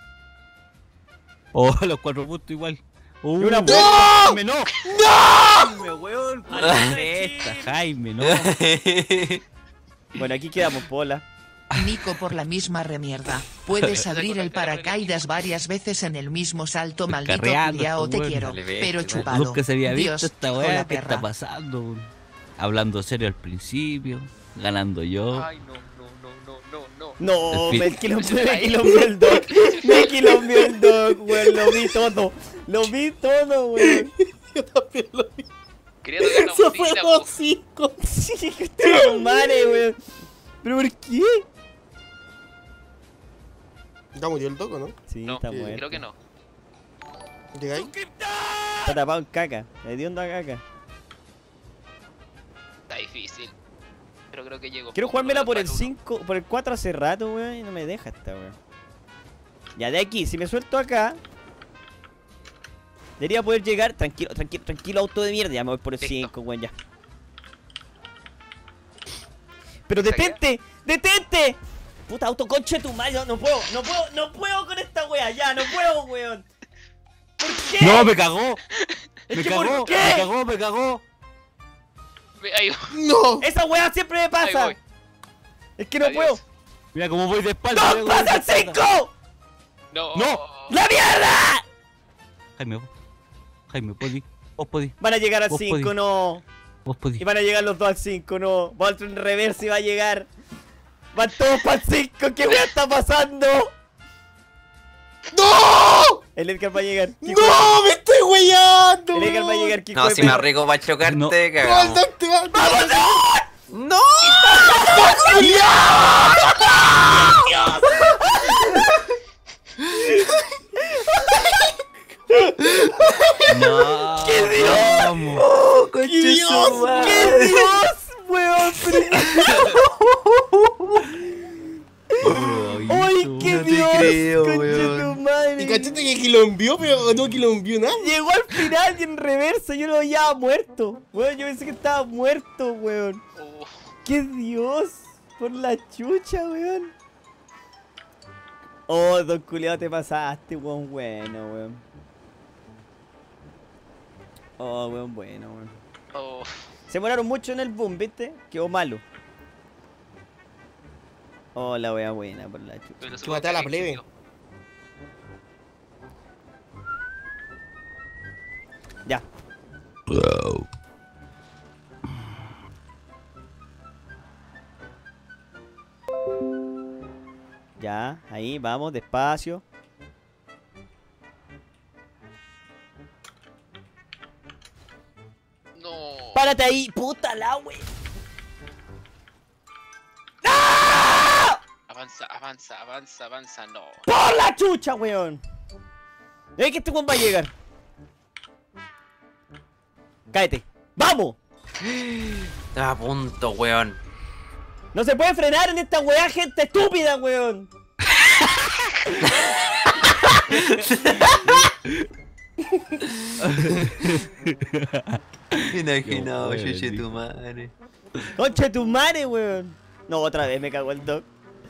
Oh, los 4 puntos igual. Y una Jaime, no. Jaime, weón. Jaime, no. Bueno, aquí quedamos, Pola. Nico por la misma remierda. Puedes abrir el paracaídas varias veces en el mismo salto, maldito Carreando, culiao, te weón. quiero. Dale, ve, Pero dale. chupado. Nunca se había visto Dios, esta hijo weá. la ¿Qué perra. está pasando? Weón? Hablando serio al principio. Ganando yo. Ay, no. No, El me fin. quilombió el Doc. Me quilombió el Doc, weón. Lo vi todo. Lo vi todo, weón. Yo también lo vi. Quería tocar la Eso fue bocina, po. 5. Sí, que estoy madre, weón. ¿Pero por qué? Ya murió el doco, ¿no? Sí, No, está muerto. creo que no. ¿Llegáis? Está tapado en caca. Hedionda caca. Está difícil. Pero creo que llegó. Quiero poco, jugármela no por el uno. 5, por el 4 hace rato, weón, y no me deja esta, weón. Ya de aquí, si me suelto acá, debería poder llegar. Tranquilo, auto de mierda. Ya me voy por el Listo. 5, weón, ya. Pero detente, detente. Puta auto, conche tu madre. No puedo con esta wea, ya, no puedo, weón. ¿Por qué? No, me cagó. Es Me que cagó, ¿por qué? me cagó. Ahí voy. ¡No! Esa wea siempre me Ahí pasa. voy. Es que no Adiós. puedo. Mira cómo voy de espalda. ¡No pasa el 5! No. No. ¡La mierda! Jaime, vos podís, Van a llegar al Vos 5, podís. no. vos podís. Y van a llegar los dos al 5, no. Walter en reverse y va a llegar. Van todos para el 5, ¿qué wea está pasando? ¡No! El Edgar va a llegar. ¡No! ¡Me estoy weyando! El Edgar va a llegar, Kiko. No, si me arriesgo para chocarte, No. cagamos. ¡Vamos! ¡No! No. ¡Qué Dios! Vamos. ¡Oh, ¡Qué Dios! ¡Qué Dios, weón! ¡Ay, qué No te Dios! creo, ¡Concha weón. tu madre! Y cachete que quilombió, pero no quilombió nada. Llegó al final y en reversa, yo lo había muerto. Weón, yo pensé que estaba muerto, weón. Oh, ¡Qué Dios! Por la chucha, weón. Oh, don culiao, te pasaste, weón, bueno, weón. Oh, weón, bueno, weón. oh. Se demoraron mucho en el boom, ¿viste? Quedó malo. Oh, la wea buena por la chucha. Pero Que maté a la supongo que plebe. existió. Ya. Ya, ahí, vamos, despacio. No. ¡Párate ahí! ¡Puta la wey! Avanza, avanza, avanza, avanza. No. ¡Por la chucha, weón! ¡Ey, que este weón va a llegar! ¡Cáete! ¡Vamos! Estaba a punto, weón. ¡No se puede frenar en esta weá, gente estúpida, weón! Imaginado, Qué chuche bueno, tu madre. ¡Concha tu madre, weón! No, otra vez me cago el dog.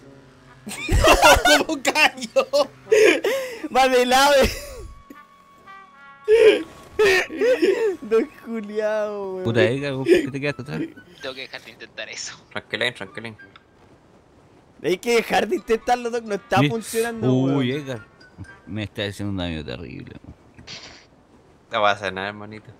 ¿Cómo cayó? ¡Va de lado! Don Juliao, weón. Puta Edgar, ¿por qué te quedaste atrás? Tengo que dejar de intentar eso. Tranquilín, tranquilín. Hay que dejar de intentarlo, Doc. No está Sí. funcionando, Uy, weón. Edgar. Me está haciendo un daño terrible. No pasa nada, hermanito.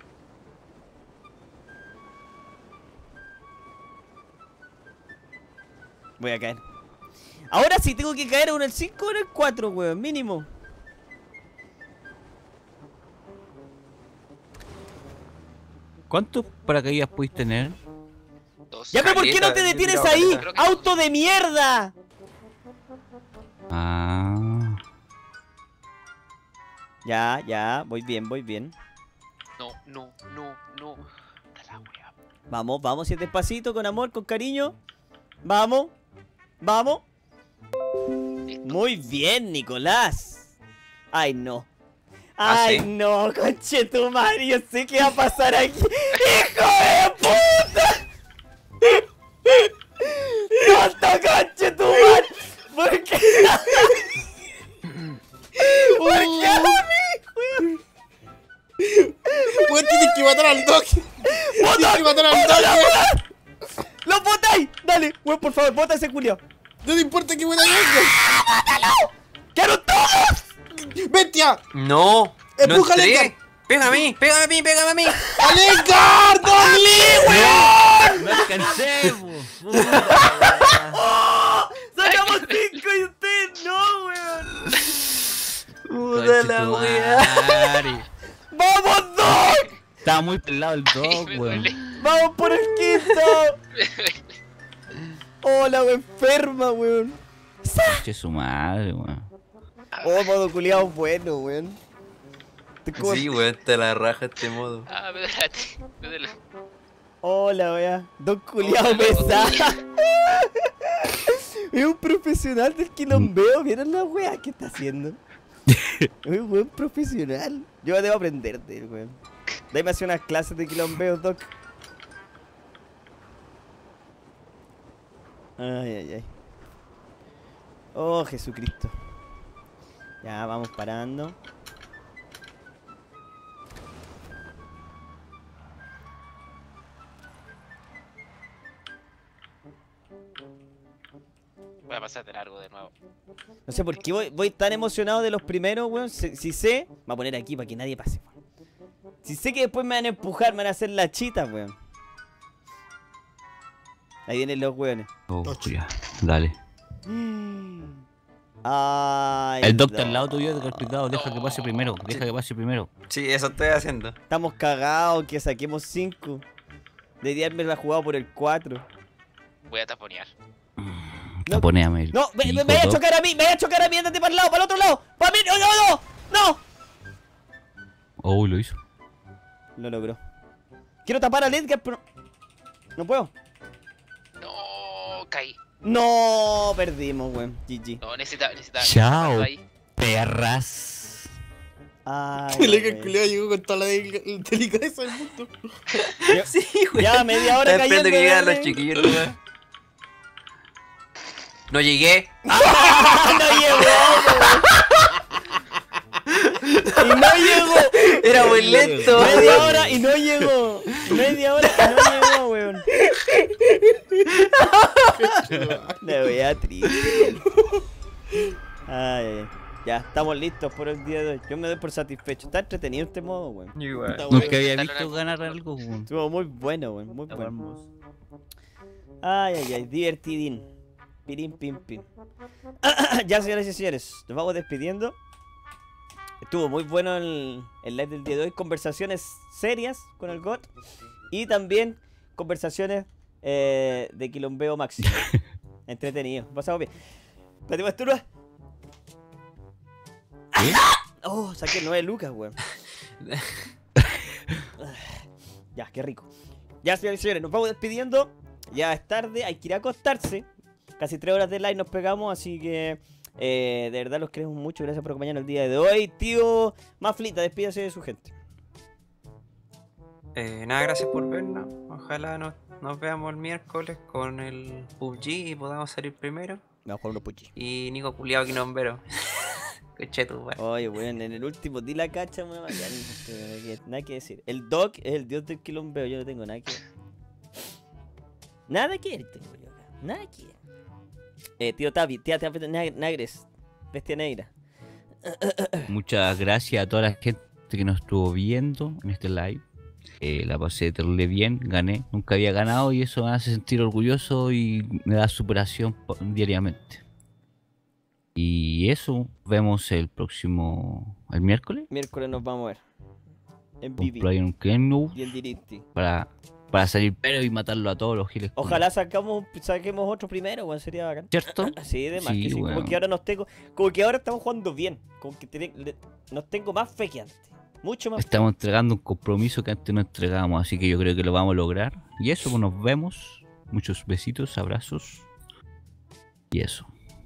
Voy a caer. Ahora sí tengo que caer o en el 5 o en el 4, weón. Mínimo. ¿Cuántos paracaídas puedes tener? Dos. Ya, pero ¿por qué no te Caleta, detienes mira, ahí? creo que- ¡Auto de mierda! Ah. Ya, ya. Voy bien, voy bien. No, no, no, no. Puta la wea. Vamos, vamos. Si es despacito, con amor, con cariño. Vamos. Vamos. Listo. Muy bien, Nicolás. Ay, no. ¿Ah, Ay, sí? no, conchetumare, yo sé qué va a pasar aquí. ¡Hijo de puta! ¡Tonto conchetumare! ¿Por qué? ¿Por qué a mí, weón? Weón, tienes que matar al Doc. Tienes que matar al Doc. ¡Lo botáis! Dale, weón, por favor, bota ese culiao. No te importa que buena venga. ¡Quiero todos! ¡Bestia! No, no Empújale, entré. Edgar. Pégame a mí, pégame a mí, pégame a mí. ¡Alegar! ¡Dale, weón! ¡Me alcancé, po! ¡Sacamos 5 y usted no, weón! Puta la wea. ¡Vamos, Doc! Estaba muy pelado el dog, Me weón. duele. ¡Vamos por el quinto! ¡Hola, weón! Enferma, weón. Che su madre, weón. Oh, modo culiao bueno, weón. Estoy como- Sí, weón, te la raja este modo. Ah, me duele a ti. Me duele. Hola, weón. Don culiao pesado. Es un profesional del quilombeo. ¿Vieron la weá que está haciendo? Es un buen profesional. Yo debo aprender de él, weón. Dame hacer unas clases de quilombeo, Doc. Ay, ay, ay. Oh, Jesucristo. Ya, vamos parando. Voy a pasar de largo de nuevo. No sé por qué voy tan emocionado de los primeros, weón. Si sé, me voy a poner aquí para que nadie pase, weón. Si sé que después me van a empujar, me van a hacer la chita, weón. Ahí vienen los weones. Oh, ya, dale. Ay, El doctor no. al lado tuyo, cuidado, deja que pase primero, deja que pase primero. Sí, eso estoy haciendo. Estamos cagados, que saquemos 5. Debería haberme jugado por el 4. Voy a taponear. Taponéame. No, me voy a chocar a mí, ándate para el lado, para el otro lado. Para mí, no. Oh, lo hizo. Lo logró. Quiero tapar al Edgar, pero no puedo. No, caí. No, perdimos, weón. GG. No, necesitaba. Chao. Ahí. Perras. Ay, El güey. culiao llegó con toda la delicadeza del mundo. Sí, güey. Ya, media hora Estaba esperando cayendo. que llegaran los dale. chiquillos, güey. No llegué. No llegó, weón. Y no llegó. Era muy lento. Media hora y no llegó. Media hora y no llegó, weón. La wea triste. Ay, ay, ay. Ya, estamos listos por el día de hoy. Yo me doy por satisfecho. Está entretenido este modo, weón. Igual. Nunca había visto ganar algo, weón. Estuvo muy bueno, weón. Muy bueno. Ay, ay, ay. Divertidín. Pirín, pim, pim. Ya, señoras y señores, nos vamos despidiendo. Estuvo muy bueno el live del día de hoy. Conversaciones serias con el GOT. Y también conversaciones de quilombeo máximo. Entretenido. Pasamos bien. Espérate, masturba. Oh, saqué 9 lucas, weón. Ya, qué rico. Ya, señores y señores, nos vamos despidiendo. Ya es tarde, hay que ir a acostarse. Casi 3 horas de live nos pegamos, así que de verdad los queremos mucho. Gracias por acompañarnos el día de hoy. Tío Maflita, despídase de su gente. Nada, gracias por vernos. Ojalá nos veamos el miércoles con el PUBG y podamos salir primero. Me voy a jugar unos puchis. Y Nico culiao quinombero. Coche tu madre. Oye, weón, en el último di la cacha, weón. Nada que decir. El Doc es el dios del quilombeo, yo no tengo nada que ver. Nada que ver tengo yo acá. Nada que ver. Tío Tavi, tía Nagres, bestia negra. Muchas gracias a toda la gente que nos estuvo viendo en este live. La pasé terrible bien, gané. Nunca había ganado y eso me hace sentir orgulloso y me da superación diariamente. Y eso, vemos el miércoles. Miércoles nos vamos a ver. En Un vivo. play en un Kenu Y en directo. para salir pero y matarlo a todos los giles. Ojalá saquemos otro primero, weón, sería bacán. ¿Cierto? Sí, de más Sí, que sí. weón. Como que ahora como que ahora estamos jugando bien. Como que nos tengo más fe que antes. Mucho más fe. Estamos entregando un compromiso que antes no entregábamos, así que yo creo que lo vamos a lograr. Y eso, pues nos vemos. Muchos besitos, abrazos. Y eso.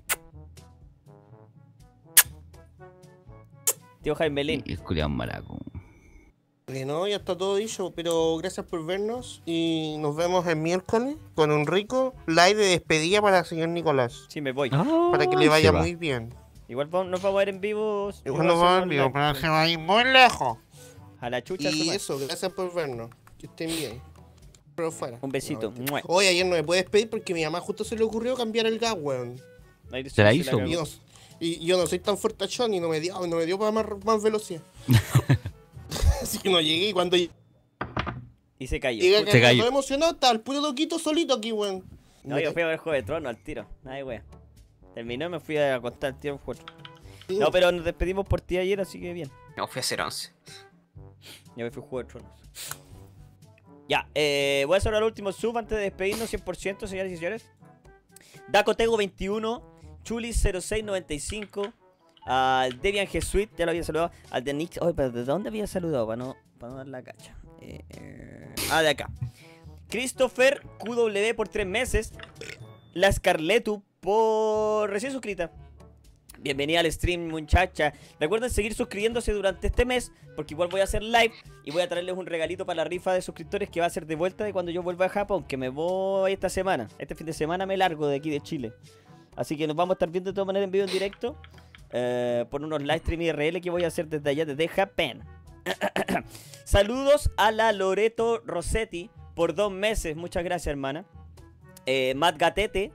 Tío Jaime Lin. Y el culiao maraco. No, ya está todo dicho, pero gracias por vernos y nos vemos el miércoles con un rico live de despedida para el señor Nicolás. Sí, me voy. Para que le vaya muy bien. Igual nos vamos a ver en vivo. Igual nos vamos a ver vivo, pero se va a ir muy lejos. A la chucha. su Y madre. eso, gracias por vernos. Que estén bien. Pero fuera. Un besito. No, Mua. hoy ayer no me puedes pedir porque a mi mamá justo se le ocurrió cambiar el gas, weón. Ahí Se la se hizo. cagó. Y yo no soy tan fortachón y no me dio para más velocidad. Así que no llegué y cuando Y se cayó. llegué Se cayó. todo emocionado, estaba el puro loquito solito aquí, weón. No, yo fui a ver Juego de Tronos al tiro. Ay, wea. Terminó y me fui a acostar al tiro en juego. No, pero nos despedimos por ti ayer, así que bien. No, fui a hacer 11. Ya me fui a Juego de Tronos. Ya, voy a hacer ahora el último sub antes de despedirnos 100%, señores y señores. Dacotego21, Chulis0695, al Debian Jesuit, ya lo había saludado. Al de Nix, oye, pero ¿de dónde había saludado? Para no dar la cacha. De acá. Christopher QW por 3 meses. La Scarletu por recién suscrita. Bienvenida al stream, muchacha. Recuerden seguir suscribiéndose durante este mes, porque igual voy a hacer live y voy a traerles un regalito para la rifa de suscriptores que va a ser de vuelta de cuando yo vuelva a Japón, que me voy esta semana. Este fin de semana me largo de aquí de Chile. Así que nos vamos a estar viendo de todas maneras en vivo en directo por unos live stream IRL que voy a hacer desde allá, desde Japón. Saludos a la Loreto Rossetti por 2 meses. Muchas gracias, hermana. Matt Gatete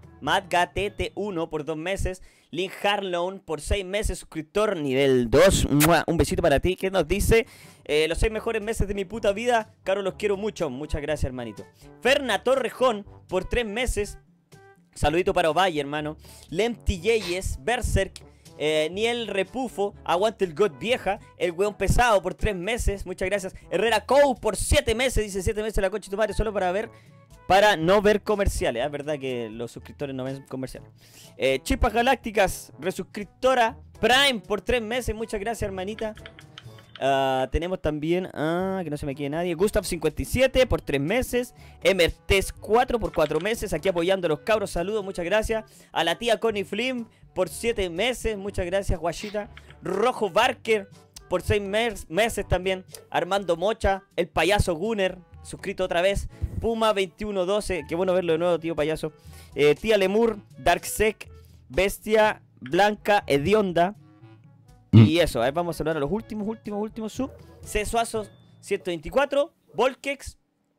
1 por 2 meses. Lynn Harlow por 6 meses, suscriptor nivel 2. ¡Mua! Un besito para ti. ¿Qué nos dice? Los 6 mejores meses de mi puta vida. Caro, los quiero mucho. Muchas gracias, hermanito. Ferna Torrejón por 3 meses. Saludito para Ovalle, hermano. Lem TJs, Berserk, Niel Repufo, Aguante el God Vieja, El Weón Pesado por 3 meses. Muchas gracias. Herrera Cow por 7 meses. Dice 7 meses la concha de tu madre solo para no ver comerciales. Es verdad que los suscriptores no ven comerciales. Chispas Galácticas, resuscriptora Prime por 3 meses. Muchas gracias, hermanita. Tenemos también, que no se me quede nadie, Gustav57 por 3 meses. Emertes 4 por 4 meses. Aquí apoyando a los cabros. Saludos, muchas gracias. A la tía Connie Flynn por 7 meses. Muchas gracias, guachita. Rojo Barker por 6 meses también. Armando Mocha, el payaso Gunner, suscrito otra vez. Puma 2112, qué bueno verlo de nuevo, tío payaso. Tía Lemur, Darksec, Bestia Blanca, Hedionda. Y eso, a ver, vamos a saludar a los últimos sub. Cesuazo 124, Volkex,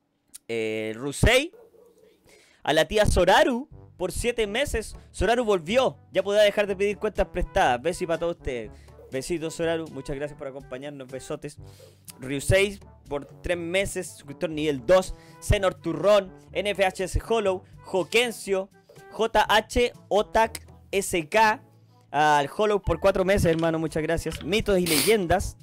Rusei. A la tía Soraru por 7 meses. Soraru volvió, ya podrá dejar de pedir cuentas prestadas. Besi para todos ustedes. Besitos, Soraru, muchas gracias por acompañarnos, besotes. Ryusei por 3 meses, suscriptor nivel 2. Senor Turrón, NFHS Hollow, Jokencio, JH Otak SK, al Hollow por 4 meses, hermano, muchas gracias. Mitos y leyendas.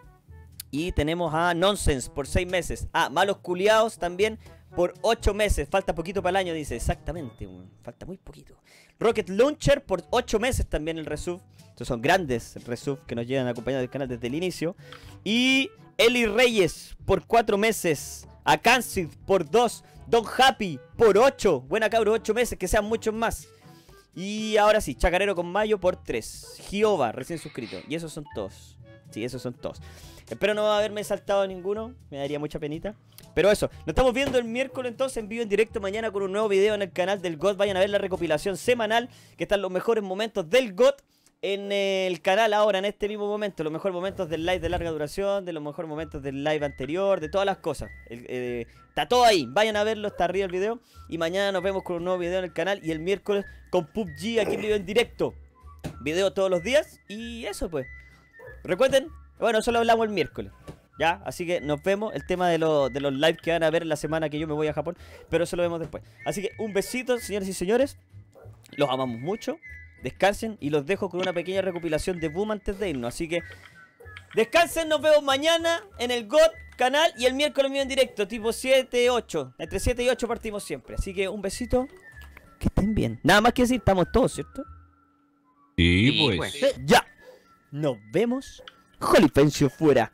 Y tenemos a Nonsense por 6 meses. Malos Culiados también por 8 meses. Falta poquito para el año, dice. Exactamente, falta muy poquito. Rocket Launcher por 8 meses también el resub. Estos son grandes resub que nos llegan acompañados del canal desde el inicio. Y Eli Reyes por 4 meses. Akansid por 2. Don Happy por 8. Buena cabro, 8 meses, que sean muchos más. Y ahora sí, Chacarero con Mayo por 3. Giova, recién suscrito. Y esos son todos. Sí, esos son todos. Espero no haberme saltado ninguno. Me daría mucha penita. Pero eso, nos estamos viendo el miércoles entonces en vivo en directo mañana con un nuevo video en el canal del GOT. Vayan a ver la recopilación semanal, que están los mejores momentos del GOT en el canal ahora, en este mismo momento. Los mejores momentos del live de larga duración, de los mejores momentos del live anterior, de todas las cosas. Está todo ahí, vayan a verlo, está arriba el video. Y mañana nos vemos con un nuevo video en el canal. Y el miércoles con PUBG aquí en vivo en directo. Video todos los días. Y eso pues. Recuerden, bueno, eso lo hablamos el miércoles. Ya, así que nos vemos. El tema de los live que van a ver la semana que yo me voy a Japón. Pero eso lo vemos después. Así que un besito, señores y señores. Los amamos mucho. Descansen y los dejo con una pequeña recopilación de Boom antes de irnos. Así que descansen, nos vemos mañana en el GOT canal y el miércoles mío en directo, tipo 7, 8. Entre 7 y 8 partimos siempre. Así que un besito. Que estén bien. Nada más que decir, estamos todos, ¿cierto? Sí, Sí, pues. pues. Ya. Nos vemos. Jolifencio fuera.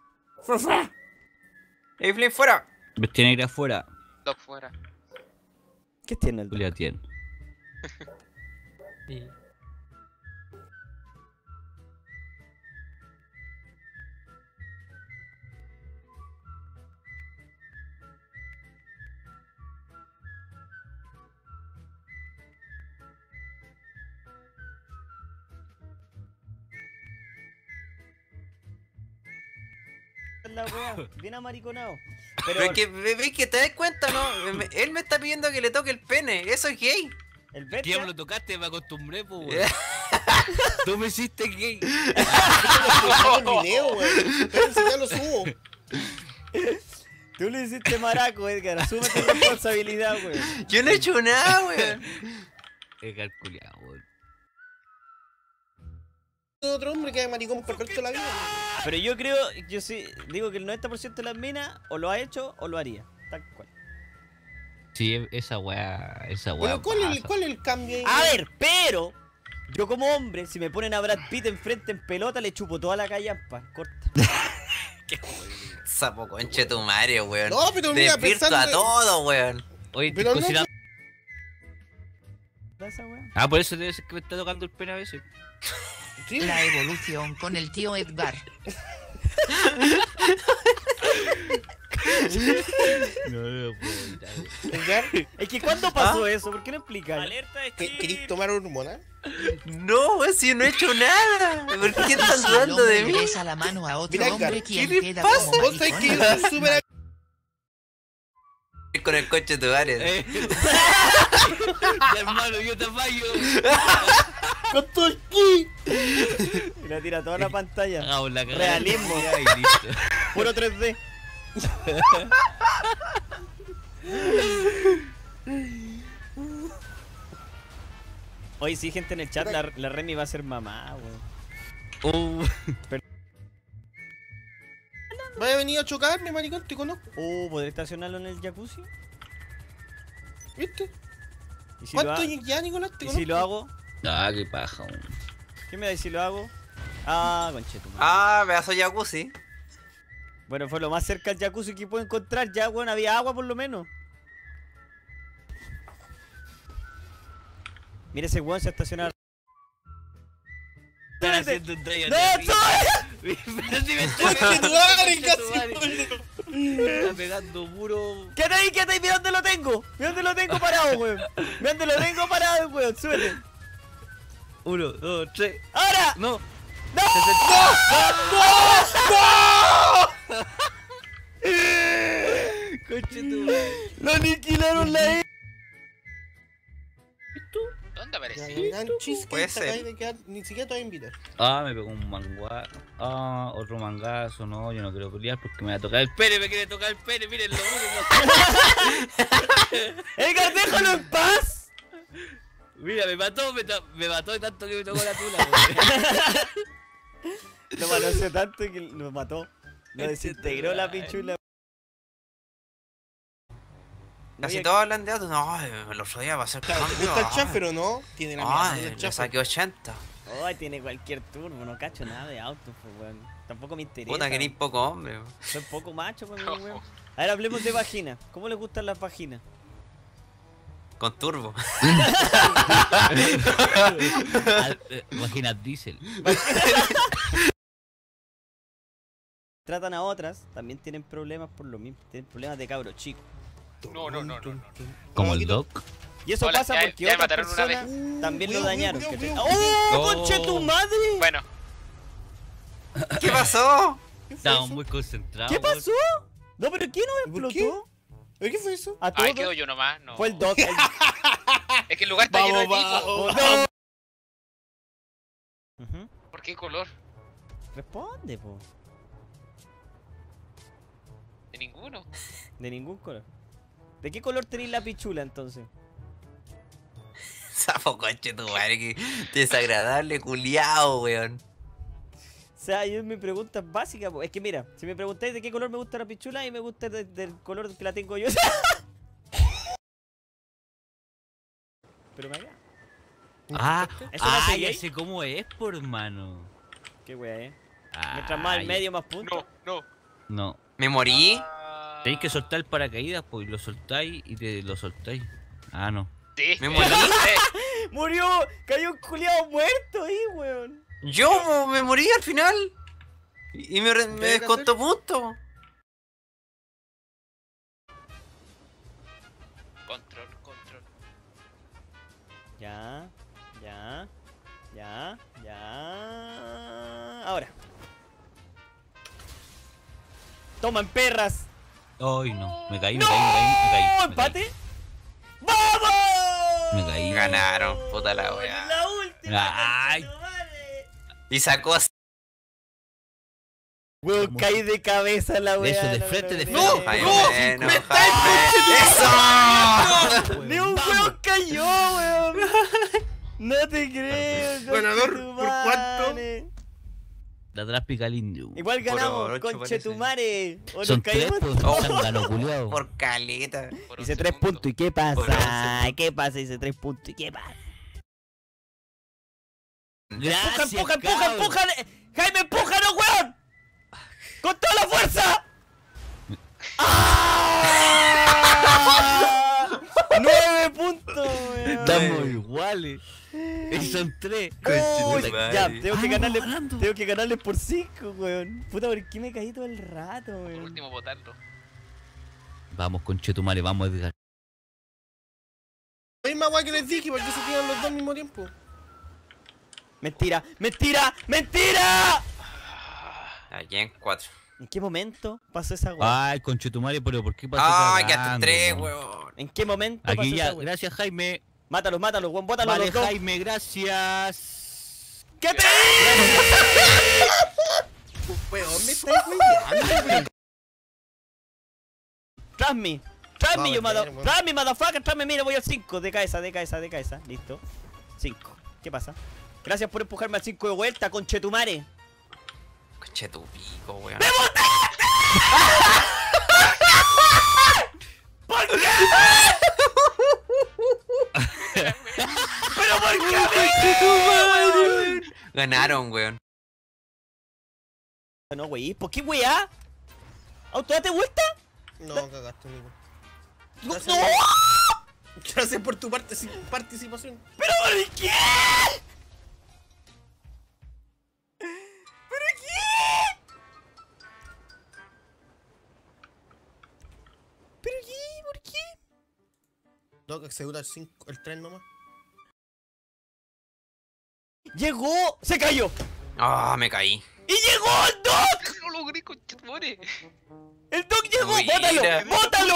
¡Ey, Flynn, fuera! Bestia negra afuera. Doc fuera. ¿Qué tiene el Julia tiene. la wea? Bien amariconado. Pero Pero es que, ¿ves que te das cuenta, no? Él me está pidiendo que le toque el pene. ¿Eso es gay? el ¿Qué bestia... me lo tocaste? Me acostumbré, pues, weón. Tú me hiciste gay. el video, güey. Espérense, ya lo subo. Tú le hiciste maraco, Edgar. Asume tu responsabilidad, güey. Yo no he hecho nada, weón. Es calculado, weón. Otro hombre que es maricón por el resto de la vida. Pero yo creo, yo sí, digo que el 90% de las minas o lo ha hecho o lo haría. Tal cual. Sí, esa weá Pero ¿cuál pasa. es el cambio ahí? A ver, pero yo como hombre, si me ponen a Brad Pitt enfrente en pelota, le chupo toda la callampa. Corta. Sapo conche tu madre, weón. No, pero mira, Desvirtua pensando... todo, weón. Oye, Pero estoy no, cocinando. ¿Esa wea? Ah, por eso debe ser que me está tocando el pene a veces. ¿Sí? La evolución con el tío Edgar. No puedo evitar. Edgar, Es que ¿cuándo pasó eso? ¿Por qué no explicas? Alerta de ¿querís tomar hormona? No, weón, si yo no he hecho nada. ¿Por qué están Si el dudando de hombre mí? le besa la mano a otro Mira, hombre, Edgar, quien ¿qué le queda pasa? como Vos sabés que maricón. yo soy súper... Con el coche de tu área. Hermano, yo te fallo. ¡Con todo el ki! Y la tira toda la pantalla. Hagamos la cagada. Realismo. Ya, y listo. Puro 3D. Hoy sí, gente en el chat, la Remy va a ser mamá, weón. Vaya a venir a chocarme, maricón, te conozco. ¿Podré estacionarlo en el jacuzzi? ¿Viste? ¿Y si lo, ¿Cuánto ha- ya, Nicolás? Te ¿Y conozco. si lo hago? Ah, qué paja, weón. ¿Qué me da si lo hago? Ah, conchetumadre. Ah, pedazo de jacuzzi. Bueno, fue lo más cerca al jacuzzi que puedo encontrar. Ya, bueno, había agua por lo menos. Mira ese weón se estaciona. Están haciendo un try ¡No, Pero si me está ¡Conche tu madre, Conche tu casi! Me está pegando puro. ¡Quédate ahí! ¡Mira dónde lo tengo! ¡Mira dónde lo tengo parado, weón! ¡Mira dónde lo tengo parado, weón! ¡Súbete! 1, 2, 3. ¡Ahora! No. ¡No! Conche tu madre. ¡Lo aniquilaron la E! ¿Dónde apareció? Ya, cheesecake, Puede te acabas ser. de quedar, ni siquiera te voy a invitar. Ah, me pegó un manguazo. Ah, otro mangazo. No, yo no quiero pelear porque me va a tocar el pene. Me quiere tocar el pene. Mírenlo, mírenlo. ¡Edgar, déjalo en paz! Mira, me mató de tanto que me tocó la tula. weón. Lo manoseó tanto que lo mató. Lo desintegró la pichula. Casi Oye, todos hablan de autos. No, el otro día va a ser Claro, te cambio. gusta el chafer o no? Tiene la mierda del Ay, le chafer. saqué 80. Ay, tiene cualquier turbo, no cacho nada de autos, pues, weón. Tampoco me interesa. Puta, que ni poco hombre. weón. Soy poco macho conmigo, weón. A ver, hablemos de vagina. ¿Cómo les gustan las vaginas? Con turbo. Imagina diésel. Tratan a otras, también tienen problemas por lo mismo. Tienen problemas de cabro chico. No. Como el Doc. Y eso Hola, pasa ya- porque ya otras mataron una personas también lo Cuidado, dañaron. cuidado, ¿cachai? cuidado. ¡Oh, Oh. conche tu madre! Bueno, ¿Qué pasó? ¿Qué fue Estábamos eso? muy concentrados. ¿Qué weón. pasó? No, pero ¿quién nos ¿Por explotó? ¿Qué fue eso? A ahí todos. quedo yo nomás. No. Fue el Doc. Es que el lugar está lleno de tipos. vamos. Ujú. ¿Por qué color? Responde, po. De ninguno. De ningún color. ¿De qué color tenéis la pichula entonces? Sapo coche tu madre, que desagradable, culiao, weón. O sea, yo mi pregunta es básica, po. Es que mira, si me preguntáis de qué color me gusta la pichula, y me gusta del color que la tengo yo. Pero me agrada. Ah, ¿Eso lo hace ya gay? sé cómo es, por hermano. Qué wea, Ah, Mientras más al ya. medio, más puntos. No. No. Me morí. Tenéis que soltar el paracaídas, pues, y lo soltáis y te lo soltáis. Ah, no. Sí. Me morí. ¡Murió! ¡Cayó un culiado muerto ahí, weón! Yo me morí al final. Y me descontó punto. Control. Ya. Ahora. ¡Toman perras! Ay, no. Me caí, me ¡No! caí, me caí. Me caí. ¿Empate? ¡Vamos! Me caí. Ganaron, puta la wea. La última. Ay. conchetumare. Y sacó así. Weón, ¿Cómo? caí de cabeza la wea. Eso, de no, frente, de no, frente. no, Jaime, no. no, Jaime. ¡Eso! Ni un weón cayó, weón. No te creo. Ganador, ¿por conchetumare. De atrás pica el indio. Igual Por ganamos, ocho conchetumare. O nos Son tres, caímos. pues, sangano culiao. Por caleta. Por un Hice 3 segundo. puntos. ¿Y qué Por pasa? once. ¿Qué pasa? Hice 3 puntos. ¿Y qué pasa? Gracias, Empuja. cabrón. Jaime, empújalo, weón. Con toda la fuerza. ¡Ah! 9 puntos, weón. Estamos iguales. Y son 3. Uy, ya, madre. tengo que ganarle por 5, weón. Puta, ¿por qué me caí todo el rato, Por weón? último, votarlo. Vamos, conchetumare, vamos, Edgar. La misma weá que les dije, porque se tiran los dos al mismo tiempo. Mentira, mentira, mentira. Aquí en 4. ¿En qué momento pasó esa weá? Ay, conchetumare, pero ¿por qué pasó Ah, ya cagando, hasta 3, weón? weón. ¿En qué momento pasó Aquí ya, esa weá? gracias Jaime. Mátalo, weón, bótalo Vale, los dos. Jaime, gracias. ¿Qué te Weón, me estáis cuidando. Trust Va me, a perder, weón. trust me, motherfucker, trust me, mira, voy al 5. De cabeza, listo. 5. ¿Qué pasa? Gracias por empujarme al 5 de vuelta, conchetumare. Conche tu pico, weón. ¡Pero por qué a mí? Ganaron, weón. No, wey, ¿por qué weá? ¿Auto date vuelta? No, cagaste, amigo. ¡No! Gracias. Gracias por tu participación. ¿Pero por qué? ¿Pero qué? ¿Pero qué? ¿Por qué? Doc, asegura el 3 nomás. ¡Llegó! ¡Se cayó! Ah, me caí. ¡Y llegó el Doc! No lo logré, conchetumare. ¡El Doc llegó! Mira. ¡Bótalo! ¡Bótalo!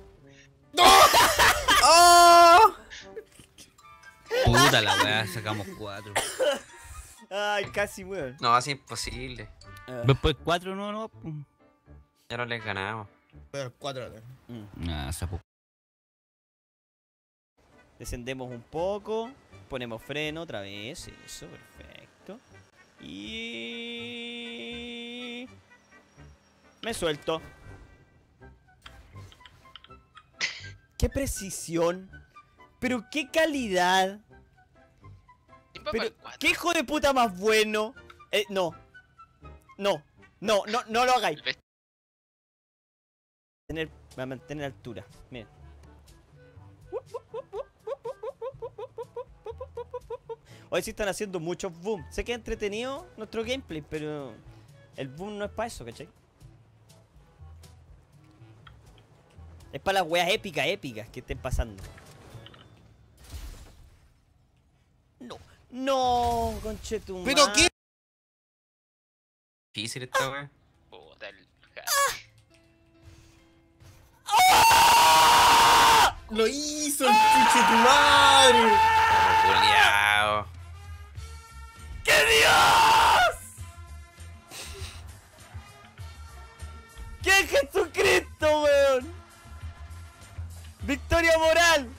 ¡Oh! Puta la weá, sacamos 4. Ay, casi, weón. No, es imposible. Después 4 no. Ya no les ganamos. Pero el 4 acá. Nah, sapo. Descendemos un poco. Ponemos freno otra vez. Eso, perfecto. Y... me suelto. ¡Qué precisión! ¡Pero qué calidad! ¿Quién va Pero, para el 4? ¿qué hijo de puta más bueno? No. No lo hagáis. El bestia. Va a mantener altura. Miren. Hoy sí están haciendo muchos boom. Sé que es entretenido nuestro gameplay, pero el boom no es para eso, ¿cachai? Es para las weas épicas que estén pasando. No, conchetum. ¿Pero qué? Difícil esta weón. Puta, el... ¡Lo hizo el chuche tu madre! Juliao. ¡Qué Dios! ¡Qué Jesucristo, weón! ¡Victoria moral!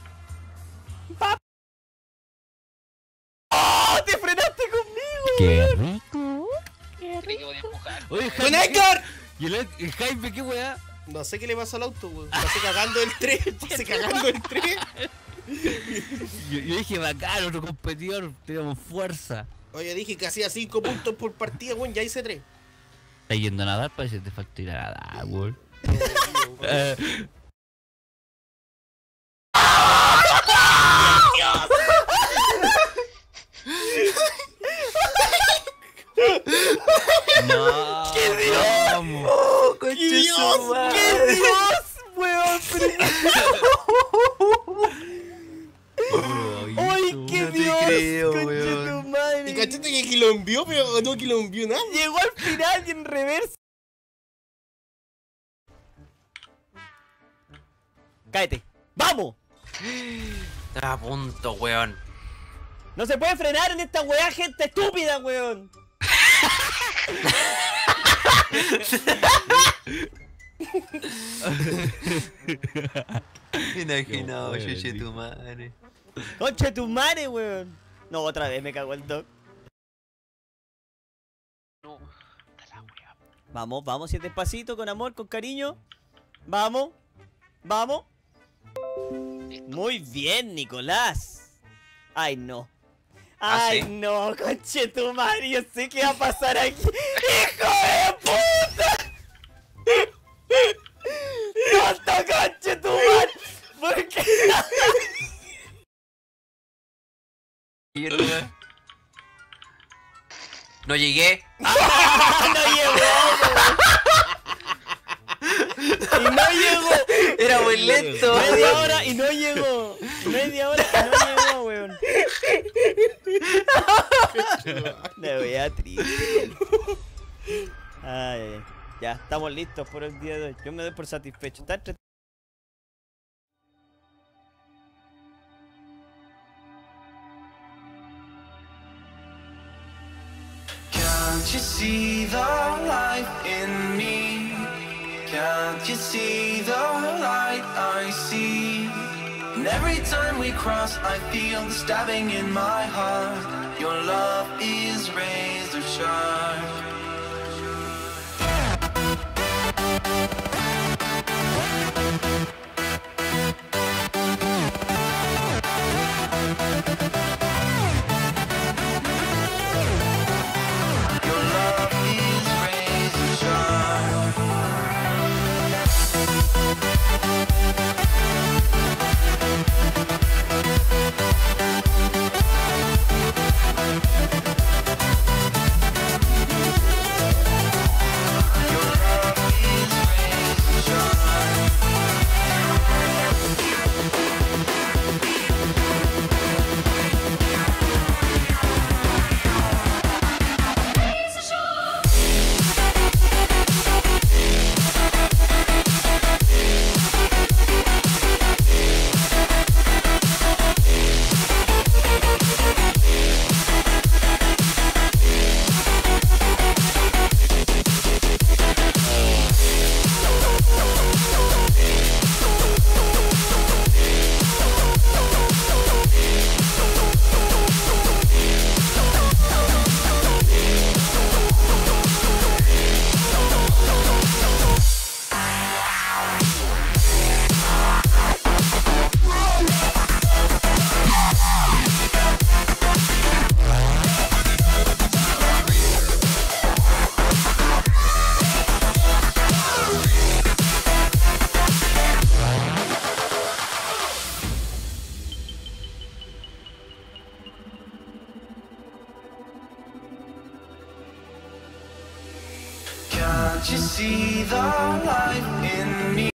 ¡Oh! ¡Te frenaste conmigo! Qué rico. Creí que podía empujar. Oye, ¡Con Jaime, Edgar! ¿y el Jaime qué weá? No sé qué le pasó al auto, weón. Pasé cagando el 3. Pasé cagando el 3. Yo dije bacán, otro competidor, tenemos fuerza. Oye, dije que hacía 5 puntos por partida, weón. Ya hice 3. ¿Estás yendo a nadar? Parece que te falta ir a nadar, weón. No. ¡Qué Dios! Vamos. ¡Oh, ¡Qué Dios! ¡Qué Dios, weón! ¡Ay, qué No te Dios! creo, Concha weón. tu madre. Y cachate que quilombió, pero no quilombió nada. Llegó al final y en reversa. Cáete. ¡Vamos! Está a punto, weón. No se puede frenar en esta weá, gente estúpida, weón. Imaginado, Qué bueno, chuche tío. tu madre. Concha de tu madre, weón. No, otra vez me cago el Doc. No. Puta la wea. Vamos, vamos, si es despacito, con amor, con cariño. Vamos. Vamos. Muy bien, Nicolás. Ay, no. ¿Ah, Ay, sí? no, conchetumare, yo sé qué va a pasar aquí. ¡Hijo de puta! ¡No, conchetumare! ¿Por qué? Yo No llegué. ¡No llegó! ¡Y no llegó! Era muy lento. Media hora y no llegó. Media hora y no llegó, weón. Me voy a triste. Ay, ay, ay. Ya, estamos listos por el día de hoy. Yo me doy por satisfecho. Está entre... Can't you see the light in me? Can't you see the light I see? And every time we cross, I feel the stabbing in my heart. Your love is razor sharp. Your love is razor sharp. Your love is razor sharp. Can't you see the light?